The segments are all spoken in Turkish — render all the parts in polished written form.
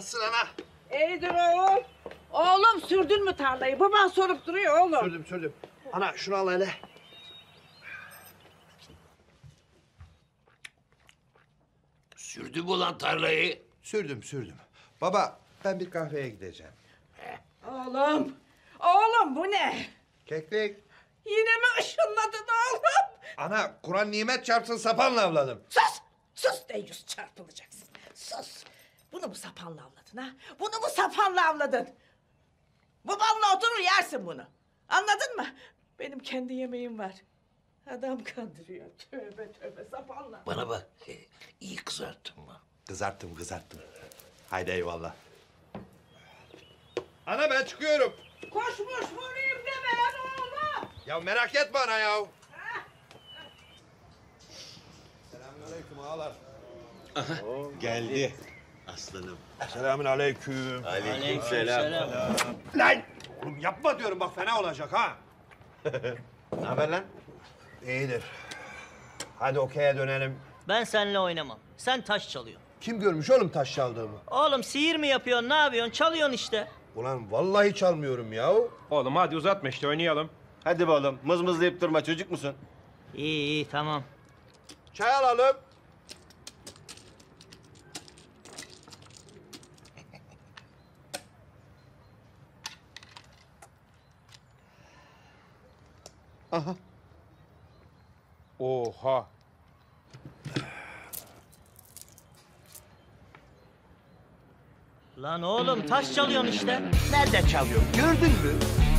Nasılsın ana? İyidir oğul. Oğlum sürdün mü tarlayı? Baban sorup duruyor oğlum. Sürdüm. Ana şunu al hele. Sürdü mü lan tarlayı? Sürdüm. Baba, ben bir kahveye gideceğim. Oğlum bu ne? Keklik. Yine mi ışınladın oğlum? Ana, Kur'an nimet çarpsın sapanla avladım. Sus deyyus çarpılacaksın. Sus. Bunu mu sapanla avladın ha? Bunu mu sapanla avladın? Babanla oturur yersin bunu. Anladın mı? Benim kendi yemeğim var. Adam kandırıyor. Tövbe sapanla. Bana bak, iyi kızarttın mı? Kızarttım. Haydi eyvallah. Ana ben çıkıyorum. Koşmuş vurayım deme lan oğlum. Ya merak etme ana ya. Selamünaleyküm ağalar. Geldi aslanım. Selamünaleyküm. Aleykümselam. Lan! Oğlum yapma diyorum bak fena olacak ha. Ne haber lan? İyidir. Hadi okey'e dönelim. Ben seninle oynamam. Sen taş çalıyorsun. Kim görmüş oğlum taş çaldığımı? Oğlum sihir mi yapıyorsun, ne yapıyorsun? Çalıyorsun işte. Ulan vallahi çalmıyorum ya. Oğlum hadi uzatma işte oynayalım. Hadi be oğlum mızmızlayıp durma çocuk musun? İyi tamam. Çay alalım. Oha. Lan oğlum taş çalıyorsun işte. Nerede çalıyorum gördün mü?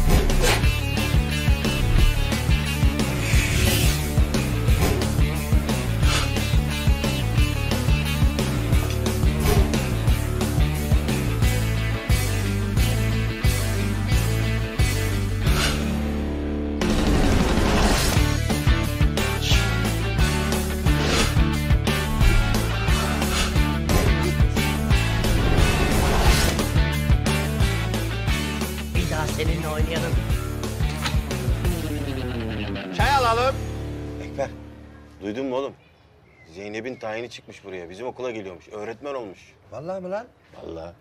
Bir daha seninle oynayalım. Çay alalım. Ekber duydun mu oğlum? Zeynep'in tayini çıkmış buraya. Bizim okula geliyormuş. Öğretmen olmuş. Vallahi mi lan? Vallahi.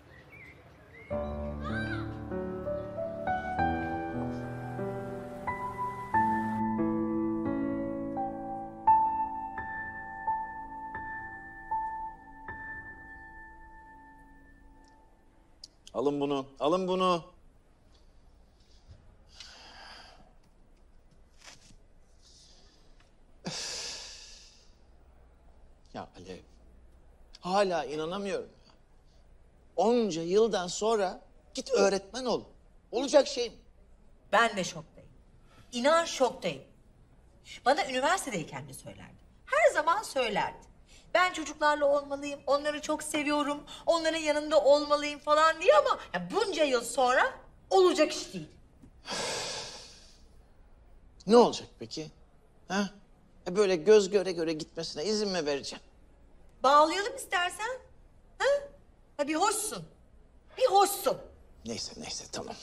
Alın bunu. Ya Alev, hala inanamıyorum ya. Onca yıldan sonra git öğretmen ol. Olacak şey mi? Ben de şoktayım. İnan şoktayım. Bana üniversitedeyken de söylerdi. Her zaman söylerdi. Ben çocuklarla olmalıyım, onları çok seviyorum, onların yanında olmalıyım falan diye ama ya bunca yıl sonra olacak iş değil. Ne olacak peki? Ha? Böyle göz göre göre gitmesine izin mi vereceğim? Bağlayalım istersen. Ha? Ha bir hoşsun. Bir hoşsun. Neyse tamam.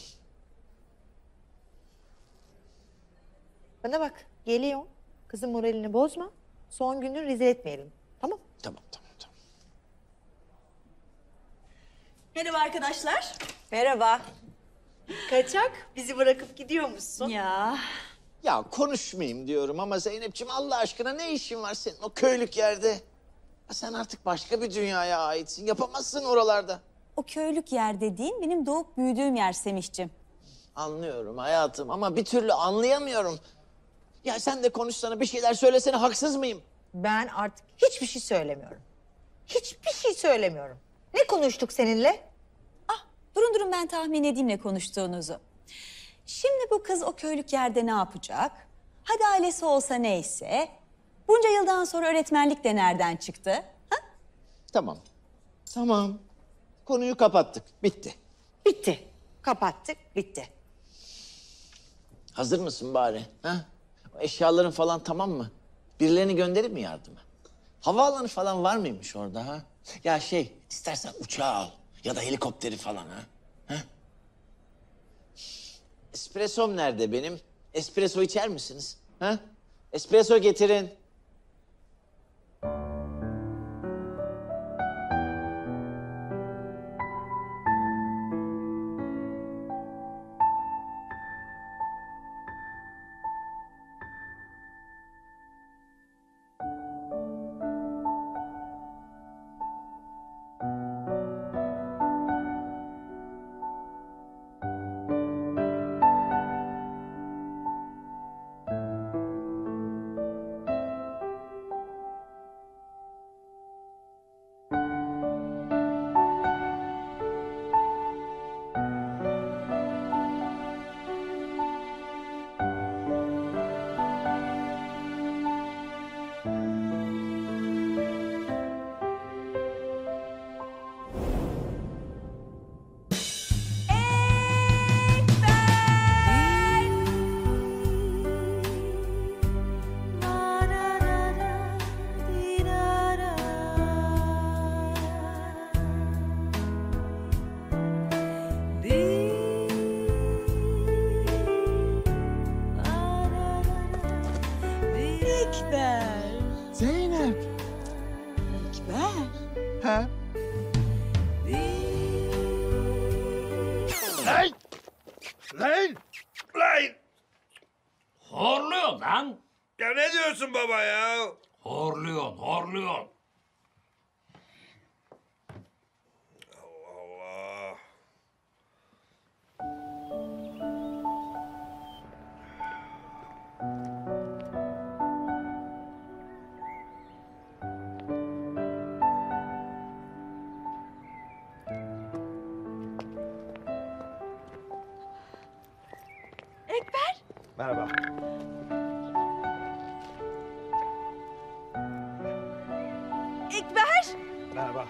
Bana bak, geliyor. Kızın moralini bozma. Son gününü rezil etmeyelim. Tamam? Tamam. Merhaba arkadaşlar. Merhaba. Kaçak, bizi bırakıp gidiyormuşsun. Ya konuşmayayım diyorum ama Zeynep'ciğim Allah aşkına ne işin var senin o köylük yerde? Ya sen artık başka bir dünyaya aitsin. Yapamazsın oralarda. O köylük yer dediğin benim doğup büyüdüğüm yer Semih'cim. Anlıyorum hayatım ama bir türlü anlayamıyorum. Ya sen de konuşsana bir şeyler söylesene haksız mıyım? Ben artık hiçbir şey söylemiyorum. Hiçbir şey söylemiyorum. Ne konuştuk seninle? Durun ben tahmin edeyim ne konuştuğunuzu. Şimdi bu kız o köylük yerde ne yapacak? Hadi ailesi olsa neyse. Bunca yıldan sonra öğretmenlik de nereden çıktı? Ha? Tamam. Konuyu kapattık. Bitti. Bitti. Kapattık, bitti. Hazır mısın bari? Ha? O eşyaların falan tamam mı? Birilerini gönderip mi yardıma? Havaalanı falan var mıymış orada ha? Ya istersen uçağı al ya da helikopteri falan ha? Espressom nerede benim? Espresso içer misiniz? Ha? Espresso getirin. Ha? Lan! Lan! Lan! Horluyor lan. Ya ne diyorsun baba ya? Horluyorsun, horluyorsun. Allah. Ekber. Merhaba. Ekber. Merhaba.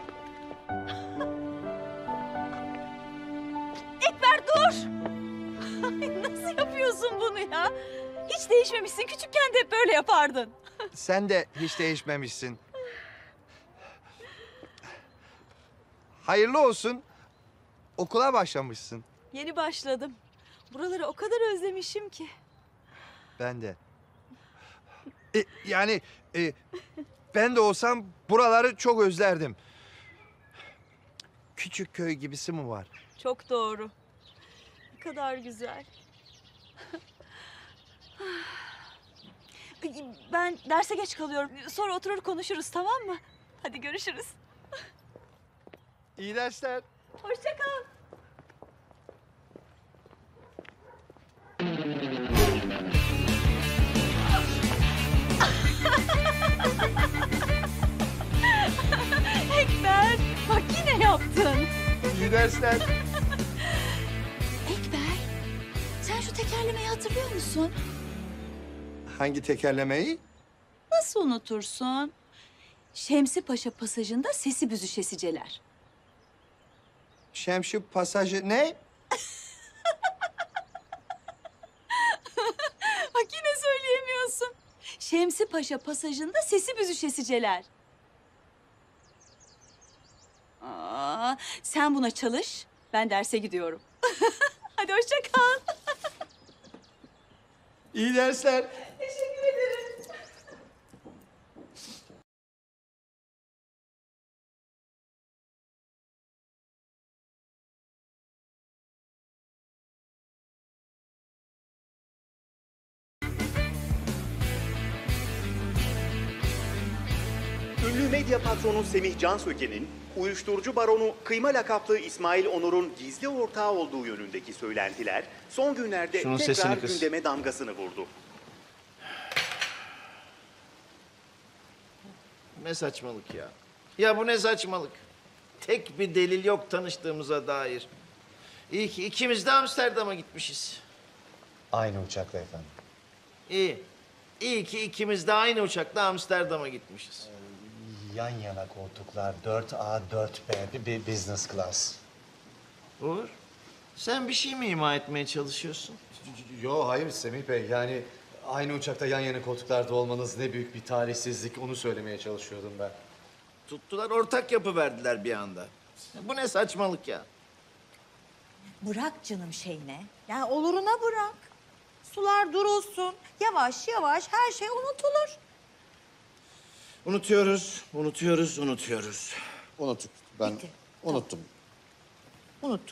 Ekber dur. Ay, nasıl yapıyorsun bunu ya? Hiç değişmemişsin. Küçükken de hep böyle yapardın. Sen de hiç değişmemişsin. Hayırlı olsun. Okula başlamışsın. Yeni başladım. Buraları o kadar özlemişim ki. Ben de. Yani ben de olsam buraları çok özlerdim. Küçük köy gibisi mi var? Çok doğru. Ne kadar güzel. Ben derse geç kalıyorum. Sonra oturur konuşuruz, tamam mı? Hadi görüşürüz. İyi dersler. Hoşça kal. Ekber, bak yine yaptın. İyi dersler. Ekber, sen şu tekerlemeyi hatırlıyor musun? Hangi tekerlemeyi? Nasıl unutursun? Şemsi Paşa pasajında sesi büzüşesiceler. Şemsi pasajı ne? Bak yine söyleyemiyorsun. Şemsi Paşa pasajında sesi büzüşesiceler. Aa, sen buna çalış, ben derse gidiyorum. Hadi hoşça kal. İyi dersler. Teşekkür ederim. Ünlü medya patronu Semih Cansöke'nin uyuşturucu baronu Kıyma lakaplı İsmail Onur'un gizli ortağı olduğu yönündeki söylentiler son günlerde Şunun tekrar sesini kıs. gündeme damgasını vurdu. Ne saçmalık ya. Ya bu ne saçmalık. Tek bir delil yok tanıştığımıza dair. İyi ki ikimiz de Amsterdam'a gitmişiz. Aynı uçakla efendim. İyi. İyi ki ikimiz de aynı uçakla Amsterdam'a gitmişiz. Yan yana koltuklar 4A 4B bir business class. Uğur, sen bir şey mi ima etmeye çalışıyorsun? Yo hayır Semih Bey yani aynı uçakta yan yana koltuklarda olmanız ne büyük bir talihsizlik onu söylemeye çalışıyordum ben. Tuttular ortak yapı verdiler bir anda. Bu ne saçmalık ya? Bırak canım şeyine. Yani oluruna bırak. Sular durulsun. Yavaş yavaş her şey unutulur. Unutuyoruz, unutuyoruz, unutuyoruz. Unuttuk. Ben Bitti. unuttum. Unuttuk.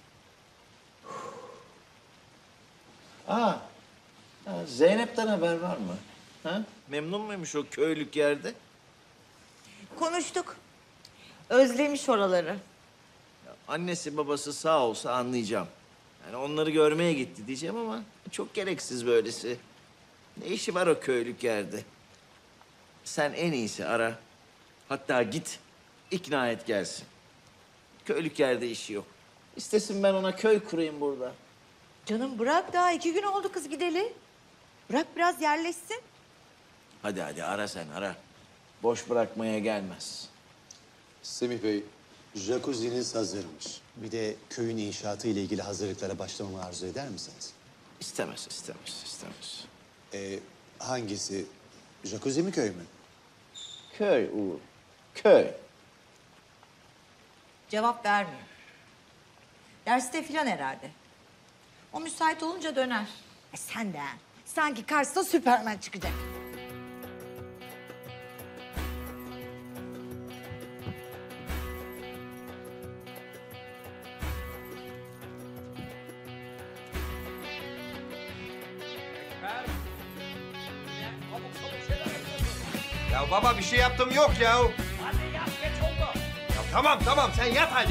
Ha, Zeynep'ten haber var mı? Ha? Memnun muymuş o köylük yerde? Konuştuk. Özlemiş oraları. Annesi babası sağ olsa anlayacağım. Yani onları görmeye gitti diyeceğim ama çok gereksiz böylesi. Ne işi var o köylük yerde? Sen en iyisi ara. Hatta git, ikna et gelsin. Köylük yerde işi yok. İstesin ben ona köy kurayım burada. Canım bırak daha 2 gün oldu kız gideli. Bırak biraz yerleşsin. Hadi hadi ara sen ara. Boş bırakmaya gelmez. Semih Bey, Jacuzzi'niz hazırmış. Bir de köyün inşaatı ile ilgili hazırlıklara başlamamı arzu eder misiniz? İstemez, istemez, istemez. Hangisi? Jacuzzi mi köy mü? Köy Uğur, köy. Cevap vermiyor. Derste filan herhalde. O müsait olunca döner. Sen de ha. Sanki karşısına Süperman çıkacak. Ya baba bir şey yaptım yok ya. Hadi yap geç oldu. Ya tamam sen yat hadi.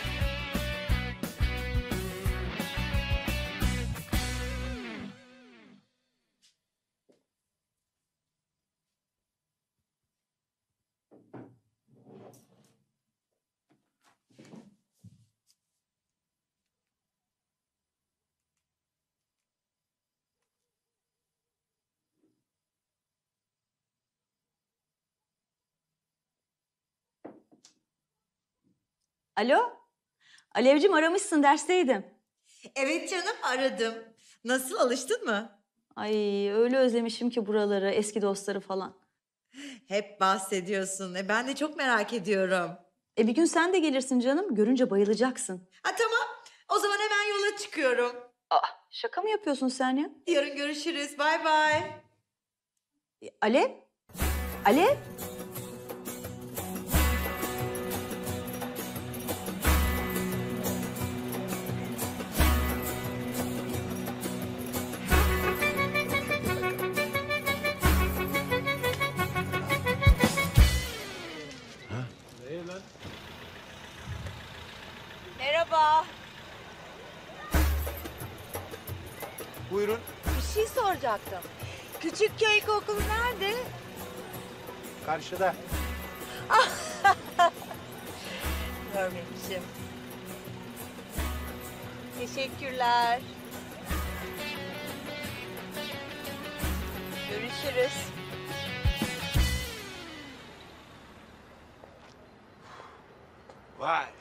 Alo? Alevcim aramışsın dersteydim. Evet canım aradım. Nasıl alıştın mı? Ay öyle özlemişim ki buraları, eski dostları falan. Hep bahsediyorsun. Ben de çok merak ediyorum. Bir gün sen de gelirsin canım. Görünce bayılacaksın. Ha tamam. O zaman hemen yola çıkıyorum. Şaka mı yapıyorsun sen ya? Yarın görüşürüz. Bay bay. Alev? Alev? Merhaba. Buyurun. Bir şey soracaktım. Küçükköy İlkokulu nerede? Karşıda. Görmemişim. Teşekkürler. Görüşürüz. Vay.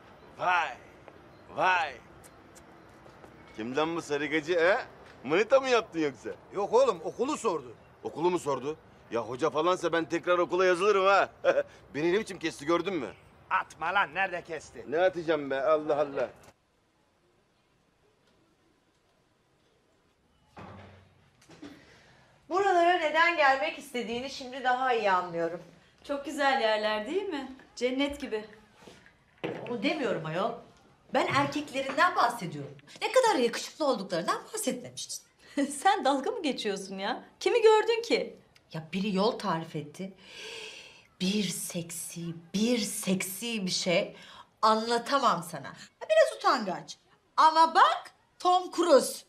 Vay. Kimden bu sarıgacı he? Manita mı yaptın yoksa? Yok oğlum okulu sordu. Okulu mu sordu? Ya hoca falansa ben tekrar okula yazılırım ha. Beni ne biçim kesti gördün mü? Atma lan nerede kesti? Ne atacağım be Allah Allah. Buralara neden gelmek istediğini şimdi daha iyi anlıyorum. Çok güzel yerler değil mi? Cennet gibi. Onu demiyorum ayol. Ben erkeklerinden bahsediyorum. Ne kadar yakışıklı olduklarından bahsetmemiştin. Sen dalga mı geçiyorsun ya? Kimi gördün ki? Ya biri yol tarif etti. Bir seksi bir şey. Anlatamam sana. Ha, biraz utangaç. Ama bak Tom Cruise.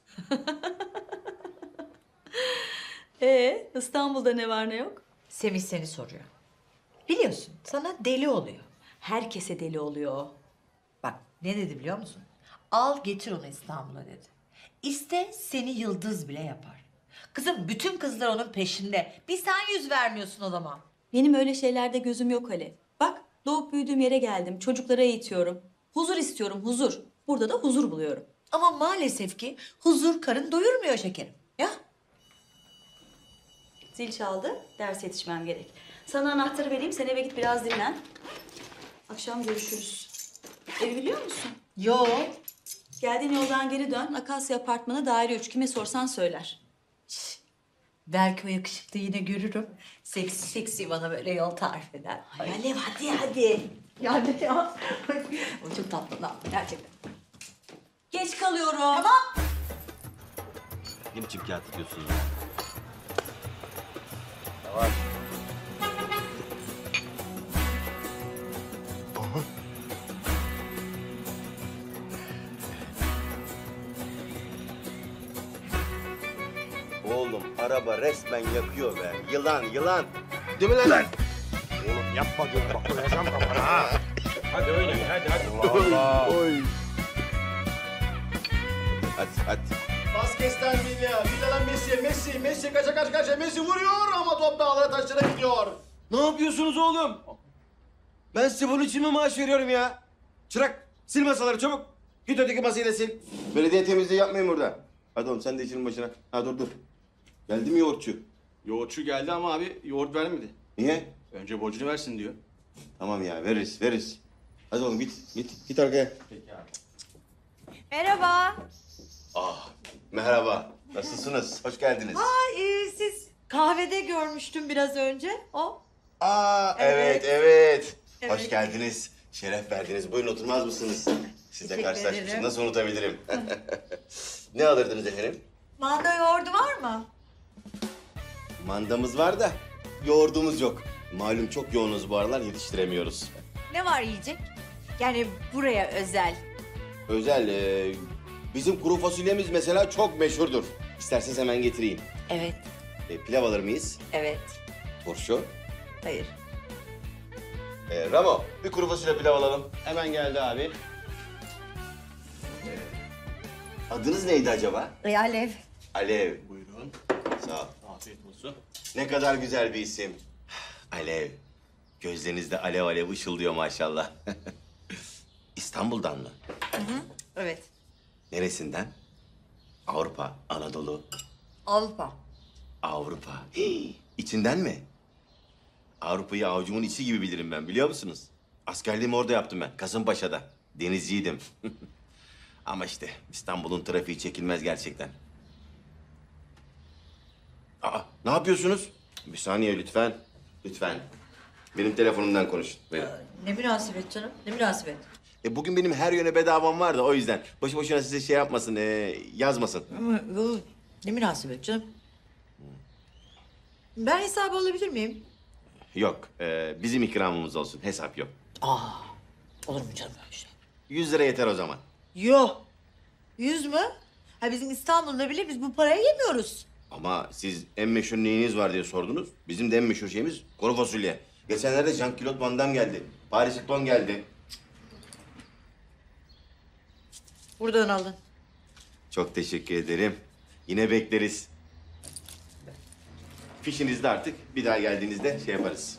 İstanbul'da ne var ne yok? Semih seni soruyor. Biliyorsun sana deli oluyor. Herkese deli oluyor o. Bak ne dedi biliyor musun? Al getir onu İstanbul'a dedi. İste seni yıldız bile yapar. Kızım bütün kızlar onun peşinde. Bir sen yüz vermiyorsun o zaman. Benim öyle şeylerde gözüm yok Ali. Bak doğup büyüdüğüm yere geldim. Çocuklara eğitiyorum. Huzur istiyorum huzur. Burada da huzur buluyorum. Ama maalesef ki huzur karın doyurmuyor şekerim. Ya Zil çaldı. Ders yetişmem gerek. Sana anahtarı vereyim. Sen eve git biraz dinlen. Akşam görüşürüz. Evi biliyor musun? yo. Geldiğin yoldan geri dön. Akasya Apartmanı daire 3. Kime sorsan söyler. Belki o yakışıklı yine görürüm. Seksi bana böyle yol tarif eder. Ay Alev hadi. Yani ya. O çok tatlı lan gerçekten. Geç kalıyorum. Tamam. Ne biçim kağıt atıyorsun ya? Oğlum araba resmen yakıyor be. Yılan. Değil mi lan? Oğlum yapma diyorum bak koyacağım kafana ha. Hadi oynayın hadi. Allah. Oy. Hadi. Vazgeçten Villa. Villa'dan Messi kaça karşı Messi vuruyor ama top dağlara taşlara gidiyor. Ne yapıyorsunuz oğlum? Ben size bunun için mi maaş veriyorum ya? Çırak sil masaları çabuk. Git öteki masayı da sil. Belediye temizliği yapmayın burada. Hadi oğlum sen de işinin başına. Ha dur. Geldi mi yoğurtçu? Yoğurtçu geldi ama abi yoğurt vermedi. Niye? Önce borcunu versin diyor. Tamam ya veririz. Hadi oğlum git arkaya. Peki abi. Merhaba. Merhaba. Nasılsınız? Hoş geldiniz. Siz kahvede görmüştüm biraz önce. O. Evet. Hoş Evet. geldiniz. Şeref verdiniz. Buyurun oturmaz mısınız? Sizle Teşekkür karşılaşmıştık. ederim. Nasıl unutabilirim? Ne alırdınız efendim? Manda yoğurdu var mı? Mandamız var da yoğurdumuz yok. Malum çok yoğunuz bu aralar, yetiştiremiyoruz. Ne var yiyecek? Yani buraya özel. Özel, bizim kuru fasulyemiz mesela çok meşhurdur. İsterseniz hemen getireyim. Evet, Pilav alır mıyız? evet. Turşu. Hayır. Ramo, bir kuru fasulye pilav alalım. Hemen geldi abi. Adınız neydi acaba? Alev. Alev. Buyurun. Sağ ol. Afiyet olsun. Ne kadar güzel bir isim. Alev. Gözlerinizde alev alev ışıldıyor maşallah. İstanbul'dan mı? Evet. Neresinden? Avrupa, Anadolu, Avrupa. Avrupa. Hii, İçinden mi? Avrupa'yı avucumun içi gibi bilirim ben, biliyor musunuz? Askerliğimi orada yaptım ben, Kasımpaşa'da. Denizciydim. Ama işte İstanbul'un trafiği çekilmez gerçekten. Aa, ne yapıyorsunuz? Bir saniye lütfen. Lütfen. Benim telefonumdan konuşun. Buyurun. Ne münasebet canım, ne münasebet. Bugün benim her yöne bedavam var da o yüzden. Boşu boşuna size şey yapmasın, yazmasın. Ne münasebet canım. Ben hesabı alabilir miyim? Yok, bizim ikramımız olsun. Hesap yok. Olur mu canım öyle şey? 100 lira yeter o zaman. Yok. 100 mü? Ha bizim İstanbul'da bile biz bu parayı yemiyoruz. Ama siz en meşhur neyiniz var diye sordunuz. Bizim de en meşhur şeyimiz kuru fasulye. Geçenlerde Jean-Claude Van Damme geldi. Paris Hilton geldi. Buradan alın. Çok teşekkür ederim. Yine bekleriz. Fişinizde artık bir daha geldiğinizde şey yaparız.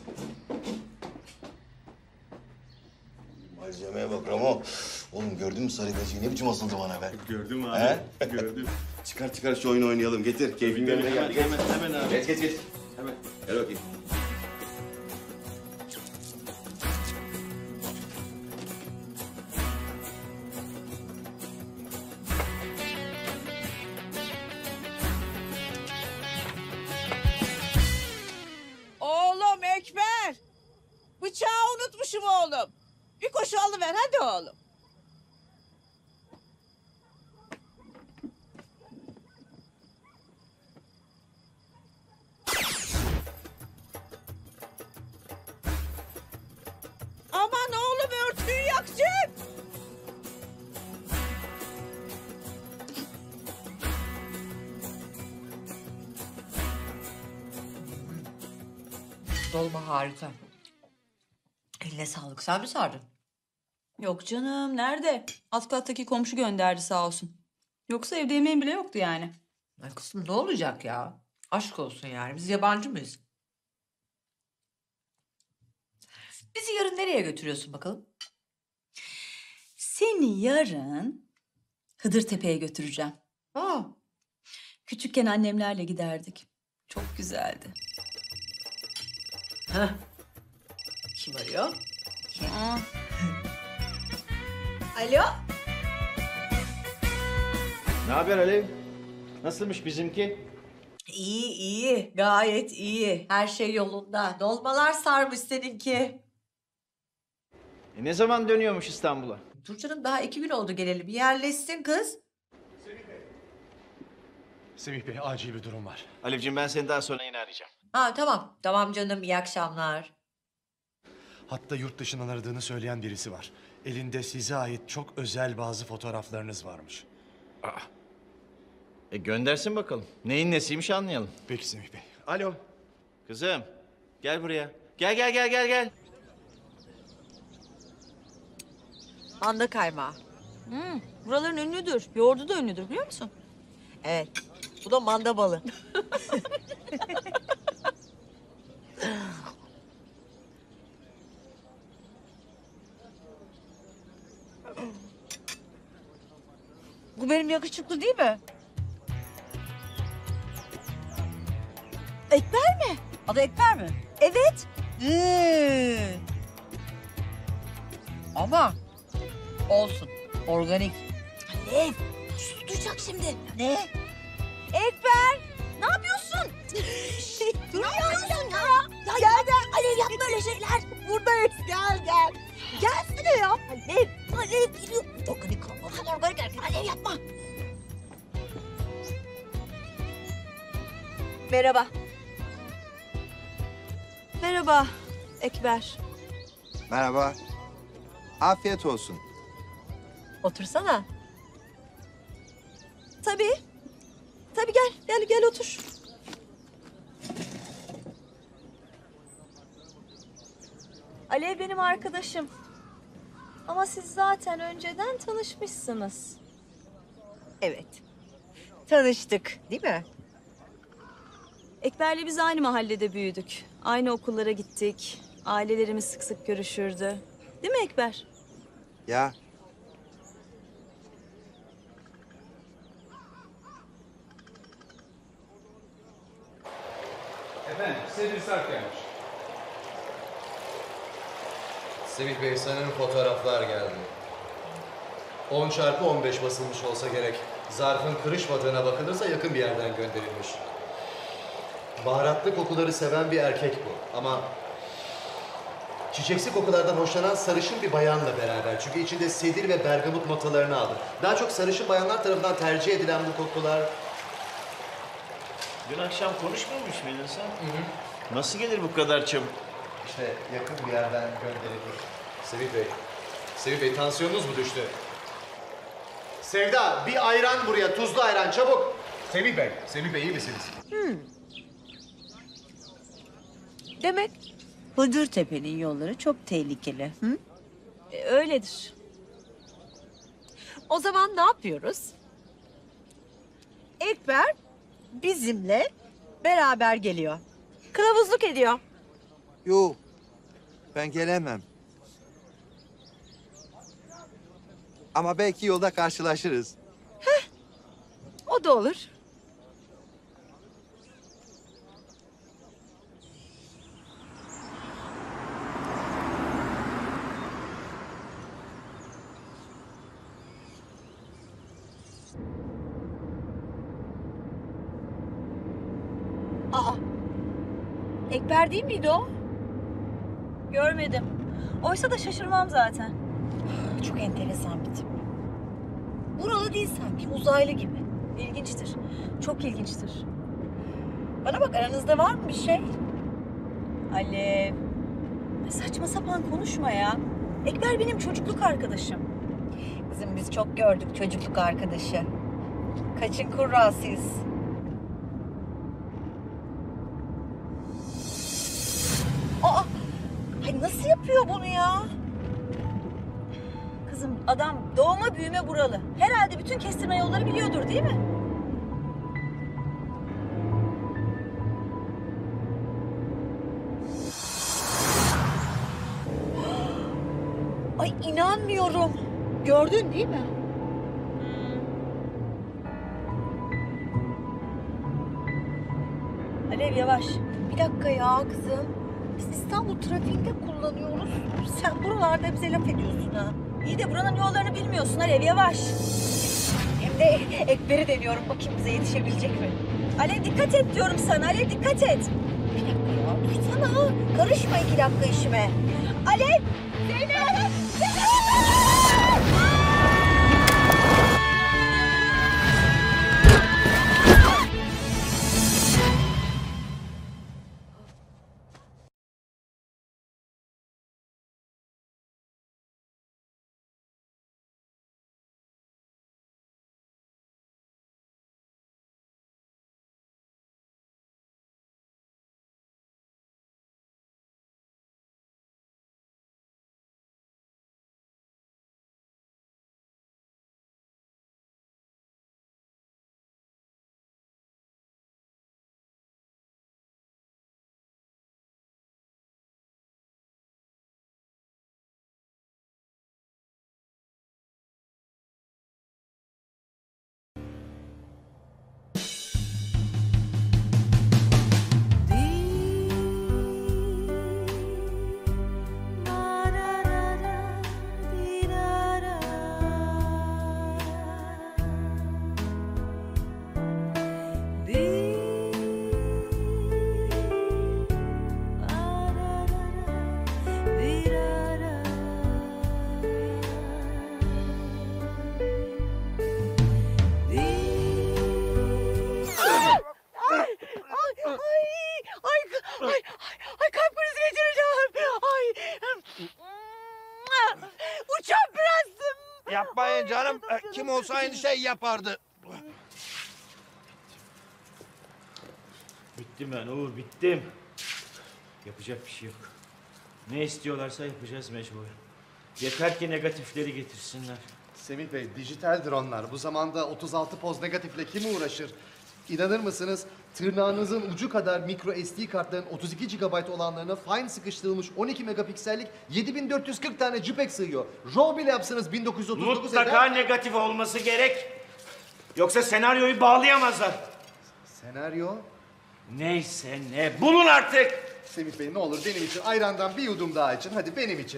Malzemeye bak Ramo. Oğlum gördün mü sarı gacıyı? Ne biçim asıldı bana be? Gördüm abi. Gördüm. Çıkar şu oyunu oynayalım. Getir. Keyfin yerine geldi. Hemen abi. Geç. Hemen. Gel bakayım. Oğlum Ekber. Bıçağı unutmuşum oğlum. Bir koşu alıver hadi oğlum. Aman oğlum örtüyü yakacak. Dolma harika. Eline sağlık. Sen mi sardın? Yok canım, nerede? Alt kattaki komşu gönderdi sağ olsun. Yoksa evde yemeğim bile yoktu yani. Ay kızım ne olacak ya? Aşk olsun yani. Biz yabancı mıyız? Bizi yarın nereye götürüyorsun bakalım? Seni yarın Hıdırtepe'ye götüreceğim. Aa, Küçükken annemlerle giderdik. Çok güzeldi. heh. Kim arıyor? Aa, Alo? Ne haber Alev? Nasılmış bizimki? İyi, iyi. Gayet iyi. Her şey yolunda. Dolmalar sarmış seninki. Ne zaman dönüyormuş İstanbul'a? Dur canım daha 2 gün oldu geleli. Bir yerleşsin kız. Semih Bey acil bir durum var. Alevciğim ben seni daha sonra yine arayacağım. Ha tamam. Tamam canım. İyi akşamlar. Hatta yurt dışından aradığını söyleyen birisi var. Elinde size ait çok özel bazı fotoğraflarınız varmış. Göndersin bakalım. Neyin nesiymiş anlayalım. Peki Semih Bey. Alo. Kızım gel buraya. Gel. Manda kaymağı. buraların ünlüdür. Yoğurdu da ünlüdür biliyor musun? Evet. Bu da manda balı. Bu benim yakışıklı değil mi? Ekber mi? Adı Ekber mi? Evet. Ama olsun. Organik. Alev, su duyacak şimdi. Ne? Ekber, ne yapıyorsun? Ne yapıyorsun ya? Gel. Alev yapma öyle şeyler. Buradayız, gel. Gelsene ya. Alev geliyor. Organik olma. Organik erkek. Alev yapma. Merhaba. Merhaba Ekber. Merhaba. Afiyet olsun. Otursana. Tabii. Tabii gel otur. Alev benim arkadaşım. Ama siz zaten önceden tanışmışsınız. Evet. Tanıştık, değil mi? Ekber'le biz aynı mahallede büyüdük. Aynı okullara gittik. Ailelerimiz sık sık görüşürdü. Değil mi Ekber? Ya Efendim, size bir sarf gelmiş. Semih Bey sanırım fotoğraflar geldi. 10x15 basılmış olsa gerek. Zarfın kırışmadığına bakılırsa yakın bir yerden gönderilmiş. Baharatlı kokuları seven bir erkek bu ama çiçeksi kokulardan hoşlanan sarışın bir bayanla beraber. Çünkü içinde sedir ve bergamot notalarını aldı. Daha çok sarışın bayanlar tarafından tercih edilen bu kokular... Dün akşam konuşmamış mıydın sen? Nasıl gelir bu kadar çabuk? İşte yakın bir yerden gönderilmiş. Semih Bey tansiyonunuz mu düştü? Sevda bir ayran buraya, tuzlu ayran çabuk. Semih Bey iyi misiniz? Demek Hıdırtepe'nin yolları çok tehlikeli. Hı? Öyledir. O zaman ne yapıyoruz? Ekber bizimle beraber geliyor. Kılavuzluk ediyor. yok. Ben gelemem. Ama belki yolda karşılaşırız. O da olur. Aa. Ekber değil miydi o? Görmedim. Oysa da şaşırmam zaten. Çok enteresan bir tip. Buralı değil sanki, uzaylı gibi. İlginçtir. Çok ilginçtir. Bana bak, aranızda var mı bir şey? Alev. Saçma sapan konuşma ya. Ekber benim çocukluk arkadaşım. Kızım biz çok gördük çocukluk arkadaşı. Kaçın kurrasıyız. Aa! Ay nasıl yapıyor bunu ya? Kızım adam doğma büyüme buralı. Herhalde bütün kestirme yolları biliyordur değil mi? Ay inanmıyorum. Gördün değil mi? Alev yavaş. Bir dakika ya kızım. Biz İstanbul trafiğinde kullanıyoruz. Sen buralarda bize laf ediyorsun ha. İyi de buranın yollarını bilmiyorsun Alev yavaş. Hem de Ekber'i deniyorum. Bakayım bize yetişebilecek mi? Alev dikkat et diyorum sana. Alev dikkat et. Bir dakika ya. Dursana. Karışma 2 dakika işime. Alev! Zeynep! Yapmayın canım. Kim olsa aynı şey yapardı. Bittim ben Uğur, bittim. Yapacak bir şey yok. Ne istiyorlarsa yapacağız mecbur. Yeter ki negatifleri getirsinler. Semih Bey, dijitaldir onlar. Bu zamanda 36 poz negatifle kim uğraşır? İnanır mısınız? Tırnağınızın ucu kadar micro SD kartların 32 GB olanlarına fine sıkıştırılmış 12 megapiksellik 7440 tane JPEG sığıyor. RAW bile yapsanız 1939 Mutlaka negatif olması gerek. Yoksa senaryoyu bağlayamazlar. Senaryo? Neyse ne, bulun artık. Semih Bey ne olur benim için ayrandan bir yudum daha için. Hadi benim için.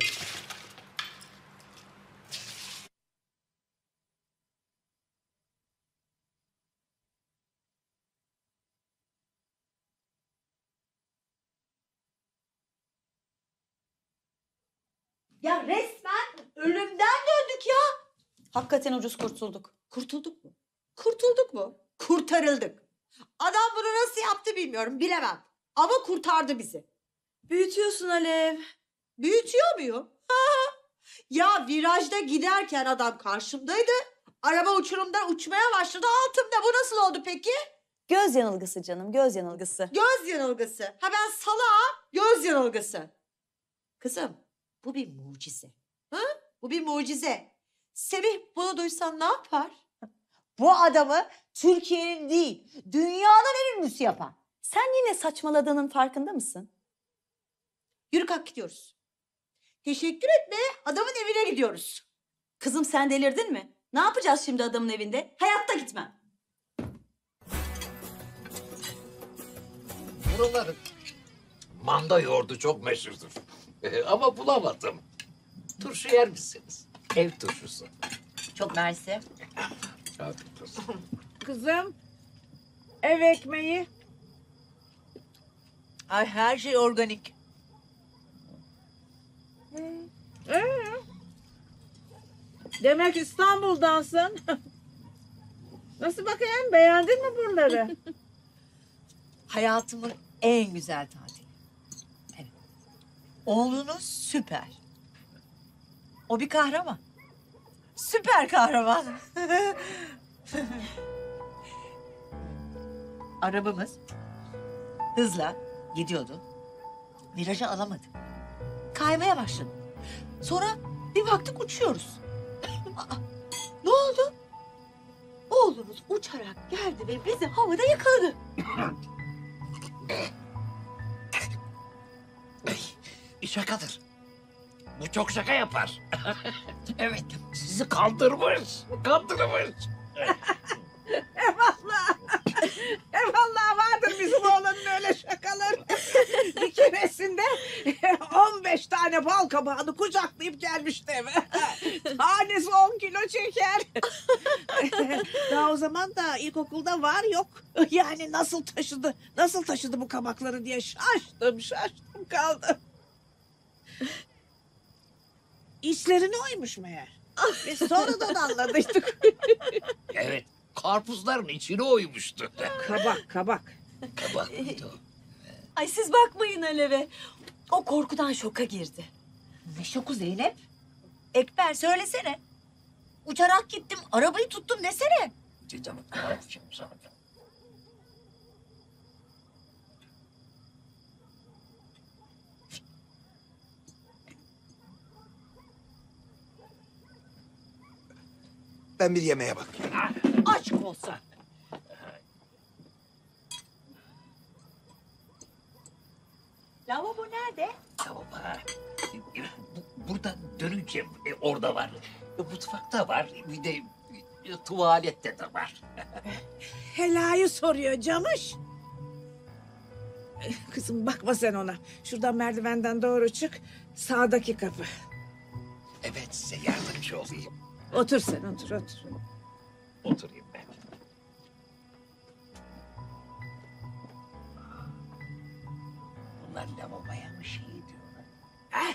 Ya resmen ölümden döndük ya. Hakikaten ucuz kurtulduk. Kurtulduk mu? Kurtulduk mu? Kurtarıldık. Adam bunu nasıl yaptı bilmiyorum, bilemem. Ama kurtardı bizi. Büyütüyorsun Alev. Büyütüyor muyum? Ya virajda giderken adam karşımdaydı. Araba uçurumdan uçmaya başladı altımda. Bu nasıl oldu peki? Göz yanılgısı canım, göz yanılgısı. Göz yanılgısı. Ha ben salağım, göz yanılgısı. Kızım, bu bir mucize. Ha? Bu bir mucize. Semih bunu duysan ne yapar? Bu adamı Türkiye'nin değil, dünyanın en ünlüsü yapar. Sen yine saçmaladığının farkında mısın? Yürü kalk gidiyoruz. Teşekkür etme, adamın evine gidiyoruz. Kızım sen delirdin mi? Ne yapacağız şimdi adamın evinde? Hayatta gitmem. Buraların manda yoğurdu çok meşhurdur. Ama bulamadım. Turşu yer misiniz? Ev turşusu. Çok mersi. Afiyet olsun. Kızım, ev ekmeği. Ay her şey organik. Demek İstanbul'dansın. Nasıl bakayım, beğendin mi buraları? Hayatımın en güzel tatili. Evet. Oğlunuz süper. O bir kahraman. Süper kahraman. Arabamız hızla gidiyordu. Virajı alamadı. Kaymaya başladı. Sonra bir baktık uçuyoruz. Aa, ne oldu? Oğlunuz uçarak geldi ve bizi havada yakaladı. Şakadır. Bu çok şaka yapar. Evet, sizi kandırmış. Kandırmış. Eyvallah. Eyvallah, vardır bizim oğlanın öyle şakaları. Bir keresinde 15 tane bal kabağını kucaklayıp gelmişti eve. Tanesi 10 kilo çeker. Daha o zaman da ilkokulda var yok. Yani nasıl taşıdı bu kabakları diye şaştım kaldım. İçlerini oymuş meğer. Biz sonradan anladıydık. Evet, karpuzların içine oymuştu. Kabak. Kabak mıydı o? Ay siz bakmayın Alev'e. O korkudan şoka girdi. Ne şoku Zeynep? Ekber söylesene. Uçarak gittim, arabayı tuttum desene. Canım, karpuzum sana. Ben bir yemeğe bakayım. Aşk olsun. Lavabo nerede? Tamam ha. Burada dönünce orada var. Mutfakta var. Bir de tuvalette de var. Hela'yı soruyor Camış. Kızım bakma sen ona. Şuradan merdivenden doğru çık. Sağdaki kapı. Evet, size yardımcı olayım. Otur sen, otur. Oturayım ben. Bunlar lavaboya mı şey diyorlar?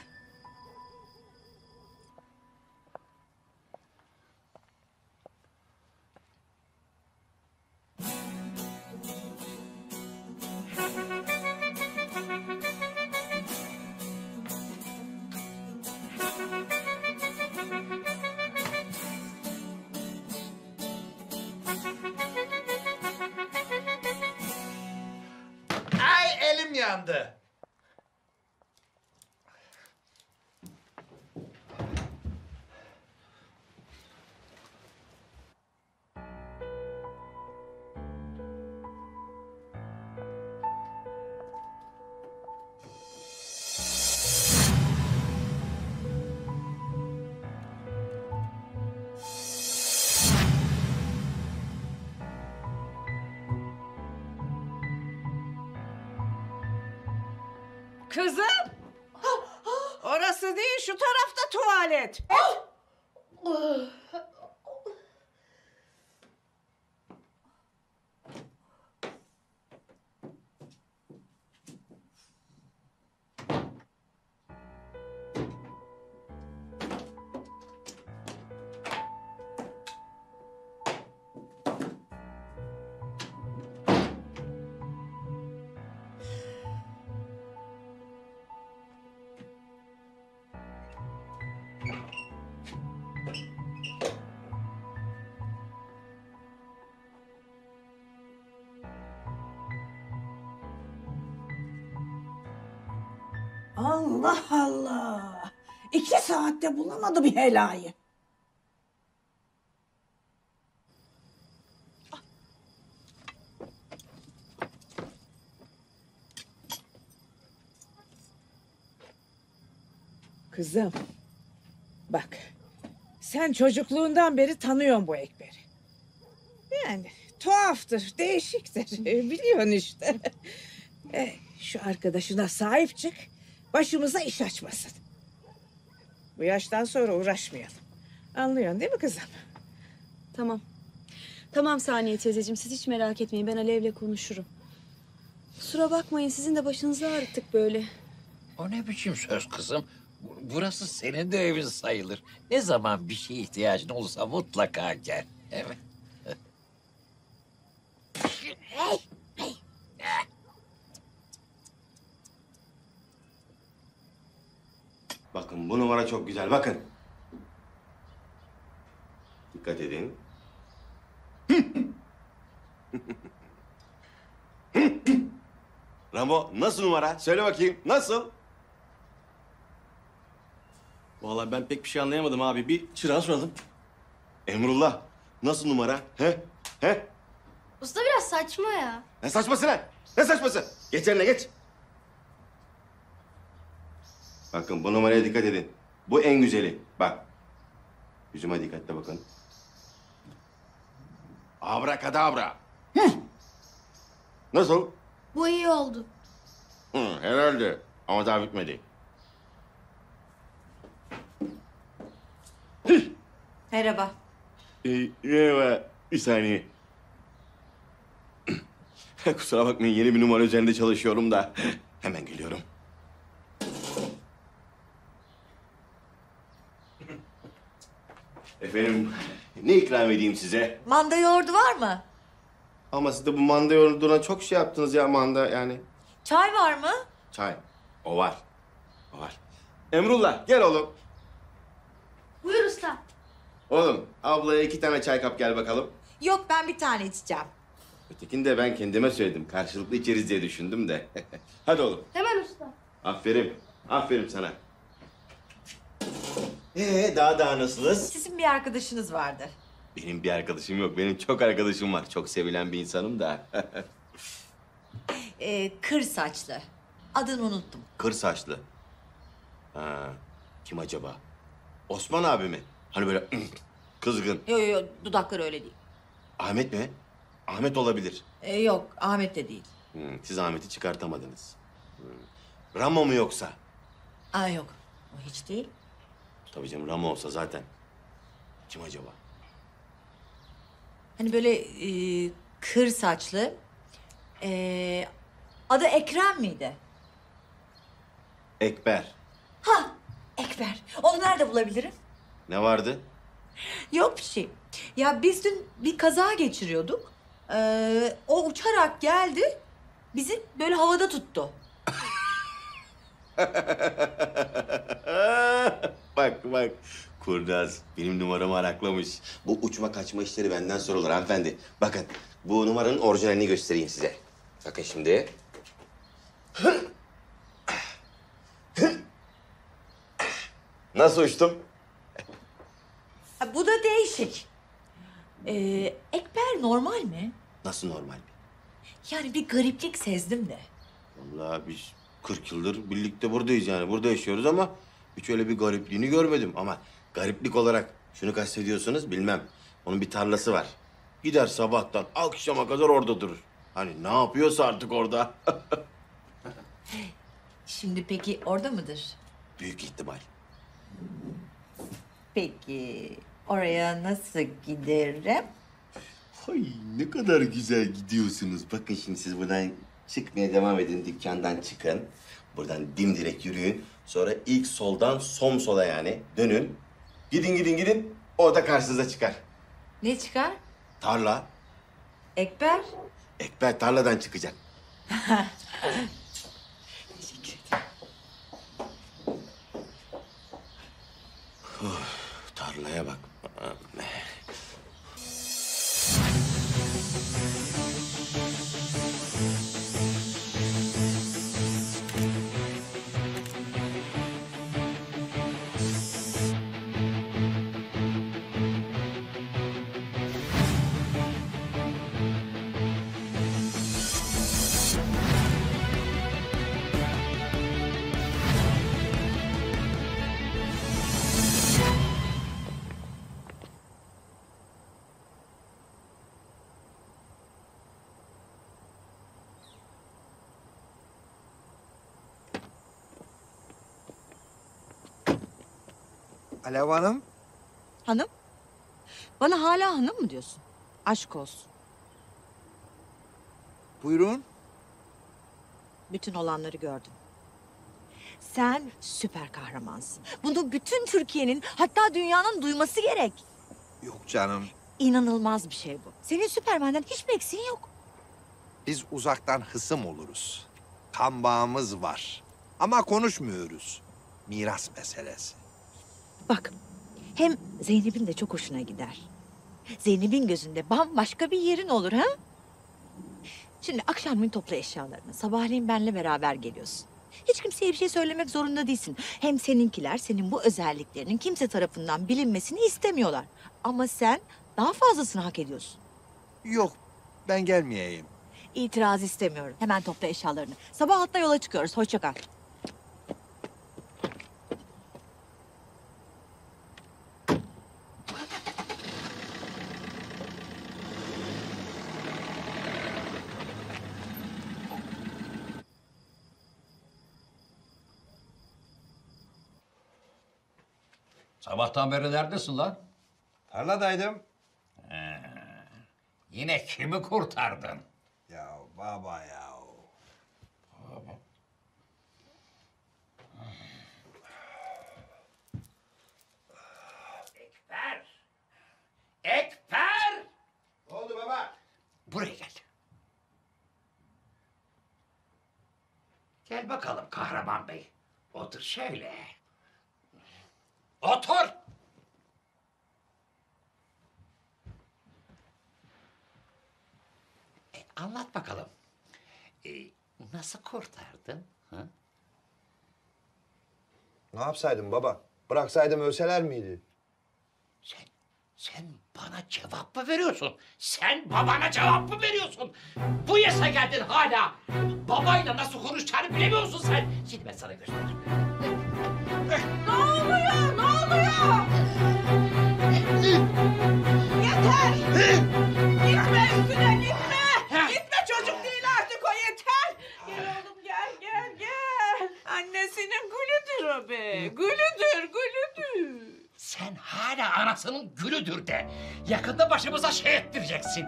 yandı. Kızım! Orası değil, şu tarafta tuvalet. Allah Allah! 2 saatte bulamadı bir helayı. Kızım, bak, sen çocukluğundan beri tanıyorsun bu Ekber'i. Yani tuhaftır, değişiktir, biliyorsun işte. Şu arkadaşına sahip çık, başımıza iş açmasın. Bu yaştan sonra uğraşmayalım. Anlıyorsun değil mi kızım? Tamam. Tamam Saniye teyzeciğim, siz hiç merak etmeyin. Ben Alev'le konuşurum. Kusura bakmayın, sizin de başınızı ağrıttık böyle. O ne biçim söz kızım? Burası senin de evin sayılır. Ne zaman bir şeye ihtiyacın olursa mutlaka gel. Evet. Bakın bu numara çok güzel, bakın. Dikkat edin. Ramo, nasıl numara? Söyle bakayım, nasıl? Vallahi ben pek bir şey anlayamadım abi. Bir çırağa soralım. Emrullah, nasıl numara? He? He? Usta biraz saçma ya. Ne saçması lan? Ne saçması? Geç yerine geç. Bakın bu numaraya dikkat edin. Bu en güzeli. Bak. Yüzüme dikkatle bakın. Abrakadabra. Nasıl? Bu iyi oldu. Herhalde. Ama daha bitmedi. Merhaba. Merhaba. Bir saniye. Kusura bakmayın, yeni bir numara üzerinde çalışıyorum da. Hemen geliyorum. Efendim, ne ikram edeyim size? Manda yoğurdu var mı? Ama siz de bu manda yoğurduna çok şey yaptınız ya, manda yani. Çay var mı? Çay. O var. O var. Emrullah, gel oğlum. Buyur usta. Oğlum, ablaya 2 tane çay kap gel bakalım. Yok, ben bir tane içeceğim. Ötekini de ben kendime söyledim. Karşılıklı içeriz diye düşündüm de. Hadi oğlum. Hemen usta. Aferin. Aferin sana. Daha nasılsınız? Sizin bir arkadaşınız vardı. Benim bir arkadaşım yok. Benim çok arkadaşım var. Çok sevilen bir insanım da. Kır saçlı. Adını unuttum. Kır saçlı. Ha, kim acaba? Osman abi mi? Hani böyle kızgın. Yok, dudakları öyle değil. Ahmet mi? Ahmet olabilir. Yok, Ahmet de değil. Siz Ahmet'i çıkartamadınız. Ramo mu yoksa? Yok, o hiç değil. Tabii canım, Ramo olsa zaten. Kim acaba? Hani böyle kır saçlı. Adı Ekrem miydi? Ekber. Ekber. Onu nerede bulabilirim? Ne vardı? Yok bir şey. Ya biz dün bir kaza geçiriyorduk. O uçarak geldi. Bizi böyle havada tuttu. Bak. Kurnaz benim numaramı araklamış. Bu uçma kaçma işleri benden sorulur hanımefendi. Bakın bu numaranın orijinalini göstereyim size. Bakın şimdi. Nasıl uçtum? Ha, bu da değişik. Ekber normal mi? Nasıl normal? Yani bir gariplik sezdim de. Vallahi biz 40 yıldır birlikte buradayız yani. Burada yaşıyoruz ama hiç öyle bir garipliğini görmedim. Ama gariplik olarak şunu kastediyorsunuz bilmem. Onun bir tarlası var. Gider sabahtan akşama kadar orada durur. Hani ne yapıyorsa artık orada. Şimdi peki orada mıdır? Büyük ihtimal. Peki oraya nasıl giderim? Ay ne kadar güzel gidiyorsunuz. Bakın şimdi siz buradan çıkmaya devam edin. Dükkandan çıkın. Buradan dimdirek yürüyün. Sonra ilk soldan sola yani dönün. Gidin. Orada karşınıza çıkar. Ne çıkar? Tarla. Ekber? Ekber tarladan çıkacak. Tarlaya bak. Alev Hanım. Hanım? Bana hala hanım mı diyorsun? Aşk olsun. Buyurun. Bütün olanları gördüm. Sen süper kahramansın. Bunu bütün Türkiye'nin hatta dünyanın duyması gerek. Yok canım. İnanılmaz bir şey bu. Senin Süpermen'den hiçbir eksiğin yok. Biz uzaktan hısım oluruz. Kan bağımız var. Ama konuşmuyoruz. Miras meselesi. Bak, hem Zeynep'in de çok hoşuna gider. Zeynep'in gözünde bambaşka bir yerin olur ha? Şimdi akşamleyin topla eşyalarını. Sabahleyin benimle beraber geliyorsun. Hiç kimseye bir şey söylemek zorunda değilsin. Hem seninkiler senin bu özelliklerinin kimse tarafından bilinmesini istemiyorlar. Ama sen daha fazlasını hak ediyorsun. Yok, ben gelmeyeyim. İtiraz istemiyorum. Hemen topla eşyalarını. Sabah hatta yola çıkıyoruz. Hoşça kal. Sabahtan beri neredesin lan? Tarladaydım. Yine kimi kurtardın? Ya baba ya. Ekber! Ekber! Ne oldu baba? Buraya gel. Gel bakalım Kahraman Bey. Otur şöyle. Otur! Anlat bakalım. Nasıl kurtardın? Ha? Ne yapsaydım baba? Bıraksaydım ölseler miydi? Sen bana cevap mı veriyorsun? Sen babana cevap mı veriyorsun? Bu yaşa geldin hala. Babayla nasıl konuşacağını bilemiyorsun sen. Şimdi ben sana göstereyim. Ne oluyor? Ne oluyor? Yeter! Gitme üstüne gitme! Gitme çocuk değil artık o yeter! Gel oğlum gel. Annesinin gülüdür o be. Gülüdür. Sen hala anasının gülüdür de. Yakında başımıza şey ettireceksin.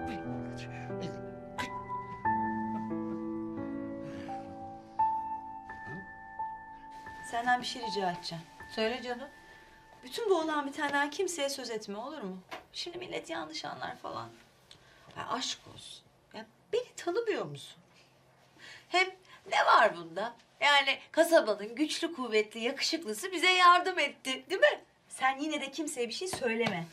Senden bir şey rica edeceğim. Söyle canım. Bütün bu olan bitenden kimseye söz etme olur mu? Şimdi millet yanlış anlar falan. Ya aşk olsun. Ya beni tanımıyor musun? Hem ne var bunda? Yani kasabanın güçlü, kuvvetli, yakışıklısı bize yardım etti, değil mi? Sen yine de kimseye bir şey söyleme.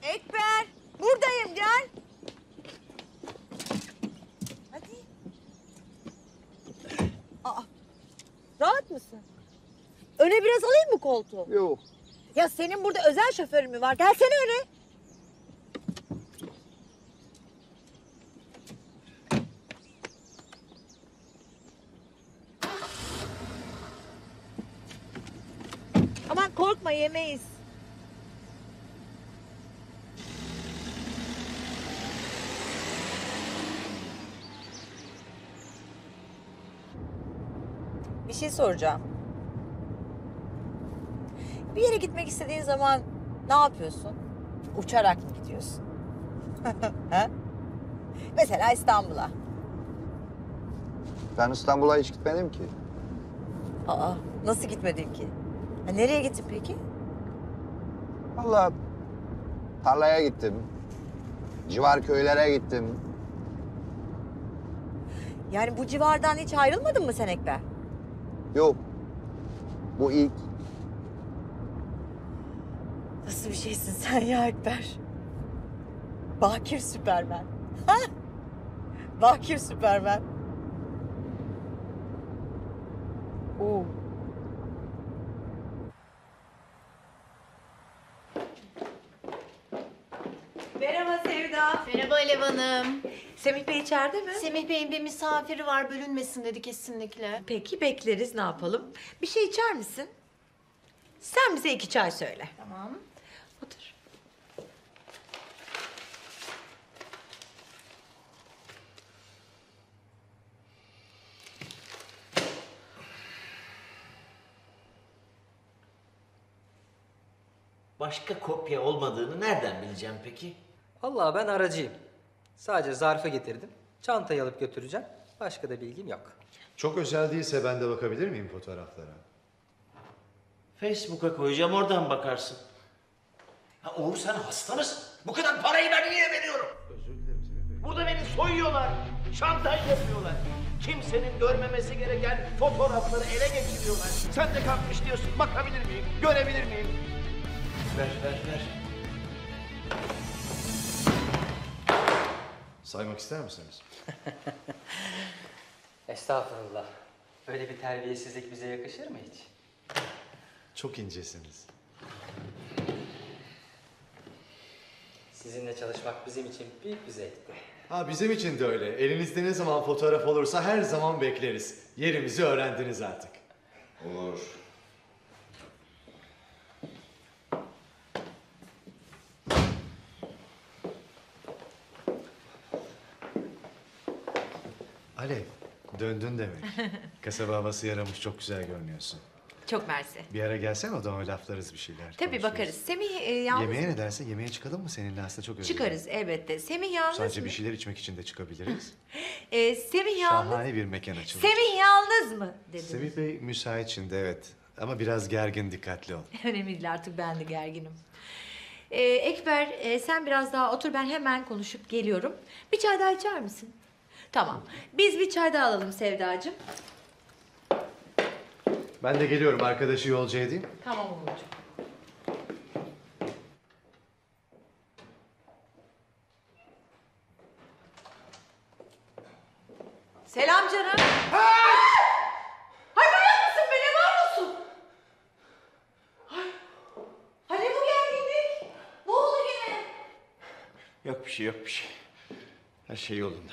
Ekber, buradayım gel. Hadi. Aa, rahat mısın? Öne biraz alayım mı koltuğu? Yok. Ya senin burada özel şoförün mü var? Gelsene öne. Aman korkma yemeyiz. Bir şey soracağım. Bir yere gitmek istediğin zaman ne yapıyorsun? Uçarak mı gidiyorsun? Ha? Mesela İstanbul'a. Ben İstanbul'a hiç gitmedim ki. Aa, nasıl gitmedin ki? Ha, nereye gittin peki? Vallahi tarlaya gittim. Civar köylere gittim. Yani bu civardan hiç ayrılmadın mı sen Ekber? Yok. Bu ilk. Nasıl bir şeysin sen ya Ekber? Bakir Süpermen. Ha? Bakir Süpermen. Oo. Merhaba Sevda. Merhaba Alev Hanım. Semih Bey içeride mi? Semih Bey'in bir misafiri var, bölünmesin dedi kesinlikle. Peki bekleriz, ne yapalım? Bir şey içer misin? Sen bize 2 çay söyle. Tamam. Otur. Başka kopya olmadığını nereden bileceğim peki? Vallahi ben aracıyım. Sadece zarfı getirdim. Çantayı alıp götüreceğim. Başka da bilgim yok. Çok özel değilse ben de bakabilir miyim fotoğraflara? Facebook'a koyacağım, oradan bakarsın. Ha Uğur, sen hasta mısın? Bu kadar parayı ben niye veriyorum? Özür dilerim Semih Bey. Burada beni soyuyorlar, şantaj yapıyorlar. Kimsenin görmemesi gereken fotoğrafları ele geçiriyorlar. Sen de kalkmış diyorsun, bakabilir miyim, görebilir miyim? Ver. Saymak ister misiniz? Estağfurullah. Öyle bir terbiyesizlik bize yakışır mı hiç? Çok incesiniz. Sizinle çalışmak bizim için büyük bir zevkti. Ha, bizim için de öyle. Elinizde ne zaman fotoğraf olursa her zaman bekleriz. Yerimizi öğrendiniz artık. Olur. Alev, döndün demek. Kasaba havası yaramış, çok güzel görünüyorsun. Çok mersi. Bir ara gelsen odama, laflarız bir şeyler. Tabii konuşuruz. bakarız. Semih yalnız Yemeğe ne dersin? Yemeğe çıkalım mı seninle? Aslında çok özledim. Çıkarız elbette. Semih yalnız Sadece mı? bir şeyler içmek için de çıkabiliriz. Semih yalnız. Şahane bir mekan açılır. Semih yalnız mı dediniz? Semih Bey müsait şimdi, evet. Ama biraz gergin, dikkatli ol. Önemli değil, artık ben de gerginim. Ekber sen biraz daha otur, ben hemen konuşup geliyorum. Bir çay daha içer misin? Tamam. Biz bir çay daha alalım Sevdacığım. Ben de geliyorum, arkadaşı yolcu edeyim. Tamam Uğurcuğum. Selam canım. Hay manyak mısın be, ne bağırıyorsun? Hay ne bu gerginlik? Ne oldu yine? Yok bir şey. Her şey yolunda.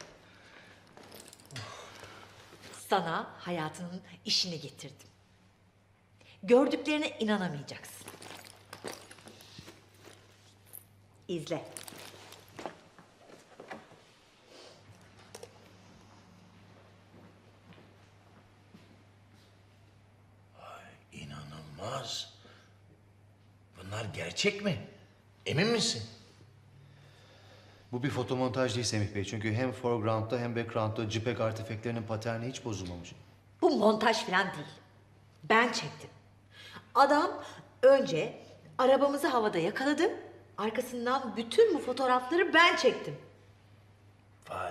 Sana hayatının işini getirdim. Gördüklerine inanamayacaksın. İzle. İnanılmaz. Bunlar gerçek mi? Emin misin? Bu bir fotomontaj değil Semih Bey. Çünkü hem foreground'da hem background'da JPEG artifeklerinin paterni hiç bozulmamış. Bu montaj falan değil. Ben çektim. Adam önce arabamızı havada yakaladı. Arkasından bütün bu fotoğrafları ben çektim. Vay.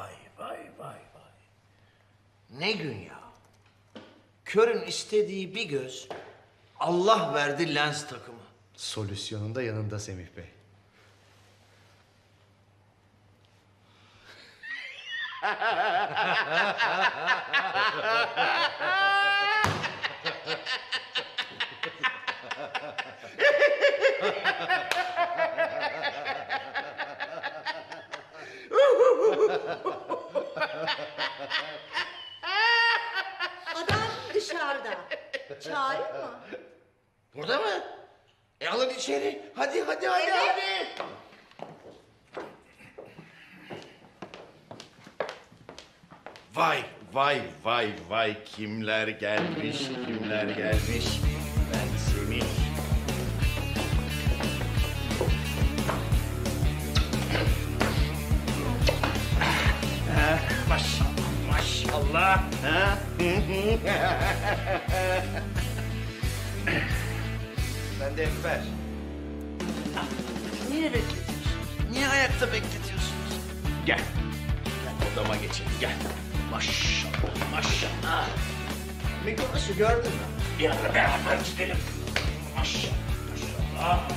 Ne gün ya. Körün istediği bir göz, Allah verdi lens takımı. Solüsyonun da yanında Semih Bey. Adam dışarıda. Çağırayım mı? Burada mı? Alın içeri. Hadi. Evet. Vay kimler gelmiş. Ben Semih. Maşallah. Ha? Ben de Ekber. Niye bekletiyorsunuz? Niye ayakta bekletiyorsunuz? Gel odama geçelim gel. Maşallah. Mikrobaşı gördün mü? Bir ara beraber gidelim. Maşallah.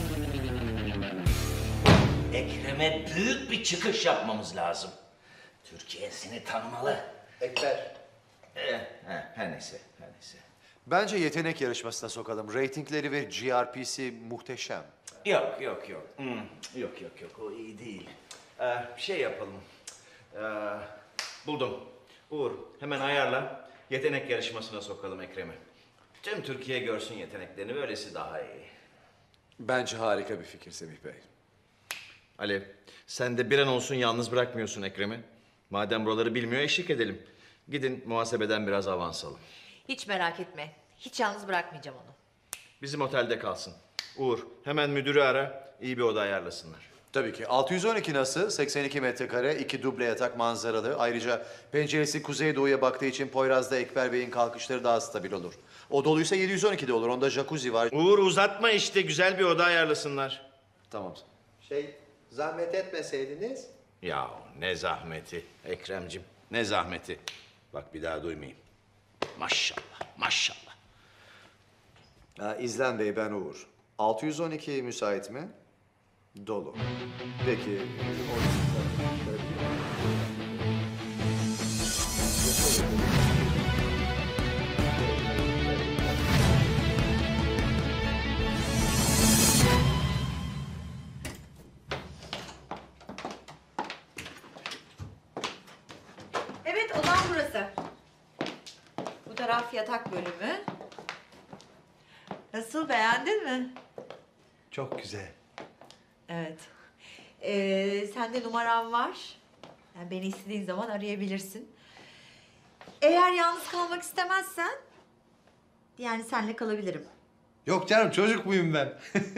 Ekrem'e büyük bir çıkış yapmamız lazım. Türkiye seni tanımalı. Ekber. Her neyse. Bence yetenek yarışmasına sokalım. Ratingleri ve GRP'si muhteşem. Yok. Yok. O iyi değil. Şey yapalım. Buldum. Uğur, hemen ayarla. Yetenek yarışmasına sokalım Ekrem'i. Tüm Türkiye görsün yeteneklerini. Böylesi daha iyi. Bence harika bir fikir Semih Bey. Ali, sen de bir an olsun yalnız bırakmıyorsun Ekrem'i. Madem buraları bilmiyor, eşlik edelim. Gidin muhasebeden biraz avans alın. Hiç merak etme. Hiç yalnız bırakmayacağım onu. Bizim otelde kalsın. Uğur, hemen müdürü ara. İyi bir oda ayarlasınlar. Tabii ki. 612 nasıl? 82 metrekare, 2 duble yatak manzaralı. Ayrıca penceresi kuzeydoğuya baktığı için Poyraz'da Ekber Bey'in kalkışları daha stabil olur. O doluysa 712 de olur. Onda jacuzzi var. Uğur uzatma işte. Güzel bir oda ayarlasınlar. Tamam. Zahmet etmeseydiniz. Ya ne zahmeti Ekrem'cim. Ne zahmeti. Bak bir daha duymayayım. Maşallah. İzlen Bey, ben Uğur. 612 müsait mi? Dolu. Peki. Evet, odam burası. Bu taraf yatak bölümü. Nasıl, beğendin mi? Çok güzel. Evet. Sende numaram var. Yani beni istediğin zaman arayabilirsin. Eğer yalnız kalmak istemezsen... yani seninle kalabilirim. Yok canım, çocuk muyum ben?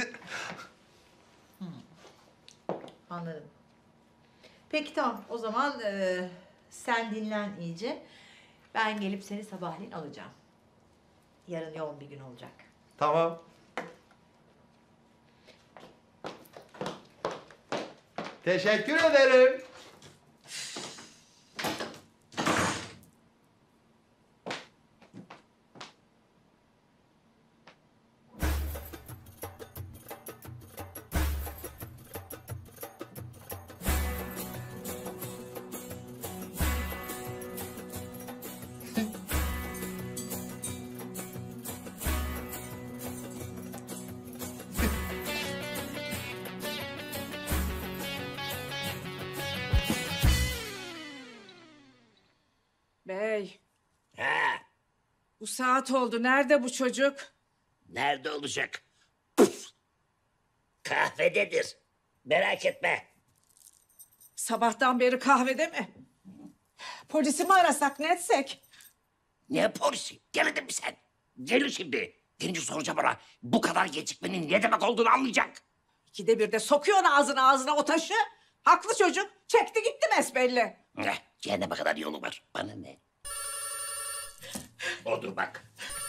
Anladım. Peki tamam. O zaman sen dinlen iyice. Ben gelip seni sabahleyin alacağım. Yarın yoğun bir gün olacak. Tamam. Teşekkür ederim. Bey, Ha, bu saat oldu. Nerede bu çocuk? nerede olacak? Puf! Kahvededir. Merak etme. Sabahtan beri kahvede mi? Polisi mi arasak, ne etsek? Ne polisi? Geldin mi sen? Gelin şimdi. Gelince soracağım ona. Bu kadar gecikmenin ne demek olduğunu anlayacak. İkide bir de sokuyorsun ağzına o taşı. Haklı çocuk. Çekti gitti besbelli. Cehenneme kadar yolu var. Bana ne? Odur bak.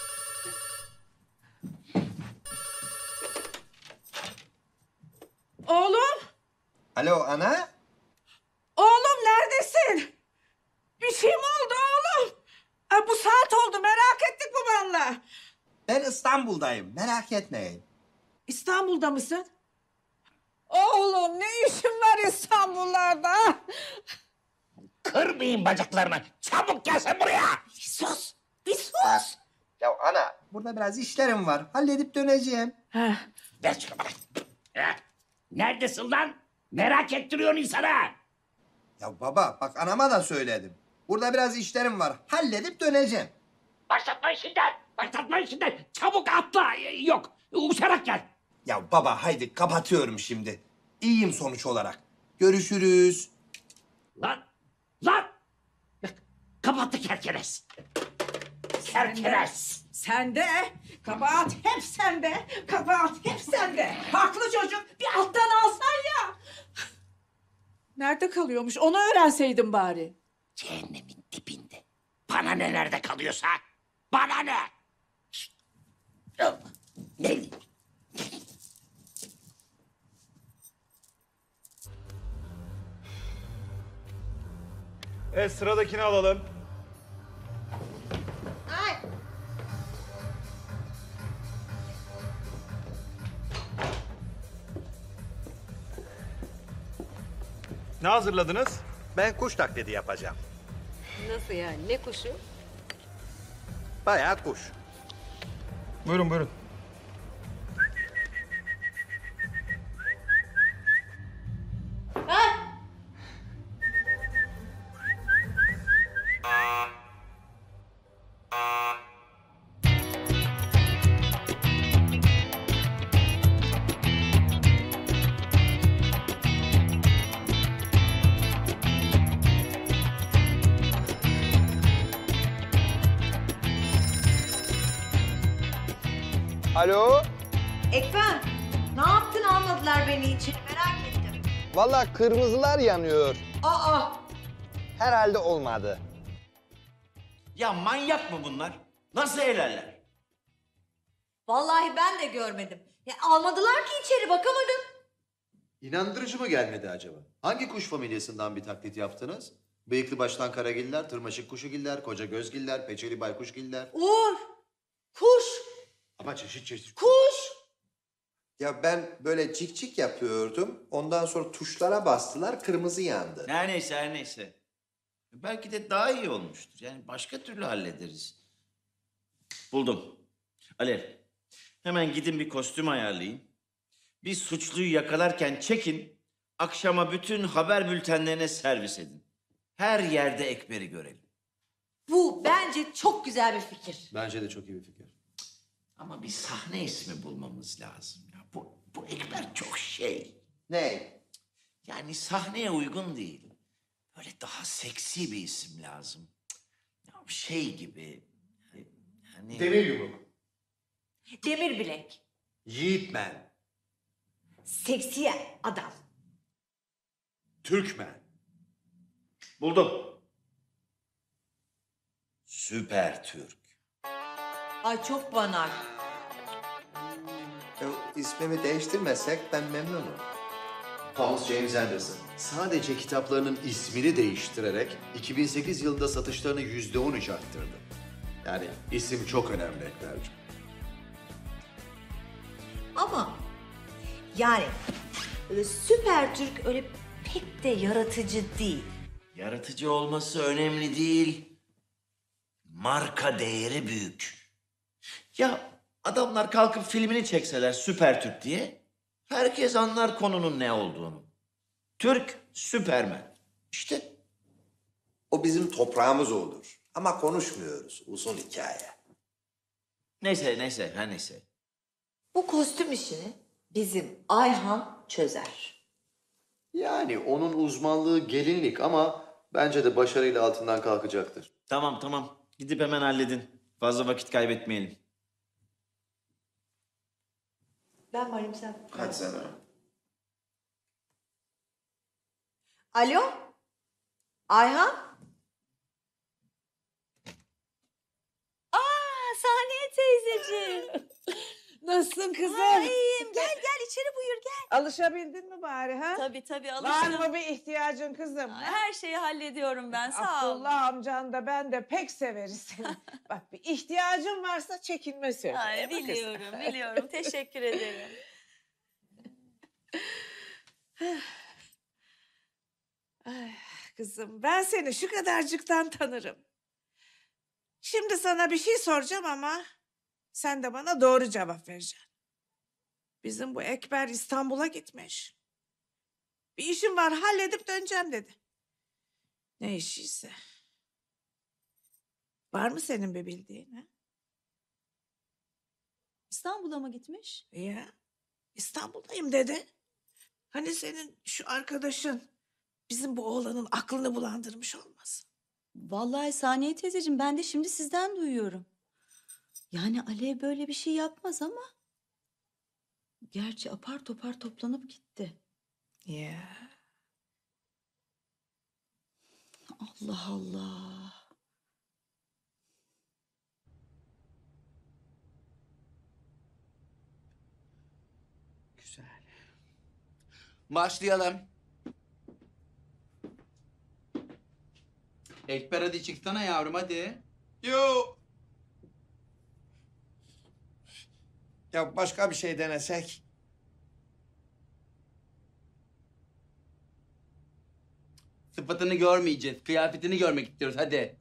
Oğlum, Alo ana. oğlum neredesin? Bir şey mi oldu oğlum? Bu saat oldu, merak ettik babanla. Ben İstanbul'dayım. Merak etmeyin. İstanbul'da mısın? Oğlum ne işin var İstanbullarda? Kırmayın bacaklarımı. Çabuk gel sen buraya. Sus. Bir sus. Ya ana, burada biraz işlerim var. Halledip döneceğim. Ver şunu bana. Neredesin lan? Merak ettiriyorsun insana. Ya baba, bak anama da söyledim. Burada biraz işlerim var. Halledip döneceğim. Başlatma işinden. Başlatma işinden. Çabuk atla. Yok. Uçarak gel. Ya baba haydi kapatıyorum şimdi. İyiyim sonuç olarak. Görüşürüz. Lan. Lan. Kapattı kerkenes. Kerkenes. Sende. Kabahat hep sende. Kabahat hep sende. Haklı çocuk. Bir alttan alsan ya. Nerede kalıyormuş? Onu öğrenseydin bari. Cehennemin dibinde. Bana ne nerede kalıyorsa? Bana ne? Ne? Evet, sıradakini alalım. Ne hazırladınız? Ben kuş taklidi yapacağım. Nasıl yani? Ne kuşu? Bayağı kuş. Buyurun buyurun. Alo? Ekber, ne yaptın almadılar beni için merak ettim. Vallahi kırmızılar yanıyor. Aa! Herhalde olmadı. Ya manyak mı bunlar? Nasıl helaller? Vallahi ben de görmedim. Ya almadılar ki içeri bakamadım. İnandırıcı mı gelmedi acaba? Hangi kuş familyasından bir taklit yaptınız? Bıyıklı baştan karagiller, tırmaşık kuşugiller, koca gözgiller, peçeli baykuşgiller. Uğur! Kuş! Ama çeşit çeşit. Kuş! Ya ben böyle cik cik yapıyordum. Ondan sonra tuşlara bastılar, kırmızı yandı. Her neyse her neyse. Belki de daha iyi olmuştur. Yani başka türlü hallederiz. Buldum. Alev, hemen gidin bir kostüm ayarlayın. Bir suçluyu yakalarken çekin. Akşama bütün haber bültenlerine servis edin. Her yerde Ekber'i görelim. Bu bence çok güzel bir fikir. Bence de çok iyi bir fikir. Ama bir sahne ismi bulmamız lazım. Ya bu Ekber çok şey. Ne? Yani sahneye uygun değil. Böyle daha seksi bir isim lazım. Ya şey gibi. Yani... Demir yumruk. Demir bilek. Yiğitmen. Seksi adam. Türkmen. Buldum. Süper Türk. Ay çok banal. İsmimi değiştirmesek ben memnunum. Thomas James Anderson sadece kitaplarının ismini değiştirerek 2008 yılında satışlarını %13 arttırdı. Yani isim çok önemli Ekber'cim. Ama yani öyle süper Türk öyle pek de yaratıcı değil. Yaratıcı olması önemli değil. Marka değeri büyük. Ya adamlar kalkıp filmini çekseler Süper Türk diye, herkes anlar konunun ne olduğunu. Türk, Süpermen. İşte. O bizim toprağımız olur. Ama konuşmuyoruz. Uzun hikaye. Neyse, her neyse. Bu kostüm işini bizim Ayhan çözer. Yani onun uzmanlığı gelinlik ama bence de başarıyla altından kalkacaktır. Tamam. Gidip hemen halledin. Fazla vakit kaybetmeyelim. Ben varayım sen. Hadi sen ara. Alo? Ayhan? Saniye teyzeciğim. Nasılsın kızım? İyiyim. Gel içeri buyur gel. Alışabildin mi bari ha? Tabii Var alıştım. mı bir ihtiyacın kızım? Her şeyi hallediyorum ben sağ ol. Abdullah amcan da ben de pek severiz seni. Bak bir ihtiyacın varsa çekinme söyle. Ay, değil mi kızım? biliyorum. Teşekkür ederim. Ay, kızım, ben seni şu kadarcıktan tanırım. Şimdi sana bir şey soracağım ama sen de bana doğru cevap vereceksin. Bizim bu Ekber İstanbul'a gitmiş. Bir işim var, halledip döneceğim dedi. Ne işiyse. Var mı senin bir bildiğin? Ha? İstanbul'a mı gitmiş? Ya, İstanbul'dayım dedi. Hani senin şu arkadaşın bizim bu oğlanın aklını bulandırmış olmasın? Vallahi Saniye teyzeciğim ben de şimdi sizden duyuyorum. Yani Alev böyle bir şey yapmaz ama... Gerçi apar topar toplanıp gitti. Ya. Allah Allah. Güzel. Başlayalım. Ekber hadi çıksana yavrum hadi. Yo. Ya başka bir şey denesek? Sıfatını görmeyeceğiz. Kıyafetini görmek istiyoruz hadi.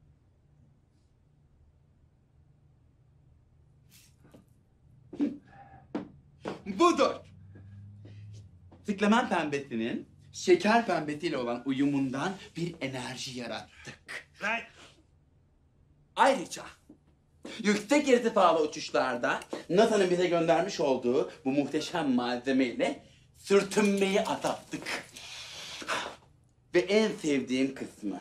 Budur. Sıklaman pembesinin şeker pembesiyle olan uyumundan bir enerji yarattık. Ayrıca yüksek irtifalı uçuşlarda NASA'nın bize göndermiş olduğu bu muhteşem malzemeyle sürtünmeyi azalttık. Ve en sevdiğim kısmı.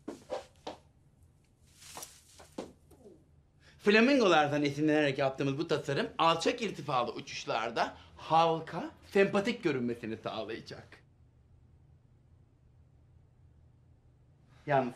Flamingolardan esinlenerek yaptığımız bu tasarım alçak irtifalı uçuşlarda halka sempatik görünmesini sağlayacak. Yalnız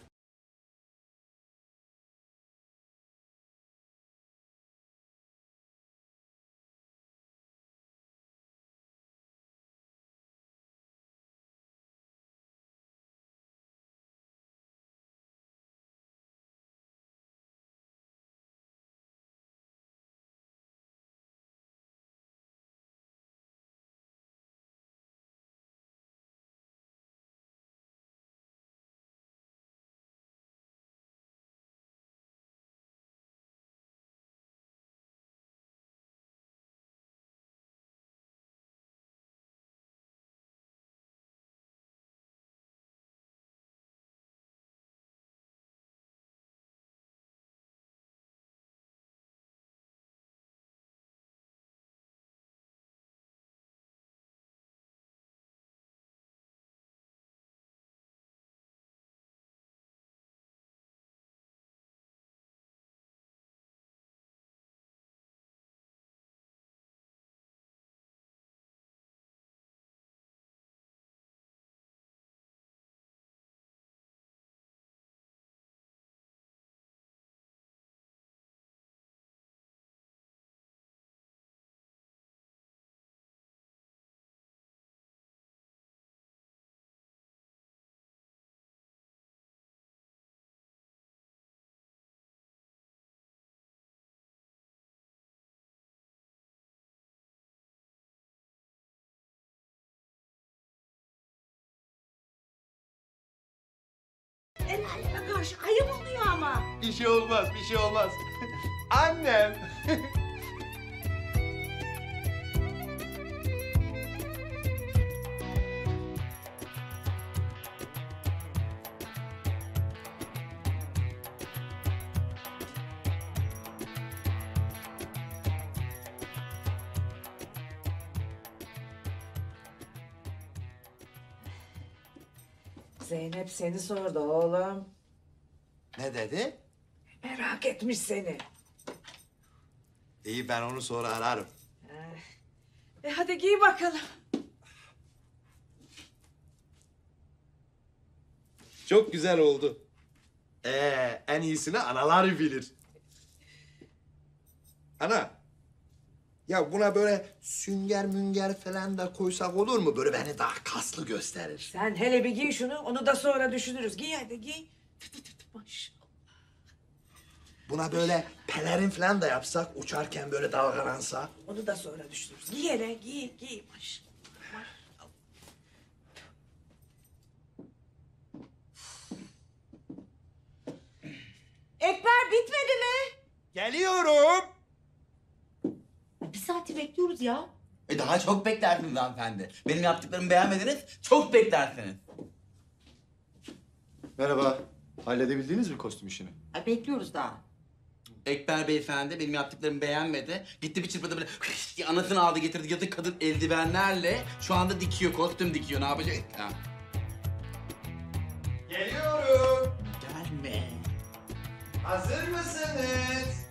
El aleme karşı ayıp oluyor ama. Bir şey olmaz, bir şey olmaz. Annem. Zeynep seni sordu oğlum. Ne dedi? Merak etmiş seni. İyi ben onu sonra ararım. Hadi giy bakalım. Çok güzel oldu. En iyisini analar bilir. Ana. Ya buna böyle sünger münger falan da koysak olur mu? Böyle beni daha kaslı gösterir. Sen hele bir giy şunu, onu da sonra düşünürüz. Giy hadi giy. Maşallah. Buna böyle pelerin falan da yapsak, uçarken böyle dalgalansa. Onu da sonra düşünürüz. Giy hele, giy maşallah. Ekber bitmedi mi? Geliyorum. Bir saati bekliyoruz ya. Daha çok beklersiniz hanımefendi. Benim yaptıklarımı beğenmediniz, çok beklersiniz. Merhaba. Halledebildiniz mi kostüm işini? Bekliyoruz daha. Ekber beyefendi benim yaptıklarımı beğenmedi. Gitti bir çırpıda böyle diye anasını aldı getirdi. Yazık kadın eldivenlerle şu anda dikiyor, kostüm dikiyor. Ne yapacak? Ha. Geliyorum. Gelme. Hazır mısınız?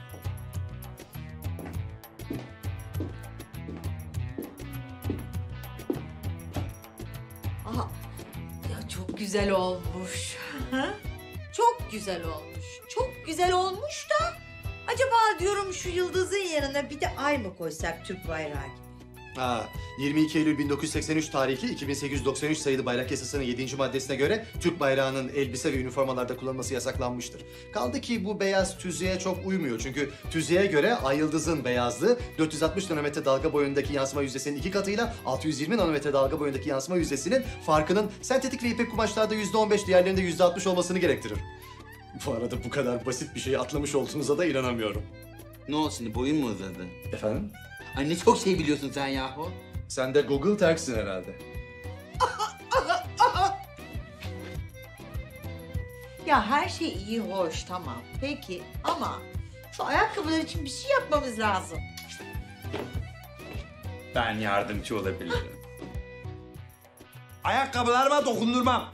Aha. Ya çok güzel olmuş. Çok güzel olmuş. Çok güzel olmuş da acaba diyorum şu yıldızın yanına bir de ay mı koysak Türk bayrağı gibi? Ha, 22 Eylül 1983 tarihli 2893 sayılı bayrak yasasının 7. maddesine göre Türk bayrağının elbise ve üniformalarda kullanılması yasaklanmıştır. Kaldı ki bu beyaz tüzüğe çok uymuyor. Çünkü tüzüğe göre ay yıldızın beyazlığı 460 nanometre dalga boyundaki yansıma yüzdesinin 2 katıyla 620 nanometre dalga boyundaki yansıma yüzdesinin farkının sentetik ve ipek kumaşlarda %15, diğerlerinde %60 olmasını gerektirir. Bu arada bu kadar basit bir şeyi atlamış olduğunuza da inanamıyorum. Ne oldu şimdi, boyun mu uzadı? Efendim? Ay ne çok şey biliyorsun sen yahu. Sen de Google terksin herhalde. Ya her şey iyi hoş tamam peki ama şu ayakkabılar için bir şey yapmamız lazım. Ben yardımcı olabilirim. Ayakkabılarıma dokundurmam.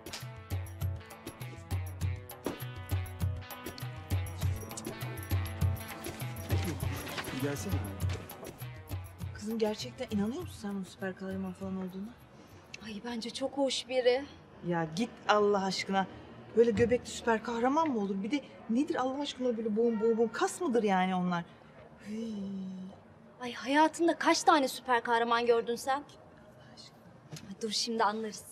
Gelsene. Kızım gerçekten inanıyor musun sen bu süper kahraman falan olduğuna? Ay bence çok hoş biri. Ya git Allah aşkına. Böyle göbekli süper kahraman mı olur? Bir de nedir Allah aşkına böyle boğum kas mıdır yani onlar? Hıy. Ay hayatında kaç tane süper kahraman gördün sen? Ay, dur şimdi anlarız.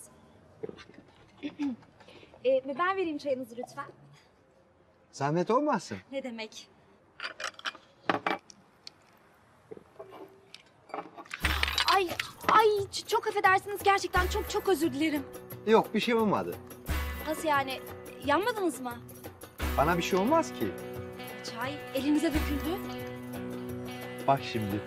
Ben vereyim çayınızı lütfen. Zahmet olmazsın. Ne demek? Ay çok affedersiniz gerçekten çok özür dilerim. Yok bir şey olmadı. Nasıl yani? Yanmadınız mı? Bana bir şey olmaz ki. Çay elinize döküldü. Bak şimdi.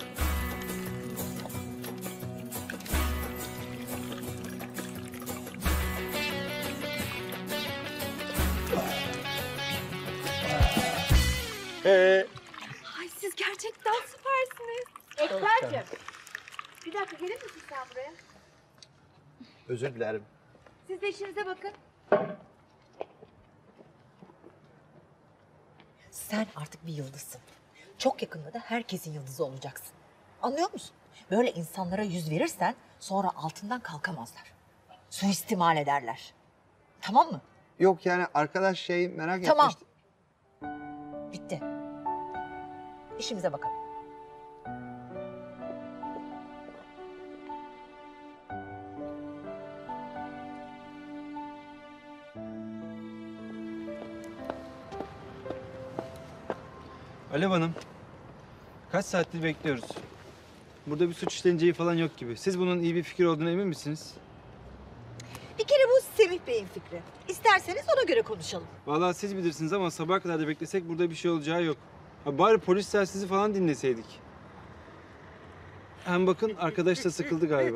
Ay siz gerçekten süpersiniz. Ekber'cim. Bir dakika gelir misin sen buraya? Özür dilerim. Siz de işinize bakın. Sen artık bir yıldızsın. Çok yakında da herkesin yıldızı olacaksın. Anlıyor musun? Böyle insanlara yüz verirsen sonra altından kalkamazlar. Suistimal ederler. Tamam mı? Yok yani arkadaş şey merak Tamam. etmişti. Bitti. İşimize bakalım. Alev Hanım. Kaç saattir bekliyoruz. Burada bir suç işleneceği falan yok gibi. Siz bunun iyi bir fikir olduğuna emin misiniz? Bir kere bu Semih Bey'in fikri. İsterseniz ona göre konuşalım. Vallahi siz bilirsiniz ama sabaha kadar da beklesek burada bir şey olacağı yok. Ha, bari polis telsizi falan dinleseydik. Hem bakın arkadaş da sıkıldı galiba.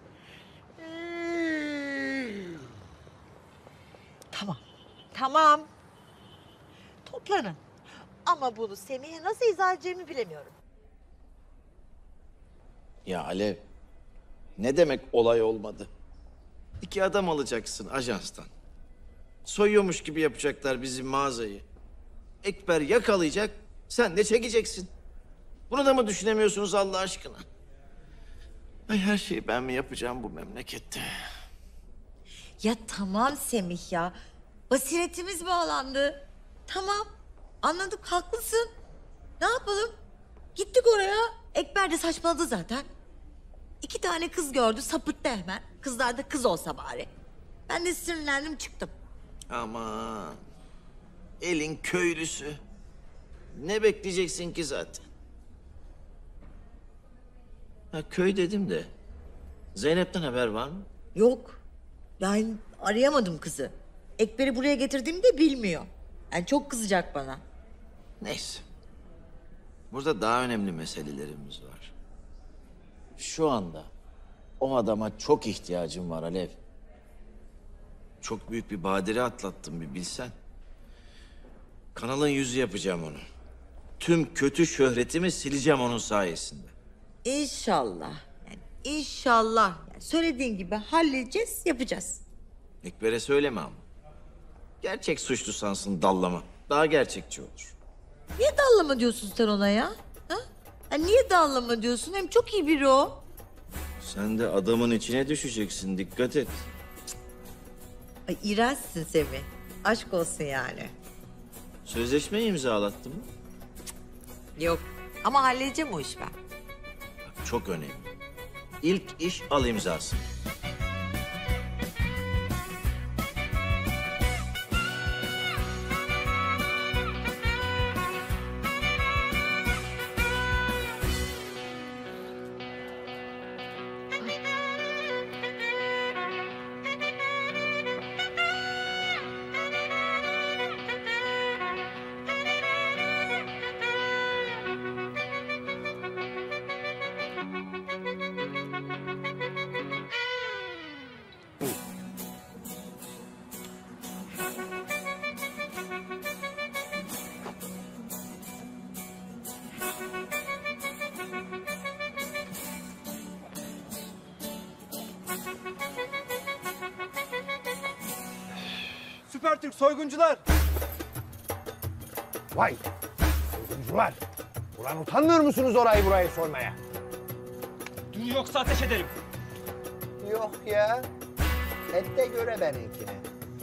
Tamam. Toplanın. Ama bunu Semih'e nasıl izah edeceğimi bilemiyorum. Ya Alev, ne demek olay olmadı? 2 adam alacaksın ajanstan. Soyuyormuş gibi yapacaklar bizim mağazayı. Ekber yakalayacak, sen de çekeceksin. Bunu da mı düşünemiyorsunuz Allah aşkına? Ay her şeyi ben mi yapacağım bu memlekette? Ya tamam Semih ya. Basiretimiz bağlandı. Tamam. Anladık haklısın. Ne yapalım? Gittik oraya. Ekber de saçmaladı zaten. 2 tane kız gördü sapıttı hemen. Kızlar da kız olsa bari. Ben de sinirlendim çıktım. Aman, elin köylüsü. Ne bekleyeceksin ki zaten? Ha, köy dedim de, Zeynep'ten haber var mı? Yok. Yani arayamadım kızı. Ekber'i buraya getirdiğimi de bilmiyor. Yani çok kızacak bana. Neyse. Burada daha önemli meselelerimiz var. Şu anda o adama çok ihtiyacım var Alev. Çok büyük bir badire atlattım bir bilsen. Kanalın yüzü yapacağım onu. Tüm kötü şöhretimi sileceğim onun sayesinde. İnşallah. Yani inşallah. Yani söylediğin gibi halledeceğiz, yapacağız. Ekber'e söyleme ama. Gerçek suçlu sansın dallama. Daha gerçekçi olur. Niye dallama diyorsun sen ona ya? Ha? Ha, niye dallama diyorsun? Hem çok iyi biri o. Sen de adamın içine düşeceksin. Dikkat et. Ay iğrençsin Semih. Aşk olsun yani. Sözleşmeyi imzalattın mı? Yok. Ama halledeceğim o işi ben. Çok önemli. İlk iş al imzasını. Süper Türk soyguncular. Vay! Soyguncular! Ulan utanmıyor musunuz orayı burayı sormaya? Dur yoksa ateş ederim. Yok ya. Et de göre benimkini.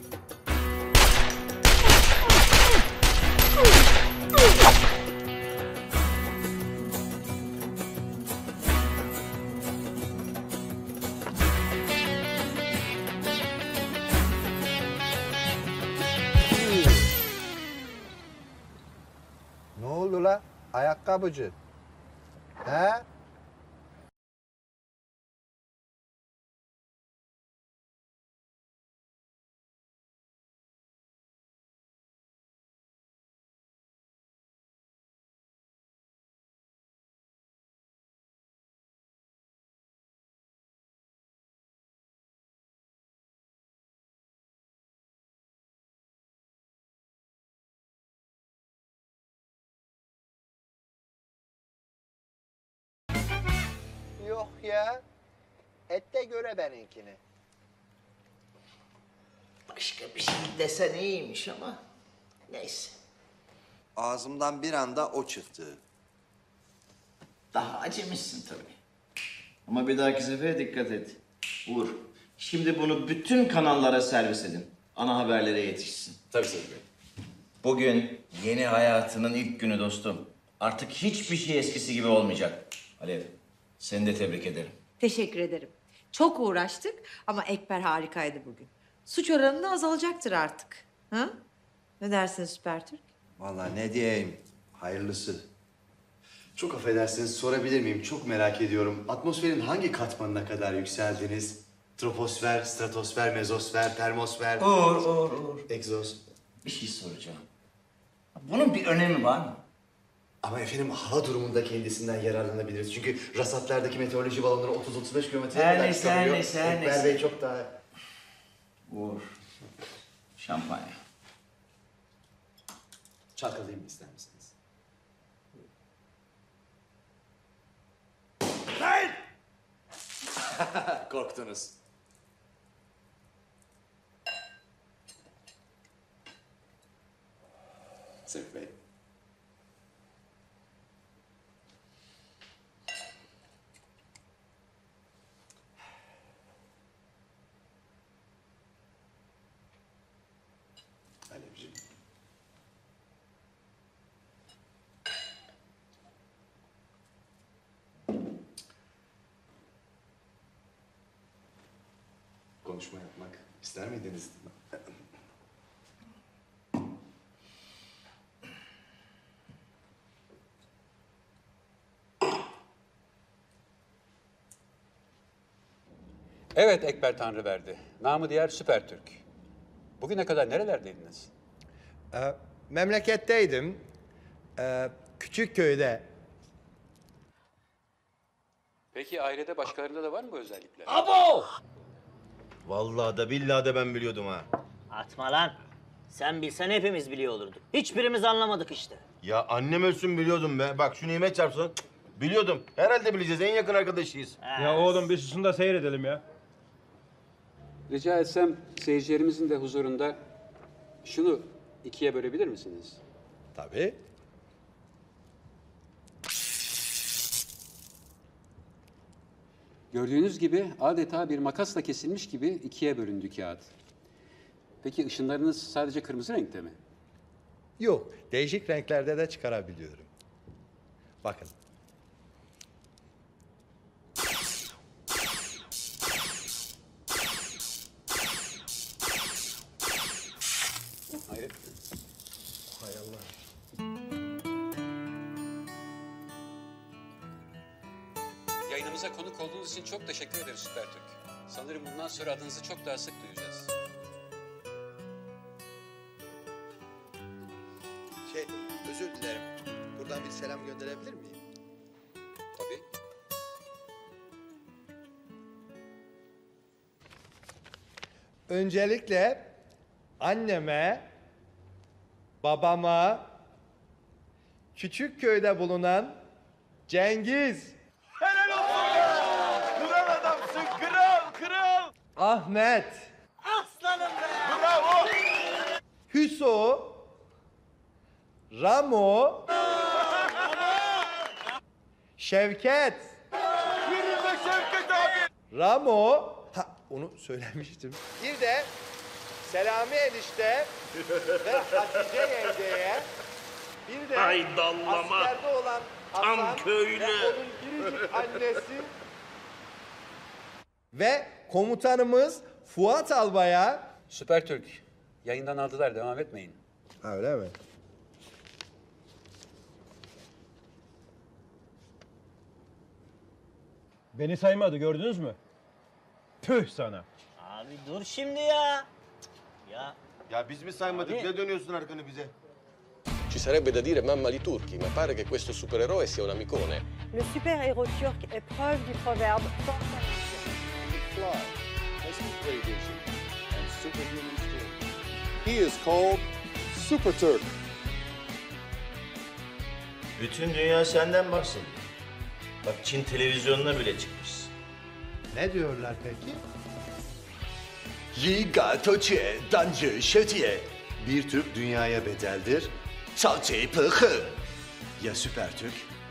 Ne oldu la? Ayakkabıcı. He? Yok ya. Et de göre benimkini. Başka bir şey desen iyiymiş ama neyse. Ağzımdan bir anda o çıktı. Daha acemisin tabii. Ama bir dahaki sefere dikkat et. Uğur, şimdi bunu bütün kanallara servis edin. Ana haberlere yetişsin. Tabii Semih Bey. Bugün yeni hayatının ilk günü dostum. Artık hiçbir şey eskisi gibi olmayacak. Alev, seni de tebrik ederim. Teşekkür ederim. Çok uğraştık ama Ekber harikaydı bugün. Suç oranı da azalacaktır artık. Ha? Ne dersin Süper Türk? Vallahi ne diyeyim, hayırlısı. Çok affedersiniz, sorabilir miyim? Çok merak ediyorum. Atmosferin hangi katmanına kadar yükseldiniz? Troposfer, stratosfer, mezosfer, termosfer... Uğur. Egzoz. Bir şey soracağım. Bunun bir önemi var mı? Ama efendim hava durumunda kendisinden yararlanabiliriz. Çünkü rasatlardaki meteoroloji balonları 30-35 kilometreye Her kadar neyse, çıkabiliyor. her neyse, her Ekber neyse. Bey çok daha... Uğur, şampanya. Çalkalayayım mı ister misiniz? Korktunuz. Semih Bey. Alevciğim. Konuşma yapmak ister miydiniz? Evet Ekber Tanrıverdi. Namı diğer Süper Türk. Bugüne kadar nerelerdeydiniz? memleketteydim. Küçük köyde. Peki ailede başkalarında da var mı bu özellikler? Abo! Vallahi da billahi de ben biliyordum ha. Atma lan. Sen bilsen hepimiz biliyor olurduk. Hiçbirimiz anlamadık işte. Ya annem ölsün biliyordum be. Bak şu nimet çarpsın. Biliyordum. Herhalde bileceğiz. En yakın arkadaşıyız. Ya oğlum bir susun da seyredelim ya. Rica etsem seyircilerimizin de huzurunda şunu ikiye bölebilir misiniz? Tabii. Gördüğünüz gibi adeta bir makasla kesilmiş gibi ikiye bölündü kağıt. Peki ışınlarınız sadece kırmızı renkte mi? Yok, değişik renklerde de çıkarabiliyorum. Bakın. Hayır. Hay Allah. Yayınımıza konuk olduğunuz için çok teşekkür ederiz Süpertürk. Sanırım bundan sonra adınızı çok daha sık duyacağız. Özür dilerim. Buradan bir selam gönderebilir miyim? Tabii. Öncelikle anneme, babama, küçük köyde bulunan Cengiz, Helal olsun! Kral adamsın. Kral! Ahmet, Aslanım be! Bravo! Hüso, Ramo, Şevket, Yürüme Şevket abi! Ramo, onu söylemiştim. Bir de Selami enişte ve Hatice yengeye, bir de Ay dallama. askerde olan Tam Hasan köylü. ve onun biricik annesi ve komutanımız Fuat Albay'a. Süpertürk, yayından aldılar, devam etmeyin. Öyle mi? Beni saymadı gördünüz mü? Tüh sana. Abi dur şimdi ya. Ya. Ya biz mi saymadık? Ne dönüyorsun arkanı bize? Ci sarebbe da dire mamma li turchi, ma pare che questo supereroe sia un amicone. Le super-héros turc est preuve du proverbe tant He is called Super Turk. Bütün dünya senden bahsediyor. Bak Çin televizyonuna bile çıkmışsın. Ne diyorlar peki? Yi ga toçe dancı şötiye. Bir Türk dünyaya bedeldir. Çalçe pıhı. Ya Süper Türk?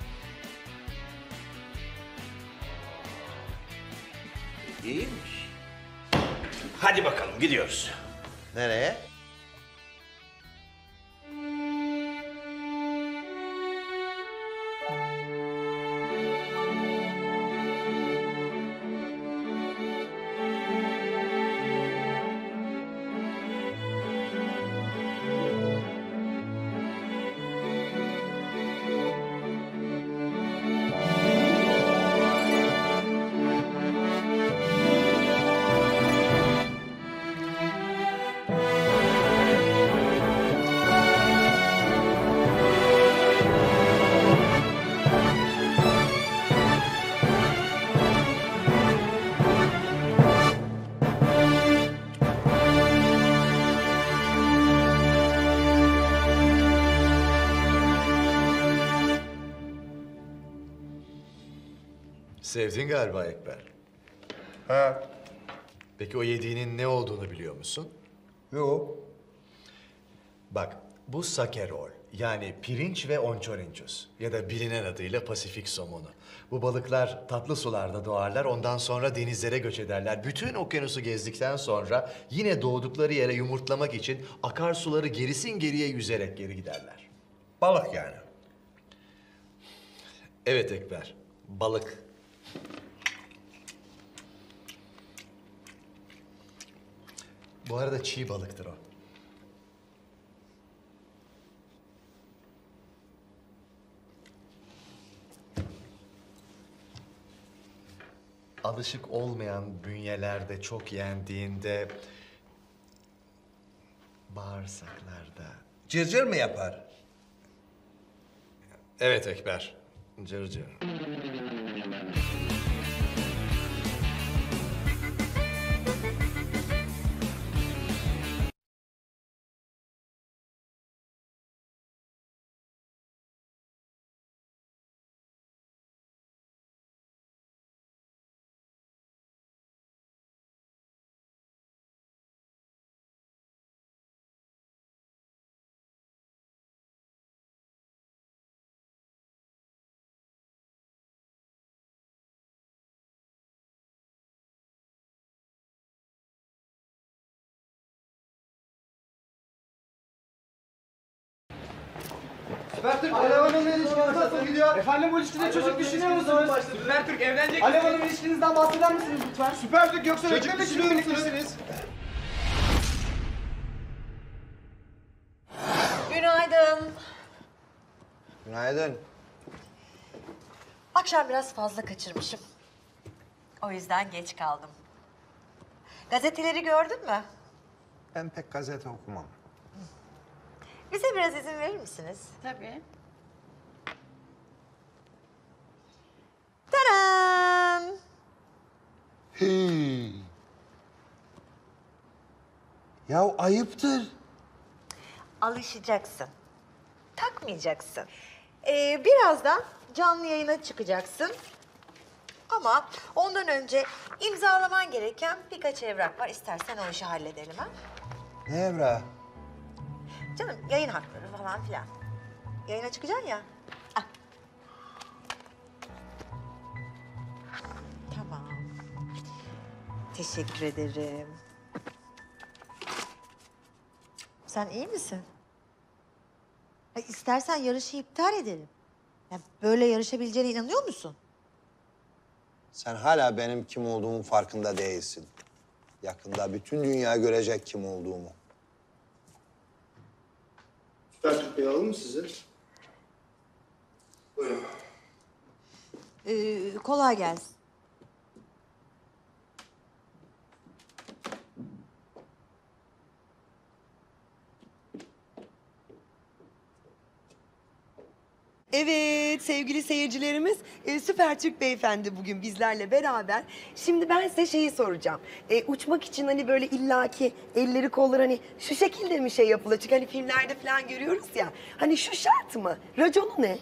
İyiymiş. Hadi bakalım gidiyoruz. Nereye? Sevdin galiba Ekber. Ha. Peki o yediğinin ne olduğunu biliyor musun? Yok. Bak, bu sakerol, yani pirinç ve onçorinços ya da bilinen adıyla Pasifik somonu. Bu balıklar tatlı sularda doğarlar, ondan sonra denizlere göç ederler. Bütün okyanusu gezdikten sonra yine doğdukları yere yumurtlamak için akarsuları gerisin geriye yüzerek geri giderler. Balık yani. Evet Ekber, balık. Bu arada çiğ balıktır o. Alışık olmayan bünyelerde çok yendiğinde bağırsaklarda Cırcır mı yapar? Evet Ekber. Cırcır. Süpertürk, Alev Hanım'la ilişkiniz nasıl gidiyor? Efendim bu ilişkide çocuk düşünüyor musunuz? Süpertürk evlenecek Alev Hanım ilişkinizden bahseder misiniz lütfen? Süpertürk yoksa çocuk düşünüyor musunuz? Günaydın. Günaydın. Akşam biraz fazla kaçırmışım. O yüzden geç kaldım. Gazeteleri gördün mü? Ben pek gazete okumam. Bize biraz izin verir misiniz? Tabii. Tadam! Ya ayıptır. Alışacaksın. Takmayacaksın. Birazdan canlı yayına çıkacaksın. Ama ondan önce imzalaman gereken birkaç evrak var. İstersen o işi halledelim ha. Ne evrağı? Canım yayın hakları falan filan. Yayına çıkacaksın ya. Ah. Tamam. Teşekkür ederim. Sen iyi misin? İstersen yarışı iptal edelim. Ya böyle yarışabileceğine inanıyor musun? Sen hala benim kim olduğumun farkında değilsin. Yakında bütün dünya görecek kim olduğumu. Süpertürk Bey alalım mı sizi? Buyurun. Kolay gelsin. Evet sevgili seyircilerimiz, Süpertürk Beyefendi bugün bizlerle beraber. Şimdi ben size şeyi soracağım. Uçmak için hani böyle illaki elleri kolları hani şu şekilde mi şey yapılır? Çünkü hani filmlerde falan görüyoruz ya. Hani şu şart mı? Raconu ne?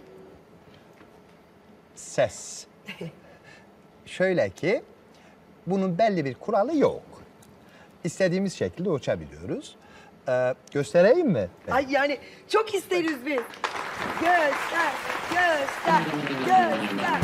Ses. Şöyle ki, bunun belli bir kuralı yok. İstediğimiz şekilde uçabiliyoruz. Göstereyim mi? Ay yani çok isteriz biz. Göster, göster, göster.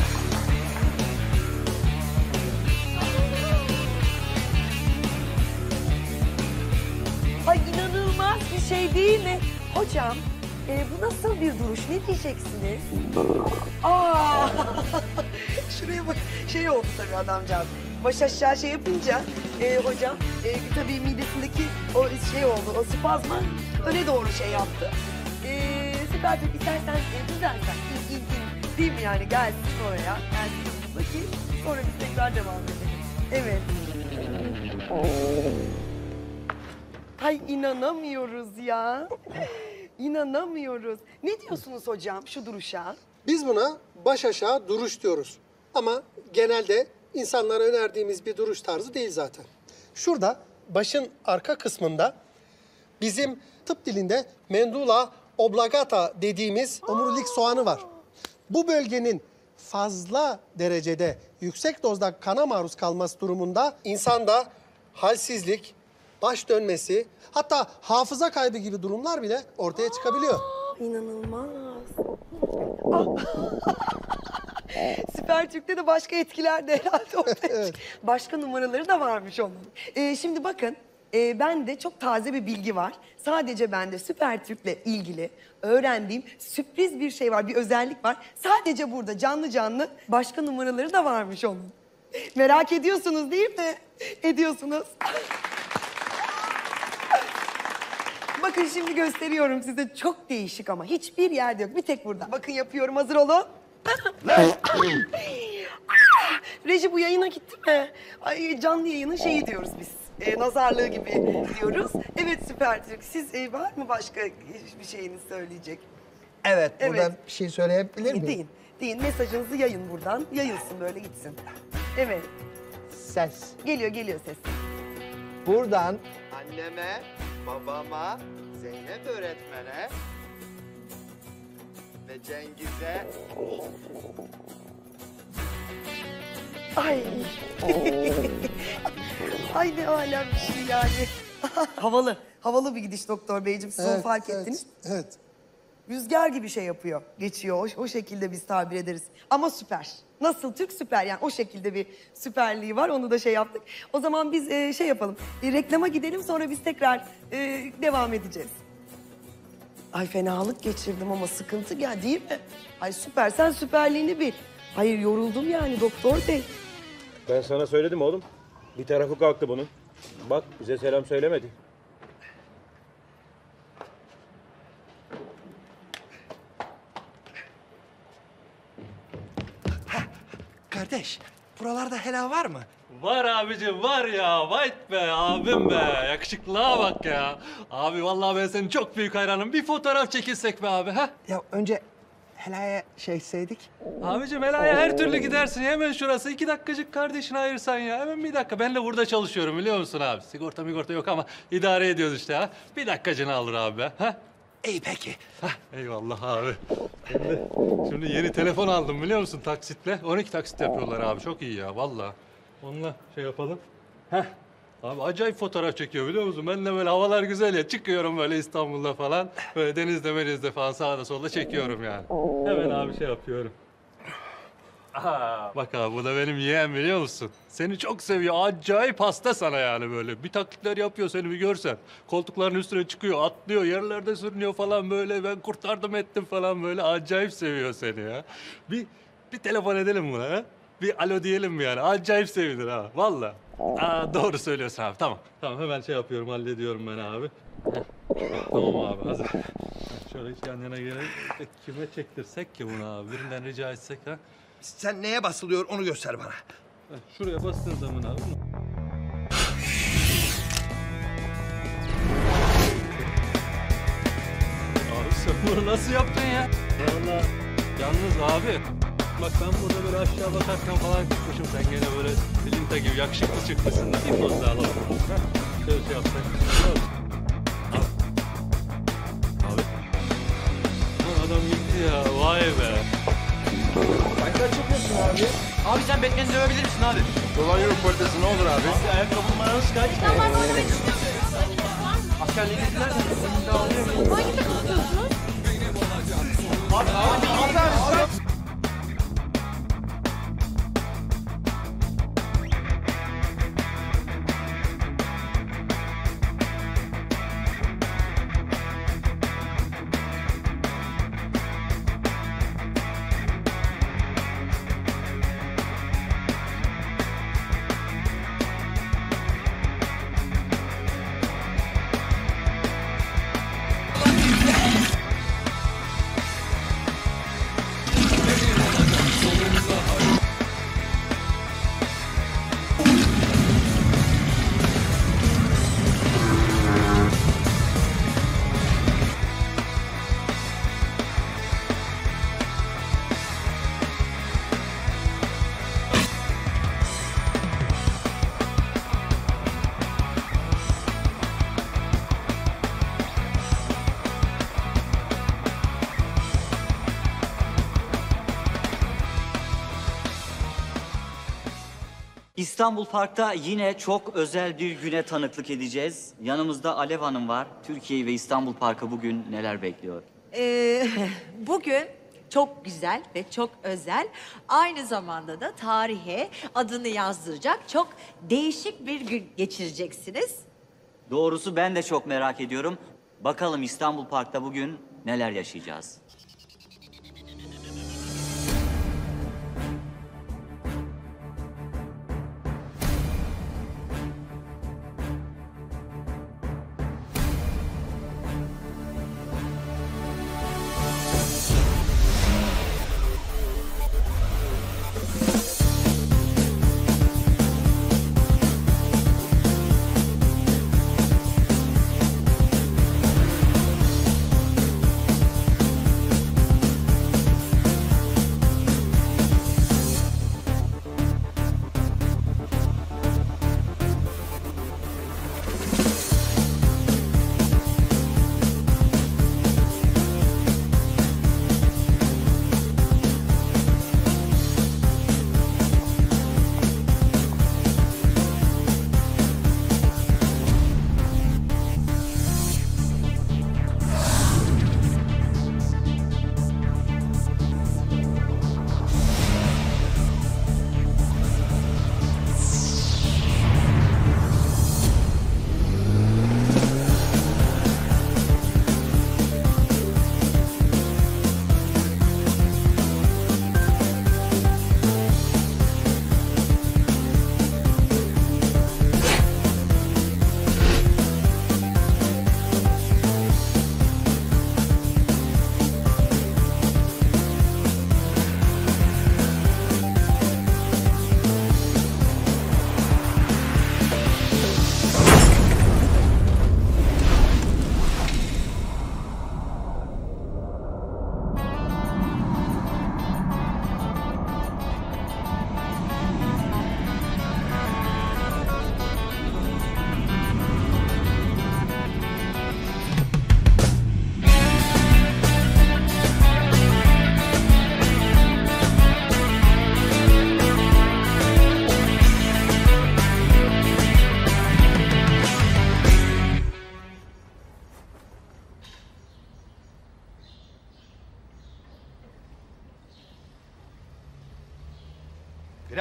Ay inanılmaz bir şey değil mi? Hocam, bu nasıl bir duruş? Ne diyeceksiniz? Aa! Şuraya bak, şey oldu tabii adamcağız. Baş aşağı şey yapınca hocam, tabii midesindeki o şey oldu, o spazma öne doğru şey yaptı. Süpertürk istersen düzelsen, değil mi yani? Gelsin oraya, gelsin bakayım. Sonra biz tekrar devam edelim. Evet. Ay inanamıyoruz ya. İnanamıyoruz. Ne diyorsunuz hocam şu duruşa? Biz buna baş aşağı duruş diyoruz. Ama genelde insanlara önerdiğimiz bir duruş tarzı değil zaten. Şurada başın arka kısmında bizim tıp dilinde medulla oblongata dediğimiz omurilik soğanı var. Bu bölgenin fazla derecede yüksek dozda kana maruz kalması durumunda insanda halsizlik, baş dönmesi, hatta hafıza kaybı gibi durumlar bile ortaya çıkabiliyor. İnanılmaz. Süpertürk'te de başka etkiler de herhalde ortaya çık. Başka numaraları da varmış onun. Şimdi bakın, bende çok taze bir bilgi var. Sadece bende Süpertürk'le ilgili öğrendiğim sürpriz bir şey var, bir özellik var. Sadece burada canlı canlı başka numaraları da varmış onun. Merak ediyorsunuz değil mi? Ediyorsunuz. Bakın şimdi gösteriyorum size. Çok değişik ama hiçbir yerde yok. Bir tek burada. Bakın yapıyorum, hazır olun. Reji bu yayına gitti mi? Ay, canlı yayının şeyi diyoruz biz. nazarlığı gibi diyoruz. Evet Süper Türk. Siz var mı başka bir şeyiniz söyleyecek? Evet, Evet. buradan bir şey söyleyebilir miyim? Deyin. Deyin. Mesajınızı yayın buradan. Yayılsın böyle gitsin. Evet. Ses. Geliyor ses. Buradan anneme, babama, Zeynep öğretmene ve Cengiz'e... Ay. Ay ne alem bir şey yani. Havalı. Havalı bir gidiş doktor beyciğim. Siz onu fark ettiniz. Evet. Rüzgar gibi şey yapıyor. Geçiyor. O şekilde biz tabir ederiz. Ama süper. Nasıl Türk süper yani o şekilde bir süperliği var. Onu da şey yaptık. O zaman biz şey yapalım. Reklama gidelim sonra biz tekrar devam edeceğiz. Ay fenalık geçirdim ama sıkıntı gel değil mi? Ay süper sen süperliğini bil. Hayır yoruldum yani doktor bey. Ben sana söyledim oğlum. Bir tarafı kalktı bunun. Bak bize selam söylemedi. Kardeş, buralarda helal var mı? Var abicim var ya. Vay be abim be. Yakışıklığa bak ya. Abi vallahi ben senin çok büyük hayranım. Bir fotoğraf çekilsek be abi ha? Ya önce helaya şeyseydik. Abicim helaya her türlü gidersin. Hemen şurası 2 dakikacık kardeşine ayırsan ya. Hemen bir dakika. Ben de burada çalışıyorum biliyor musun abi? Sigorta yok ama idare ediyoruz işte ha. Bir dakikacını alır abi be. Ha? İyi peki. Hah, eyvallah abi. Şimdi yeni telefon aldım biliyor musun taksitle. 12 taksit yapıyorlar abi. Çok iyi ya vallahi. Onunla şey yapalım. Heh. Abi acayip fotoğraf çekiyor biliyor musun? Ben de böyle havalar güzel ya. Çıkıyorum böyle İstanbul'da falan. Böyle denizde falan sağda solda çekiyorum yani. Hemen abi şey yapıyorum. Aha, bak abi bu da benim yeğen biliyor musun? Seni çok seviyor. Acayip hasta sana yani böyle. Bir taklitler yapıyor seni bir görsen. Koltukların üstüne çıkıyor, atlıyor, yerlerde sürünüyor falan böyle. Ben kurtardım ettim falan böyle. Acayip seviyor seni ya. Bir telefon edelim buna ha? Bir alo diyelim mi yani? Acayip sevinir ha. Vallahi. Doğru söylüyorsun abi. Tamam. Tamam hemen şey yapıyorum, hallediyorum ben abi. Tamam abi hazır. Şöyle hiç yan yana gelelim. Kime çektirsek ki bunu abi? Birinden rica etsek ha? Sen neye basılıyor onu göster bana. Şuraya bastığın zaman abi. Abi sen bunu nasıl yaptın ya? Vallahi yalnız abi. Bak ben burada böyle aşağı bakarken falan çıkmışım. Sen gene böyle bilinta gibi yakışıklı çıkmışsın. Bir poz daha alalım. Şöyle şey yapsak. Abi. Lan adam gitti ya. Vay be. Kaç yapıyorsun abi? Abi sen Batman'i dövebilir misin abi? Dolan yürü politesi ne olur abi? Abi ayakkabının numarası kaç? Askerliğe gittiler mi? Hangi takım tutuyorsunuz? Abi. İstanbul Park'ta yine çok özel bir güne tanıklık edeceğiz. Yanımızda Alev Hanım var. Türkiye ve İstanbul Park'ı bugün neler bekliyor? Bugün çok güzel ve çok özel. Aynı zamanda da tarihe adını yazdıracak çok değişik bir gün geçireceksiniz. Doğrusu ben de çok merak ediyorum. Bakalım İstanbul Park'ta bugün neler yaşayacağız?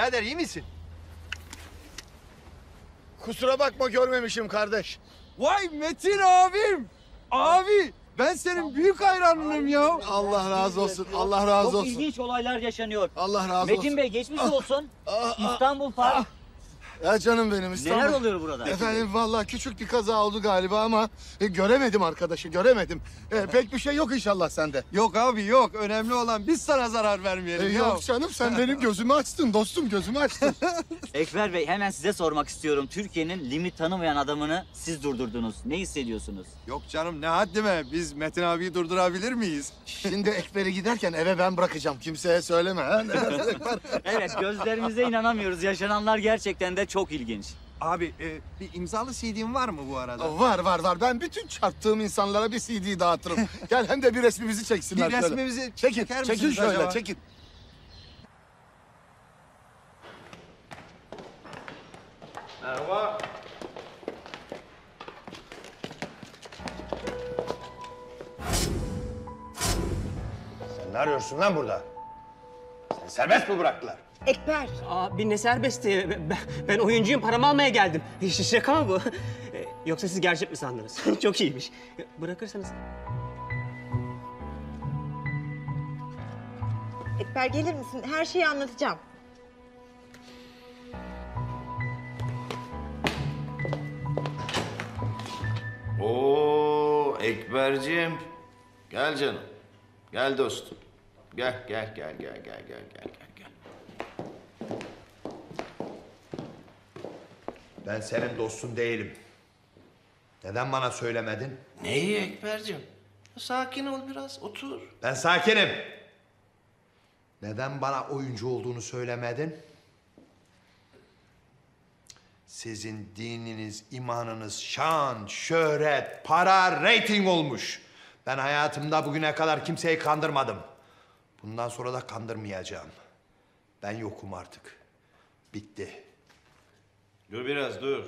birader iyi misin? Kusura bakma görmemişim kardeş. Vay Metin abim. Abi ben senin büyük hayranınım ya. Allah razı olsun. Allah razı Çok olsun. ilginç olaylar yaşanıyor. Allah razı olsun. Metin Bey geçmiş olsun. İstanbul Park. Ya canım benim İstanbul. Neler oluyor burada? Efendim vallahi küçük bir kaza oldu galiba ama göremedim arkadaşı göremedim. Pek bir şey yok inşallah sende. Yok abi yok. Önemli olan biz sana zarar vermeyelim ya. Yok canım sen benim gözümü açtın dostum gözümü açtın. Ekber Bey hemen size sormak istiyorum. Türkiye'nin limit tanımayan adamını siz durdurdunuz. Ne hissediyorsunuz? Yok canım ne haddime. Biz Metin abiyi durdurabilir miyiz? Şimdi Ekber'e giderken eve ben bırakacağım. Kimseye söyleme. Ha? Evet gözlerimize inanamıyoruz. Yaşananlar gerçekten de çok ilginç. Abi bir imzalı CD'm var mı bu arada? Var. Ben bütün çarptığım insanlara bir CD dağıtırım. Gel hem de bir resmimizi çeksinler. Bir şöyle. resmimizi çekin. çeker Çekin misiniz şöyle acaba? çekin. Merhaba. Sen ne arıyorsun lan burada? Seni serbest mi bıraktılar? Ekber. Abi ne serbestti? Ben oyuncuyum, paramı almaya geldim. Şaka mı bu? Yoksa siz gerçek mi sandınız? Çok iyiymiş. Bırakırsanız... Ekber gelir misin? Her şeyi anlatacağım. Oo Ekberciğim. Gel canım. Gel dostum. Gel. Ben senin dostun değilim. Neden bana söylemedin? Neyi Ekberciğim? Sakin ol biraz, otur. Ben sakinim. Neden bana oyuncu olduğunu söylemedin? Sizin dininiz, imanınız şan, şöhret, para, reyting olmuş. Ben hayatımda bugüne kadar kimseyi kandırmadım. Bundan sonra da kandırmayacağım. Ben yokum artık. Bitti. Dur biraz, dur.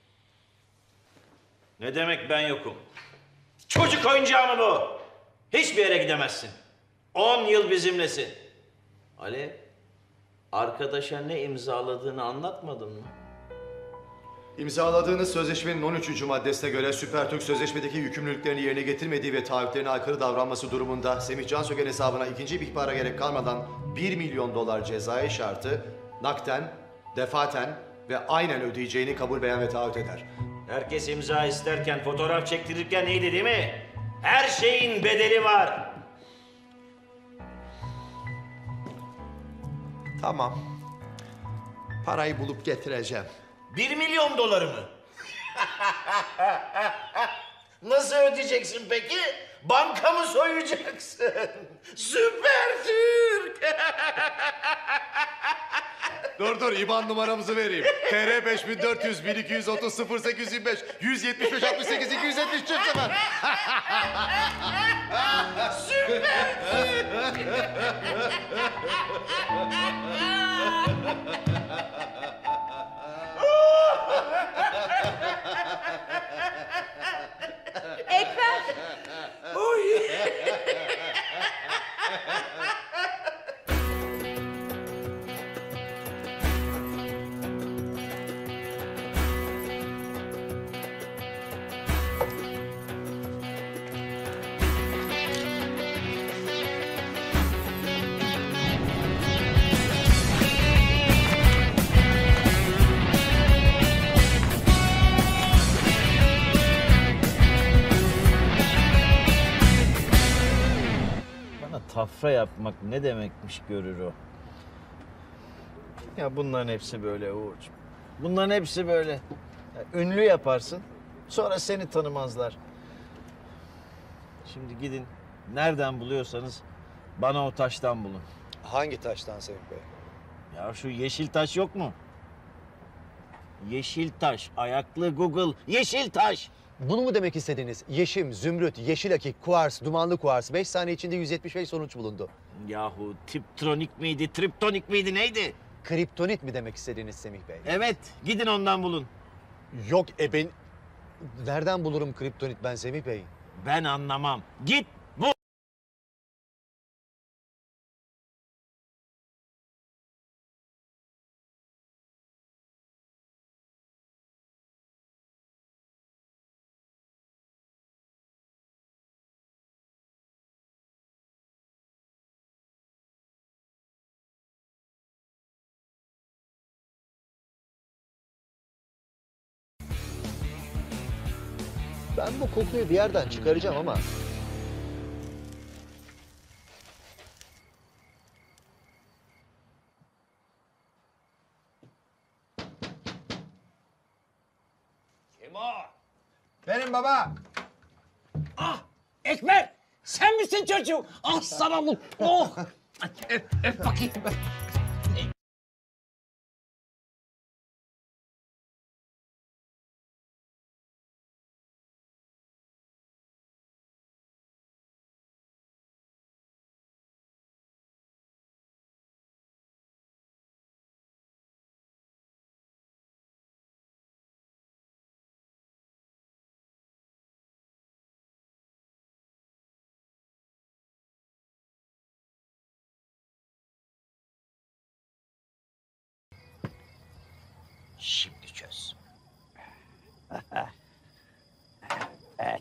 Ne demek ben yokum? Çocuk oyuncağı mı bu? Hiçbir yere gidemezsin. 10 yıl bizimlesin. Ali, arkadaşa ne imzaladığını anlatmadın mı? İmzaladığınız sözleşmenin 13. maddesine göre Süpertürk sözleşmedeki yükümlülüklerini yerine getirmediği ve taahhütlerine aykırı davranması durumunda Semih Cansöken hesabına ikinci bir ihbara gerek kalmadan 1 milyon dolar cezai şartı nakden, defaten ve aynen ödeyeceğini kabul beyan ve taahhüt eder. Herkes imza isterken, fotoğraf çektirirken iyiydi değil mi? Her şeyin bedeli var. Tamam. Parayı bulup getireceğim. 1 milyon doları mı? Nasıl ödeyeceksin peki? Banka mı soyacaksın? Süper Türk! Dur İban numaramızı vereyim. TR 5400 1230 0825 175 68 270 çift sefer. Süper Türk! Ekber. Oy. Tafra yapmak ne demekmiş görür o. Ya bunların hepsi böyle Uğurcuğum. Bunların hepsi böyle. Ya ünlü yaparsın, sonra seni tanımazlar. Şimdi gidin, nereden buluyorsanız bana o taştan bulun. Hangi taştan Semih Bey? Ya şu yeşil taş yok mu? Yeşil taş, ayaklı Google, yeşil taş. Bunu mu demek istediniz? Yeşim, zümrüt, yeşil akik, kuars, dumanlı kuars. 5 saniye içinde 175 sonuç bulundu. Yahu tiptronik miydi, triptonik miydi, neydi? Kriptonit mi demek istediniz Semih Bey? Evet, gidin ondan bulun. Yok ben... Nereden bulurum kriptonit ben Semih Bey? Ben anlamam. Git Ben bu kokuyu bir yerden çıkaracağım ama... Kim o? Benim baba. Ah Ekber sen misin çocuğum? Ah sana mutlu. Oh. Öp bakayım. Şimdi çöz. Evet.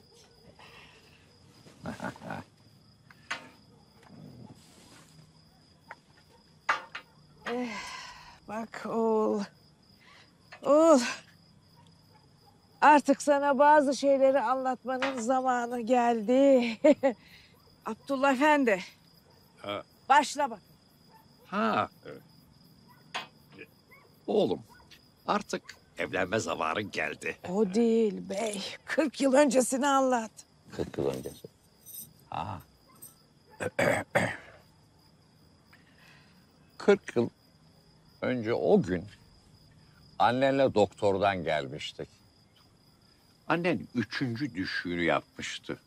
Bak oğul. Oğul. Artık sana bazı şeyleri anlatmanın zamanı geldi. Abdullah Efendi. Ha. Başla bak. Ha. Oğlum artık evlenme zamanı geldi. O değil bey. 40 yıl öncesini anlat. 40 yıl öncesi. Ha. 40 yıl önce o gün annenle doktordan gelmiştik. Annen 3. düşüğünü yapmıştı.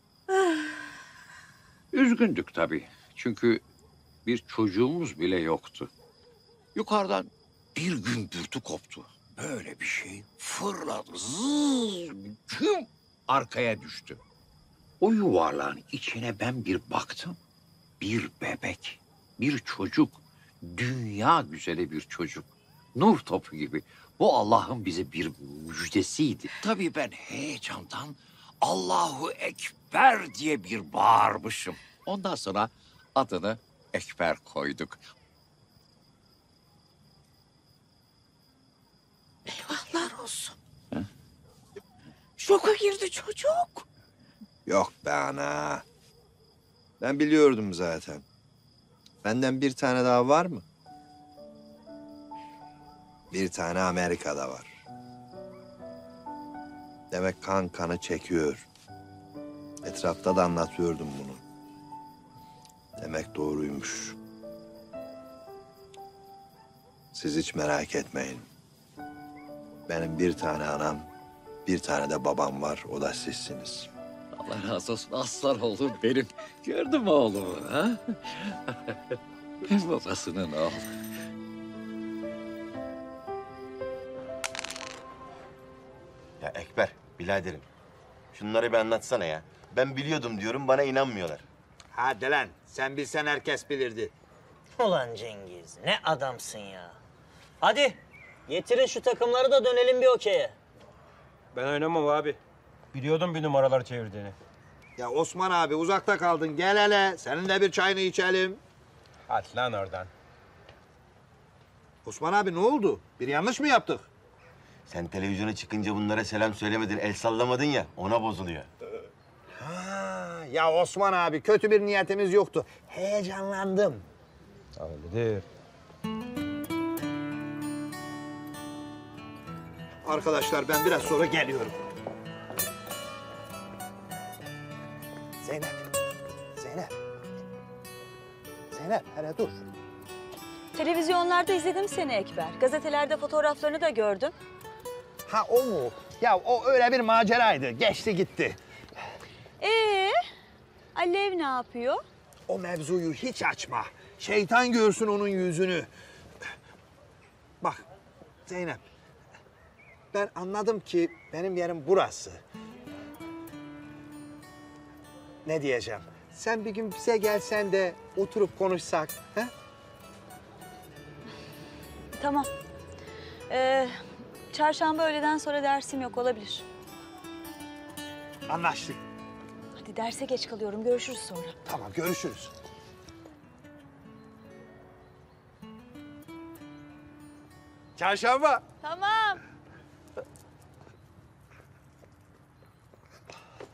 Üzgündük tabii. Çünkü bir çocuğumuz bile yoktu. Yukarıdan bir gümbürtü koptu. Böyle bir şey fırladı. Zzzz, tüm arkaya düştü. O yuvarlağın içine ben bir baktım. Bir bebek, bir çocuk. Dünya güzeli bir çocuk. Nur topu gibi. Bu Allah'ın bize bir müjdesiydi. Tabii ben heyecandan Allahu Ekber diye bir bağırmışım. Ondan sonra adını Ekber koyduk. Eyvahlar olsun. Şoka girdi çocuk. Yok be ana. Ben biliyordum zaten. Benden bir tane daha var mı? Bir tane Amerika'da var. Demek kan kanı çekiyor. Etrafta da anlatıyordum bunu. Demek doğruymuş. Siz hiç merak etmeyin. Benim bir tane anam, bir tane de babam var. O da sizsiniz. Allah razı olsun aslan oğlum benim. Gördün mü oğlumu ha? Babasının oğlu. Ya Ekber, biraderim. Şunları bir anlatsana ya. Ben biliyordum diyorum, bana inanmıyorlar. Hadi lan sen bilsen herkes bilirdi. Ulan Cengiz ne adamsın ya. Hadi getirin şu takımları da dönelim bir okey'e. Ben oynamam abi. Biliyordum bir numaralar çevirdiğini. Ya Osman abi uzakta kaldın gel hele. Seninle bir çayını içelim. Hadi lan oradan. Osman abi ne oldu? Bir yanlış mı yaptık? Sen televizyona çıkınca bunlara selam söylemedin, el sallamadın ya, ona bozuluyor. Ha, ya Osman abi kötü bir niyetimiz yoktu. Heyecanlandım. Öyledir. Arkadaşlar ben biraz sonra geliyorum. Zeynep. Zeynep. Zeynep hele dur. Televizyonlarda izledim seni Ekber. Gazetelerde fotoğraflarını da gördüm. Ha o mu? Ya o öyle bir maceraydı. Geçti gitti. Alev ne yapıyor? O mevzuyu hiç açma. Şeytan görsün onun yüzünü. Bak Zeynep. Ben anladım ki benim yerim burası. Ne diyeceğim? Sen bir gün bize gelsen de oturup konuşsak. He? Tamam. Çarşamba öğleden sonra dersim yok olabilir. Anlaştık. Hadi derse geç kalıyorum. Görüşürüz sonra. Tamam görüşürüz. Çarşamba. Tamam.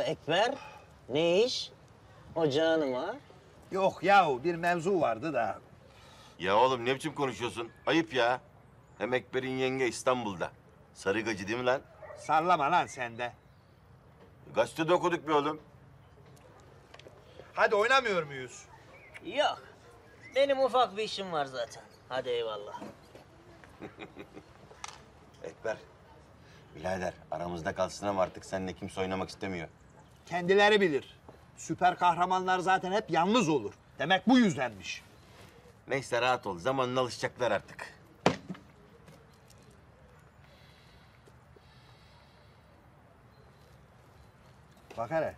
Ekber, ne iş? Ocağın var. Yok yahu bir mevzu vardı da. Ya oğlum ne biçim konuşuyorsun? Ayıp ya. Hem Ekber'in yenge İstanbul'da. Sarıgacı değil mi lan? Sallama lan sen de. Gazetede okuduk be oğlum. Hadi oynamıyor muyuz? Yok. Benim ufak bir işim var zaten. Hadi eyvallah. Ekber, birader aramızda kalsın ama artık seninle kimse oynamak istemiyor. Kendileri bilir. Süper kahramanlar zaten hep yalnız olur. Demek bu yüzdenmiş. Neyse rahat ol. Zamanla alışacaklar artık. Bak hele.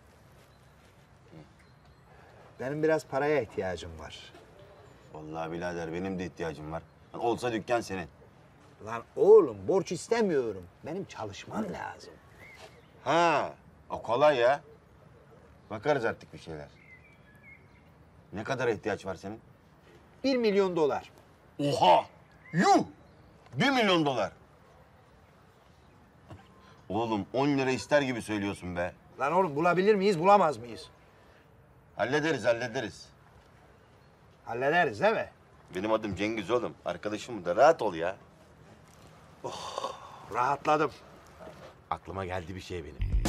Benim biraz paraya ihtiyacım var. Vallahi birader benim de ihtiyacım var. Olsa dükkan senin. Lan oğlum borç istemiyorum. Benim çalışmam lazım. Ha, o kolay ya. Bakarız artık bir şeyler. Ne kadar ihtiyaç var senin? 1 milyon dolar. Oha! Yuh! 1 milyon dolar. Oğlum 10 lira ister gibi söylüyorsun be. Lan oğlum bulabilir miyiz, bulamaz mıyız? Hallederiz, hallederiz. Hallederiz değil mi? Benim adım Cengiz oğlum. Arkadaşım da rahat ol ya. Oh, rahatladım. Aklıma geldi bir şey benim.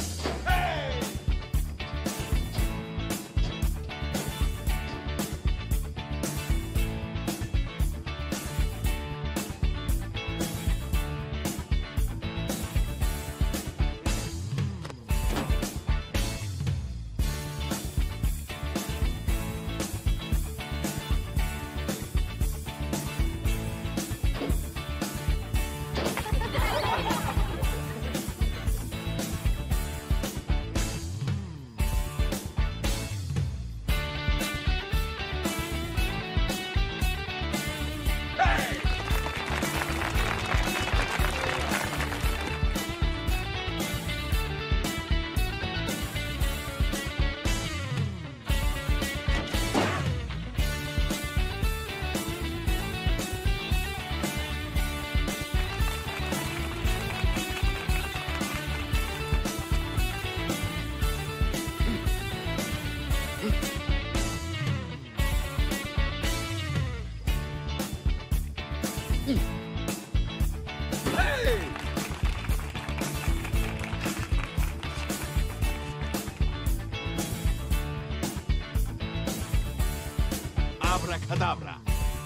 Abrakadabra.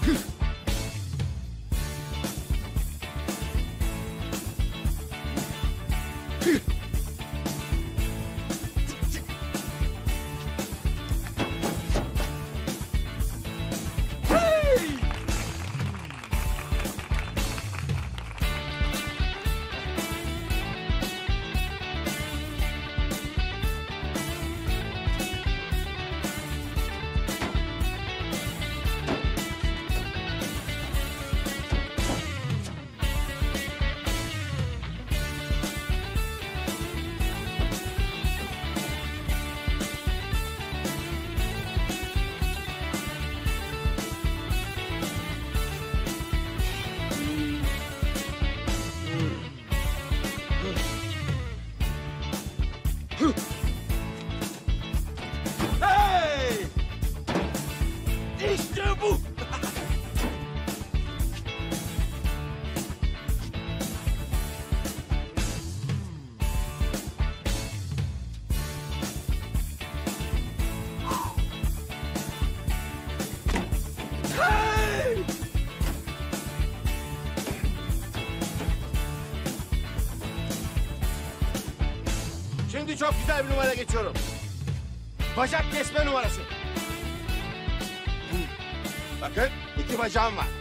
Hey! İşte bu! Hey! Şimdi çok güzel bir numara geçiyorum. Bacak kesme numarası. Bakın 2 bacağım var.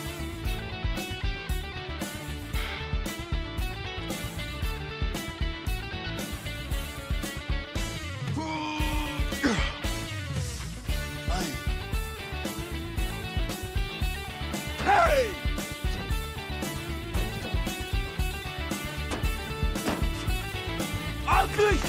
Hey! Alkış!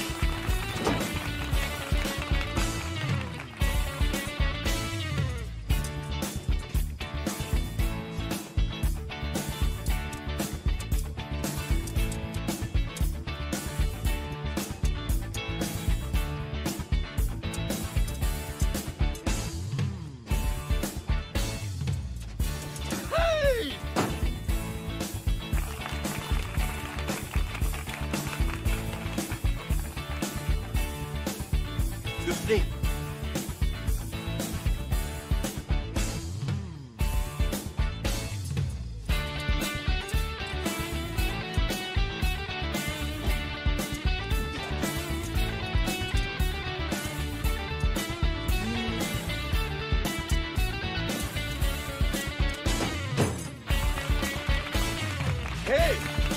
Hey!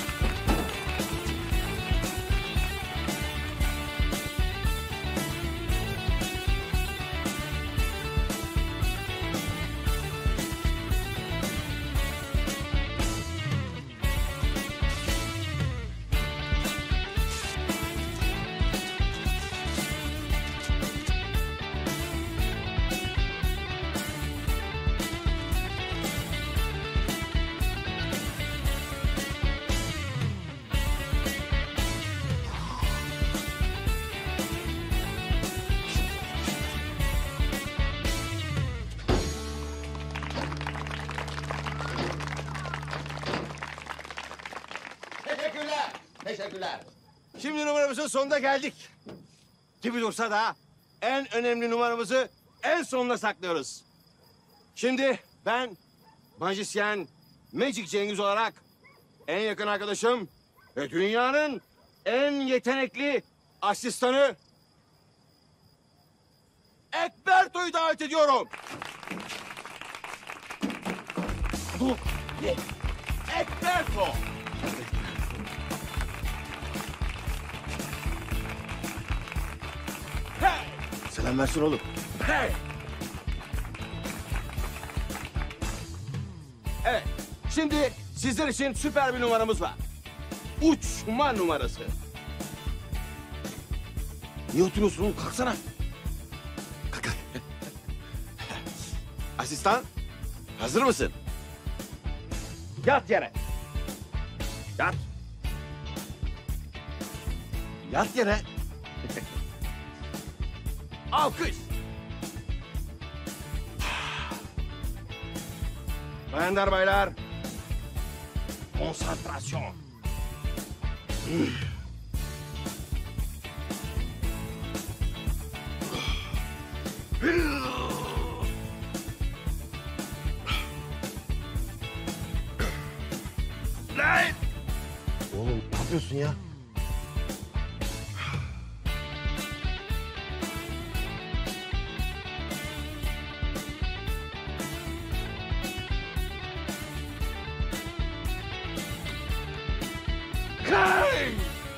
Teşekkürler. Teşekkürler. Şimdi numaramızın sonuna geldik. Gibi dursa da en önemli numaramızı en sonuna saklıyoruz. Şimdi ben Majisyen Magic Cengiz olarak en yakın arkadaşım ve dünyanın en yetenekli asistanı Ekberto'yu davet ediyorum. Ekberto. Hey! Selam versin oğlum. Hey! Evet, şimdi sizler için süper bir numaramız var. Uçma numarası. Niye oturuyorsun oğlum? Kalksana. Kalk. Asistan, hazır mısın? Yat yere. Yat. Yat yere. Alkış. Bayanlar baylar. Konsantrasyon. Lan! Oğlum ne yapıyorsun ya? Hey!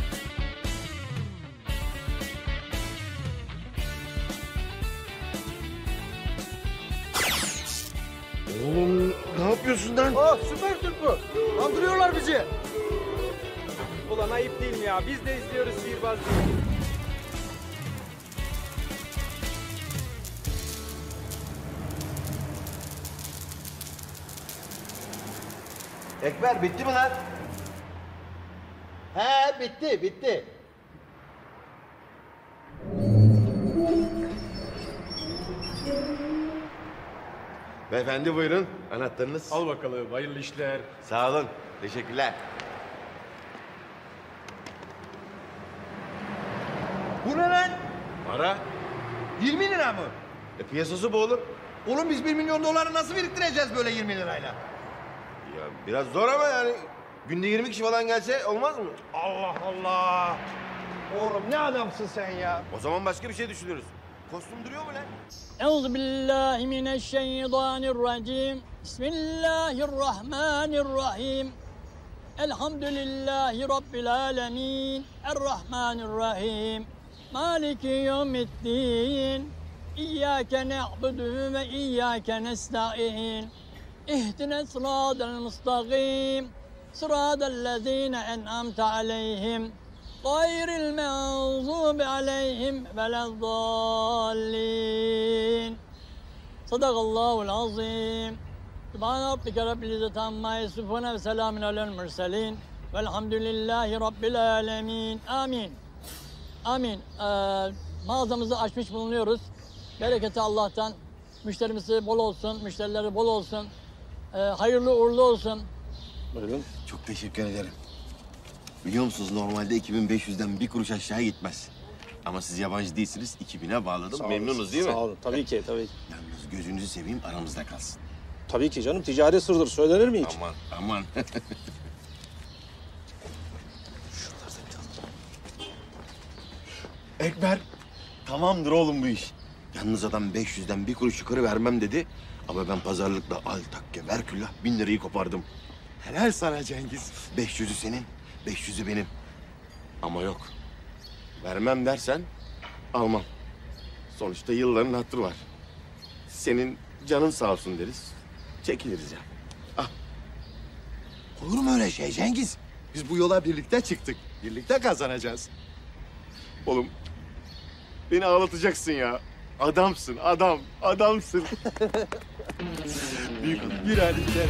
Oğlum ne yapıyorsun lan? Oh süper Türk bu. Kandırıyorlar bizi. Ulan ayıp değil mi ya? Biz de izliyoruz sihirbaz diye. Ekber bitti mi lan? He bitti bitti. Beyefendi buyurun. Anahtarınız. Al bakalım, hayırlı işler. Sağ olun. Teşekkürler. Bu ne lan? Para. 20 lira mı? Piyasası bu oğlum. Oğlum biz 1 milyon doları nasıl biriktireceğiz böyle 20 lirayla? Ya biraz zor ama yani günde 20 kişi falan gelse olmaz mı? Allah Allah. Oğlum ne adamsın sen ya? O zaman başka bir şey düşünürüz. Kostüm duruyor mu lan? Euzu billahi mineşşeytanirracim. Bismillahirrahmanirrahim. Elhamdülillahi rabbil alamin. Errahmanirrahim. Maliki yevmiddin. İyyâke na'budu ve iyyâke nesta'in. İhdine sıradel mustaqim. Sıradellezîne en'amte aleyhim. Gayril mağzubi aleyhim veleddallin. Sadakallahul azim. Sübhane rabbike rabbil izzeti amma yasifun ve selamun alel murselin. Velhamdülillahi rabbil alemin. Amin. Amin. Mağazamızı açmış bulunuyoruz. Bereketi Allah'tan. Müşterimizi bol olsun, müşterileri bol olsun. Hayırlı uğurlu olsun. Buyurun. Çok teşekkür ederim. Biliyor musunuz normalde 2500'den bir kuruş aşağı gitmez. Ama siz yabancı değilsiniz. 2000'e bağladım. Sağ Memnunuz olun, değil mi? Sağ olun. Tabii ki, tabii ki. Yalnız gözünüzü seveyim aramızda kalsın. Tabii ki canım. Ticari sırdır. Söylenir mi hiç? Aman aman. Ekber, tamamdır oğlum bu iş. Yalnız adam 500'den bir kuruş yukarı vermem dedi. Ama ben pazarlıkla al takke ver küllah 1000 lirayı kopardım. Helal sana Cengiz. 500'ü senin, 500'ü benim. Ama yok. Vermem dersen almam. Sonuçta yılların hatırı var. Senin canın sağ olsun deriz. Çekiliriz ya. Ah. Olur mu öyle şey Cengiz? Biz bu yola birlikte çıktık. Birlikte kazanacağız. Oğlum beni ağlatacaksın ya. Adamsın, adam, adamsın. Büyük adam. Bir halikler.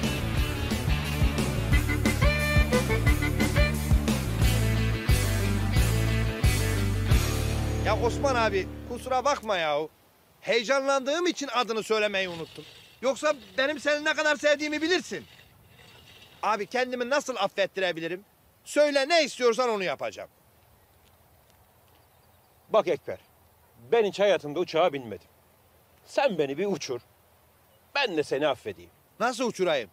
Ya Osman abi kusura bakma yahu. Heyecanlandığım için adını söylemeyi unuttum. Yoksa benim seni ne kadar sevdiğimi bilirsin. Abi kendimi nasıl affettirebilirim? Söyle ne istiyorsan onu yapacağım. Bak Ekber, ben hiç hayatımda uçağa binmedim. Sen beni bir uçur, ben de seni affedeyim. Nasıl uçurayım?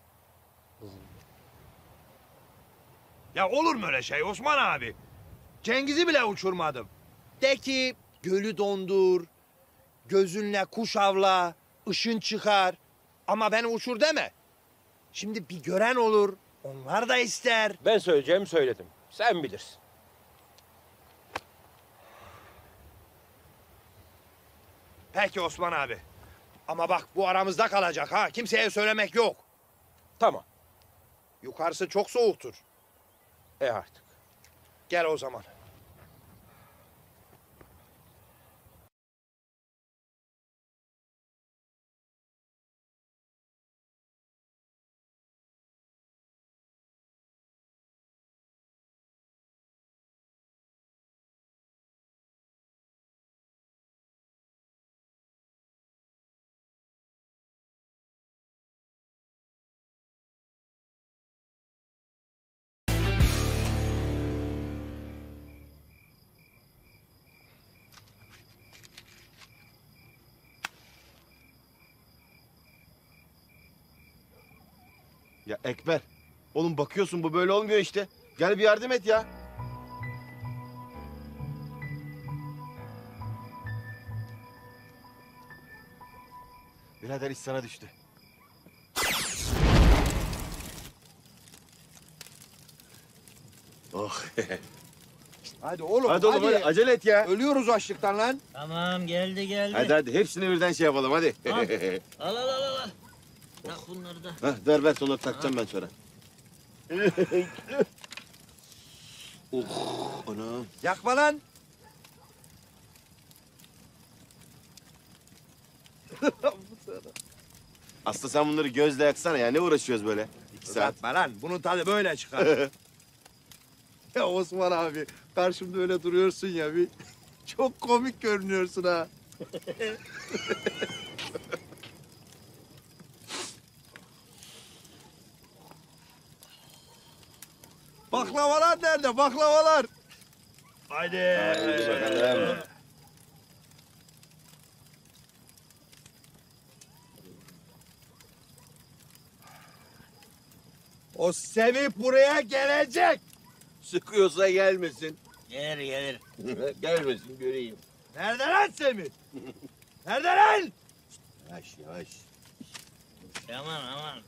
Ya olur mu öyle şey Osman abi? Cengiz'i bile uçurmadım. De ki gölü dondur, gözünle kuş avla, ışın çıkar. Ama beni uçur deme. Şimdi bir gören olur, onlar da ister. Ben söyleyeceğimi söyledim, sen bilirsin. Peki Osman abi. Ama bak bu aramızda kalacak ha. Kimseye söylemek yok. Tamam. Yukarısı çok soğuktur. Artık. Gel o zaman. Ya Ekber, oğlum bakıyorsun bu böyle olmuyor işte. Gel bir yardım et ya. Birader iş sana düştü. Oh. Hadi oğlum. Hadi oğlum hadi acele et ya. Ölüyoruz açlıktan lan. Tamam geldi. Hadi hepsini birden şey yapalım hadi. Al. Al. Tak bunları da. Hah, ver sonra takacağım ben sonra. Anam. Yakma lan. Aslı sen bunları gözle yaksana ya ne uğraşıyoruz böyle? 2 saat. Uzatma lan. Bunun tadı böyle çıkar. Ya Osman abi karşımda öyle duruyorsun ya bir çok komik görünüyorsun ha. Baklavalar nerede? Baklavalar. Haydi. Haydi bakalım. O Semih buraya gelecek. Sıkıyorsa gelmesin. Gelir. Gelmesin göreyim. Nerede lan Semih? Nerede lan? Yavaş. Aman.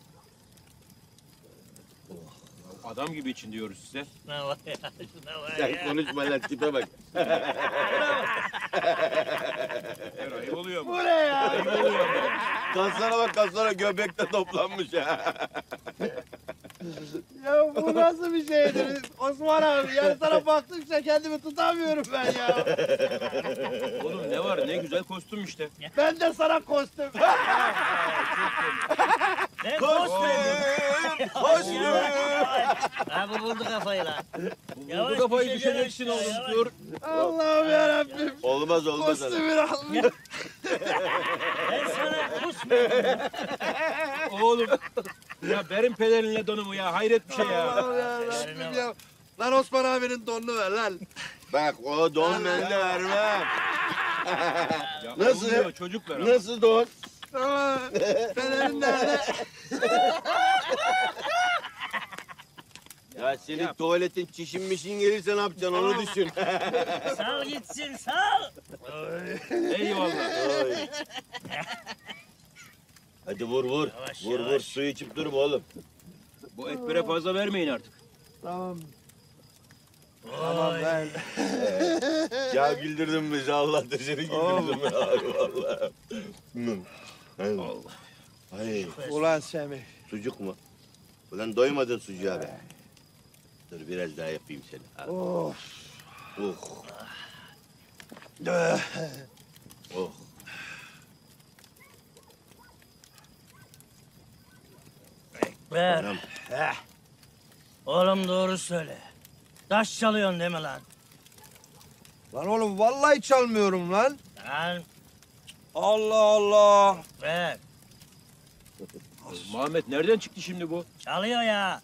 Adam gibi için diyoruz size. Şuna bak ya. Sen konuşma lan tipe bak. Ayıp oluyor mu? Bu ne ya? Ayıp oluyor mu? Kaslara bak kaslara göbekte toplanmış ha. Ya bu nasıl bir şeydir Osman abi? Yani sana baktıkça kendimi tutamıyorum ben ya. Oğlum ne var ne güzel kostüm işte. Ben de sana kostüm. Ne Kostüm. Ha bu buldu kafayı lan. Bu kafayı düşeceksin oğlum dur. Allah'ım yarabbim. Olmaz. Kostümünü almış. Ben sana kusmuyorum. Oğlum ya benim pelerinle donumu ya hayret bir şey ya. Allah'ım yarabbim ya. Lan Osman abinin donunu ver lan. Bak o don ben de vermem. Nasıl? Olmuyor, çocuk ver ama. Nasıl don? Pelerin nerede? Ya senin tuvaletin çişinmişin gelirse ne yapacaksın onu düşün. Sal gitsin sal. Eyvallah. Hadi vur. Yavaş, Vur yavaş. suyu içip durma oğlum. Bu Ekber'e fazla vermeyin artık. Tamam. Tamam ben. Ya güldürdün bizi Allah seni güldürdüm ya vallahi. Allah. Ay. Ulan Semih. Sucuk mu? Ulan doymadın sucuğa be. Dur biraz daha yapayım seni. Al. Of. Oh. Oh. Ver. Anam. Oğlum doğru söyle. Taş çalıyorsun değil mi lan? Lan oğlum vallahi çalmıyorum lan. Lan. Allah Allah. Ver. Muhammed nereden çıktı şimdi bu? Çalıyor ya.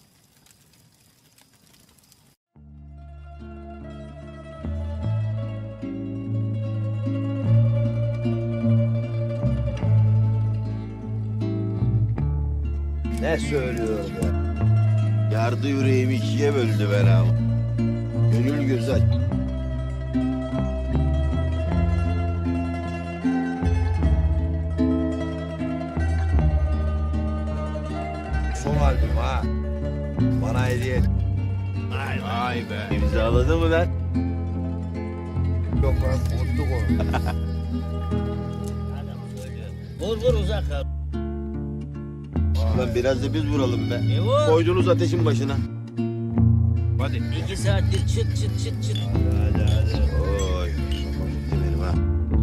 Ne söylüyor be? Yardı yüreğimi ikiye böldü ben abi. Gönül güzel. Son albüm ha. Bana hediye et. Vay be. İmzaladı mı lan? Yok lan unuttuk onu. Vur vur uzak kal. Lan biraz da biz vuralım be. vur. Koydunuz ateşin başına. Hadi. 2 saattir çıt çıt çıt çıt. Hadi. Oy. Benim ha.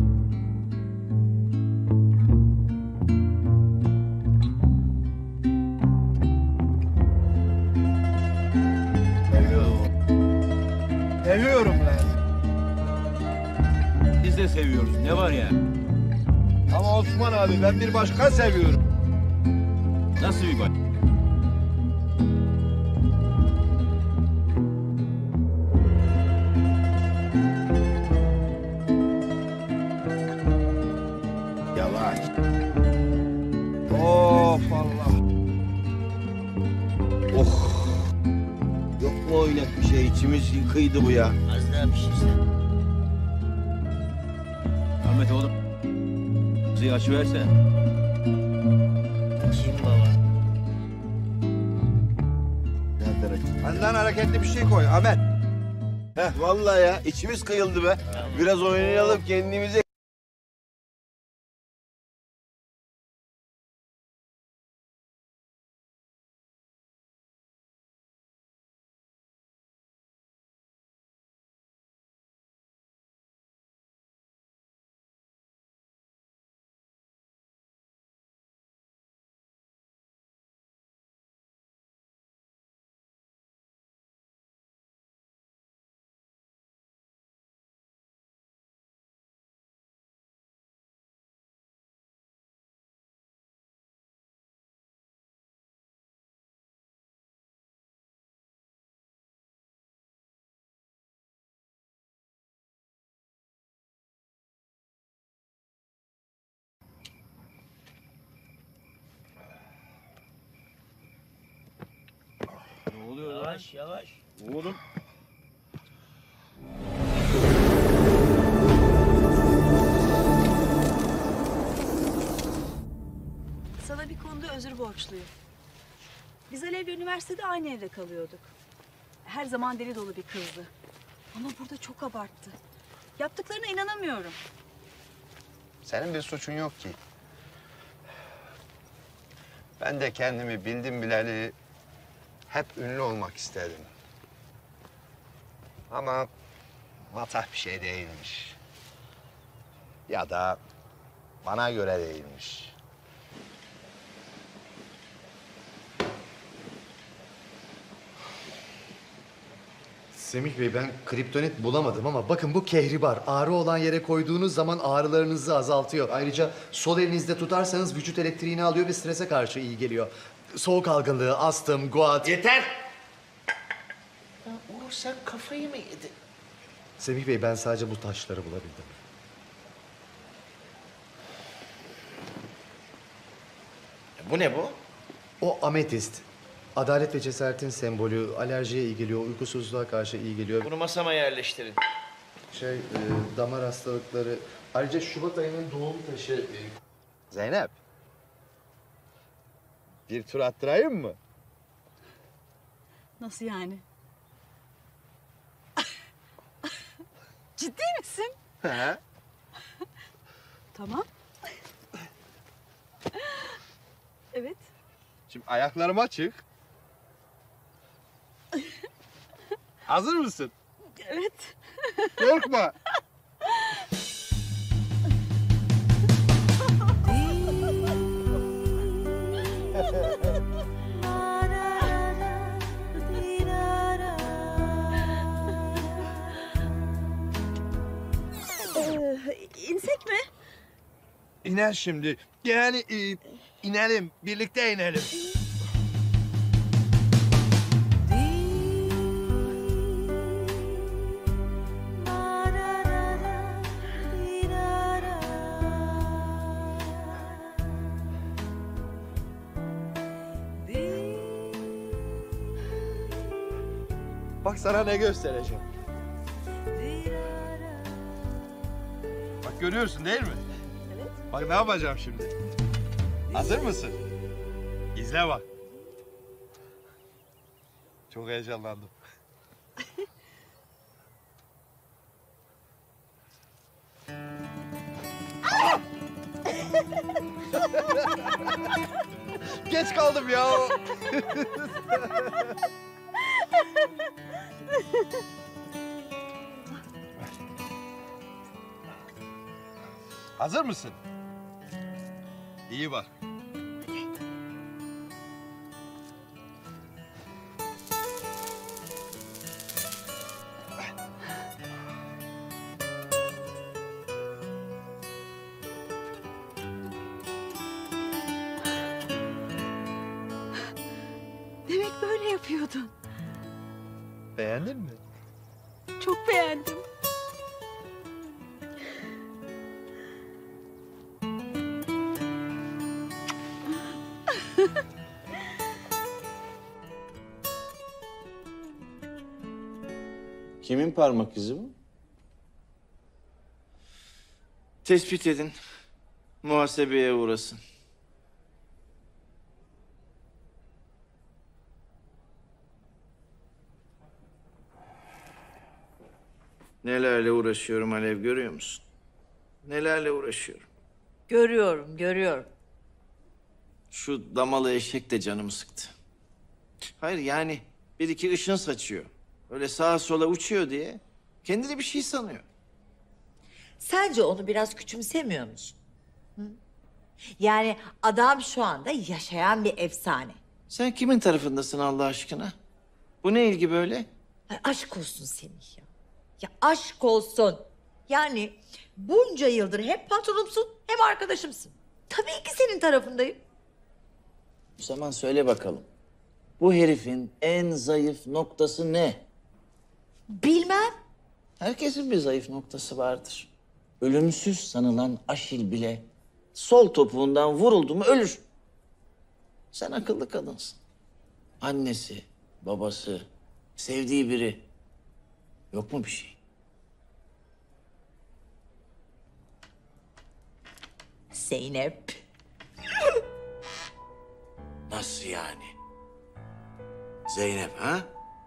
Seviyorum lan. Biz de seviyoruz. Ne var ya? Ama Osman abi ben bir başka seviyorum. Nasıl bir bak? Yavaş. Of Allah. Oh. Yok mu oynak bir şey? İçimiz kıydı bu ya. Az daha pişirsen. Ahmet oğlum. Bizi açıversene. Kim baba? Nereden açayım? Benden hareketli bir şey koy Ahmet. Heh vallahi ya içimiz kıyıldı be. Biraz oynayalım kendimize. Ne oluyor lan? Yavaş yavaş. Oğlum. Sana bir konuda özür borçluyum. Biz Alev'le üniversitede aynı evde kalıyorduk. Her zaman deli dolu bir kızdı. Ama burada çok abarttı. Yaptıklarına inanamıyorum. Senin bir suçun yok ki. Ben de kendimi bildim bileli hep ünlü olmak istedim. Ama matah bir şey değilmiş. Ya da bana göre değilmiş. Semih Bey ben kriptonit bulamadım ama bakın bu kehribar. Ağrı olan yere koyduğunuz zaman ağrılarınızı azaltıyor. Ayrıca sol elinizde tutarsanız vücut elektriğini alıyor ve strese karşı iyi geliyor. Soğuk algınlığı, astım, guat... Yeter! Ya Uğur sen kafayı mı yedin? Semih Bey ben sadece bu taşları bulabildim. Bu ne bu? O ametist. Adalet ve cesaretin sembolü, alerjiye iyi geliyor, uykusuzluğa karşı iyi geliyor. Bunu masama yerleştirin. Damar hastalıkları. Ayrıca Şubat ayının doğum taşı. Zeynep. Bir tur attırayım mı? Nasıl yani? Ciddi misin? He. Tamam. Evet. Şimdi ayaklarım açık. Hazır mısın? Evet. Korkma. İnsek mi? İner şimdi. Yani inelim. Birlikte inelim. Bak sana ne göstereceğim. Bak görüyorsun değil mi? Evet. Bak ne yapacağım şimdi. Hazır mısın? İzle bak. Çok heyecanlandım. Geç kaldım ya. Hazır mısın? İyi bak. Demek böyle yapıyordun. Beğendin mi? Çok beğendim. Kimin parmak izi bu? Tespit edin. Muhasebeye uğrasın. Nelerle uğraşıyorum Alev, görüyor musun? Nelerle uğraşıyorum. Görüyorum, görüyorum. Şu damalı eşek de canımı sıktı. Hayır yani bir iki ışın saçıyor. Öyle sağa sola uçuyor diye kendini bir şey sanıyor. Sence onu biraz küçümsemiyor musun? Hı? Yani adam şu anda yaşayan bir efsane. Sen kimin tarafındasın Allah aşkına? Bu ne ilgi böyle? Ay, aşk olsun Semih ya. Ya aşk olsun. Yani bunca yıldır hem patronumsun hem arkadaşımsın. Tabii ki senin tarafındayım. O zaman söyle bakalım. Bu herifin en zayıf noktası ne? Bilmem. Herkesin bir zayıf noktası vardır. Ölümsüz sanılan Aşil bile sol topuğundan vuruldu mu ölür. Sen akıllı kadınsın. Annesi, babası, sevdiği biri. Yok mu bir şey? Zeynep. Nasıl yani? Zeynep ha?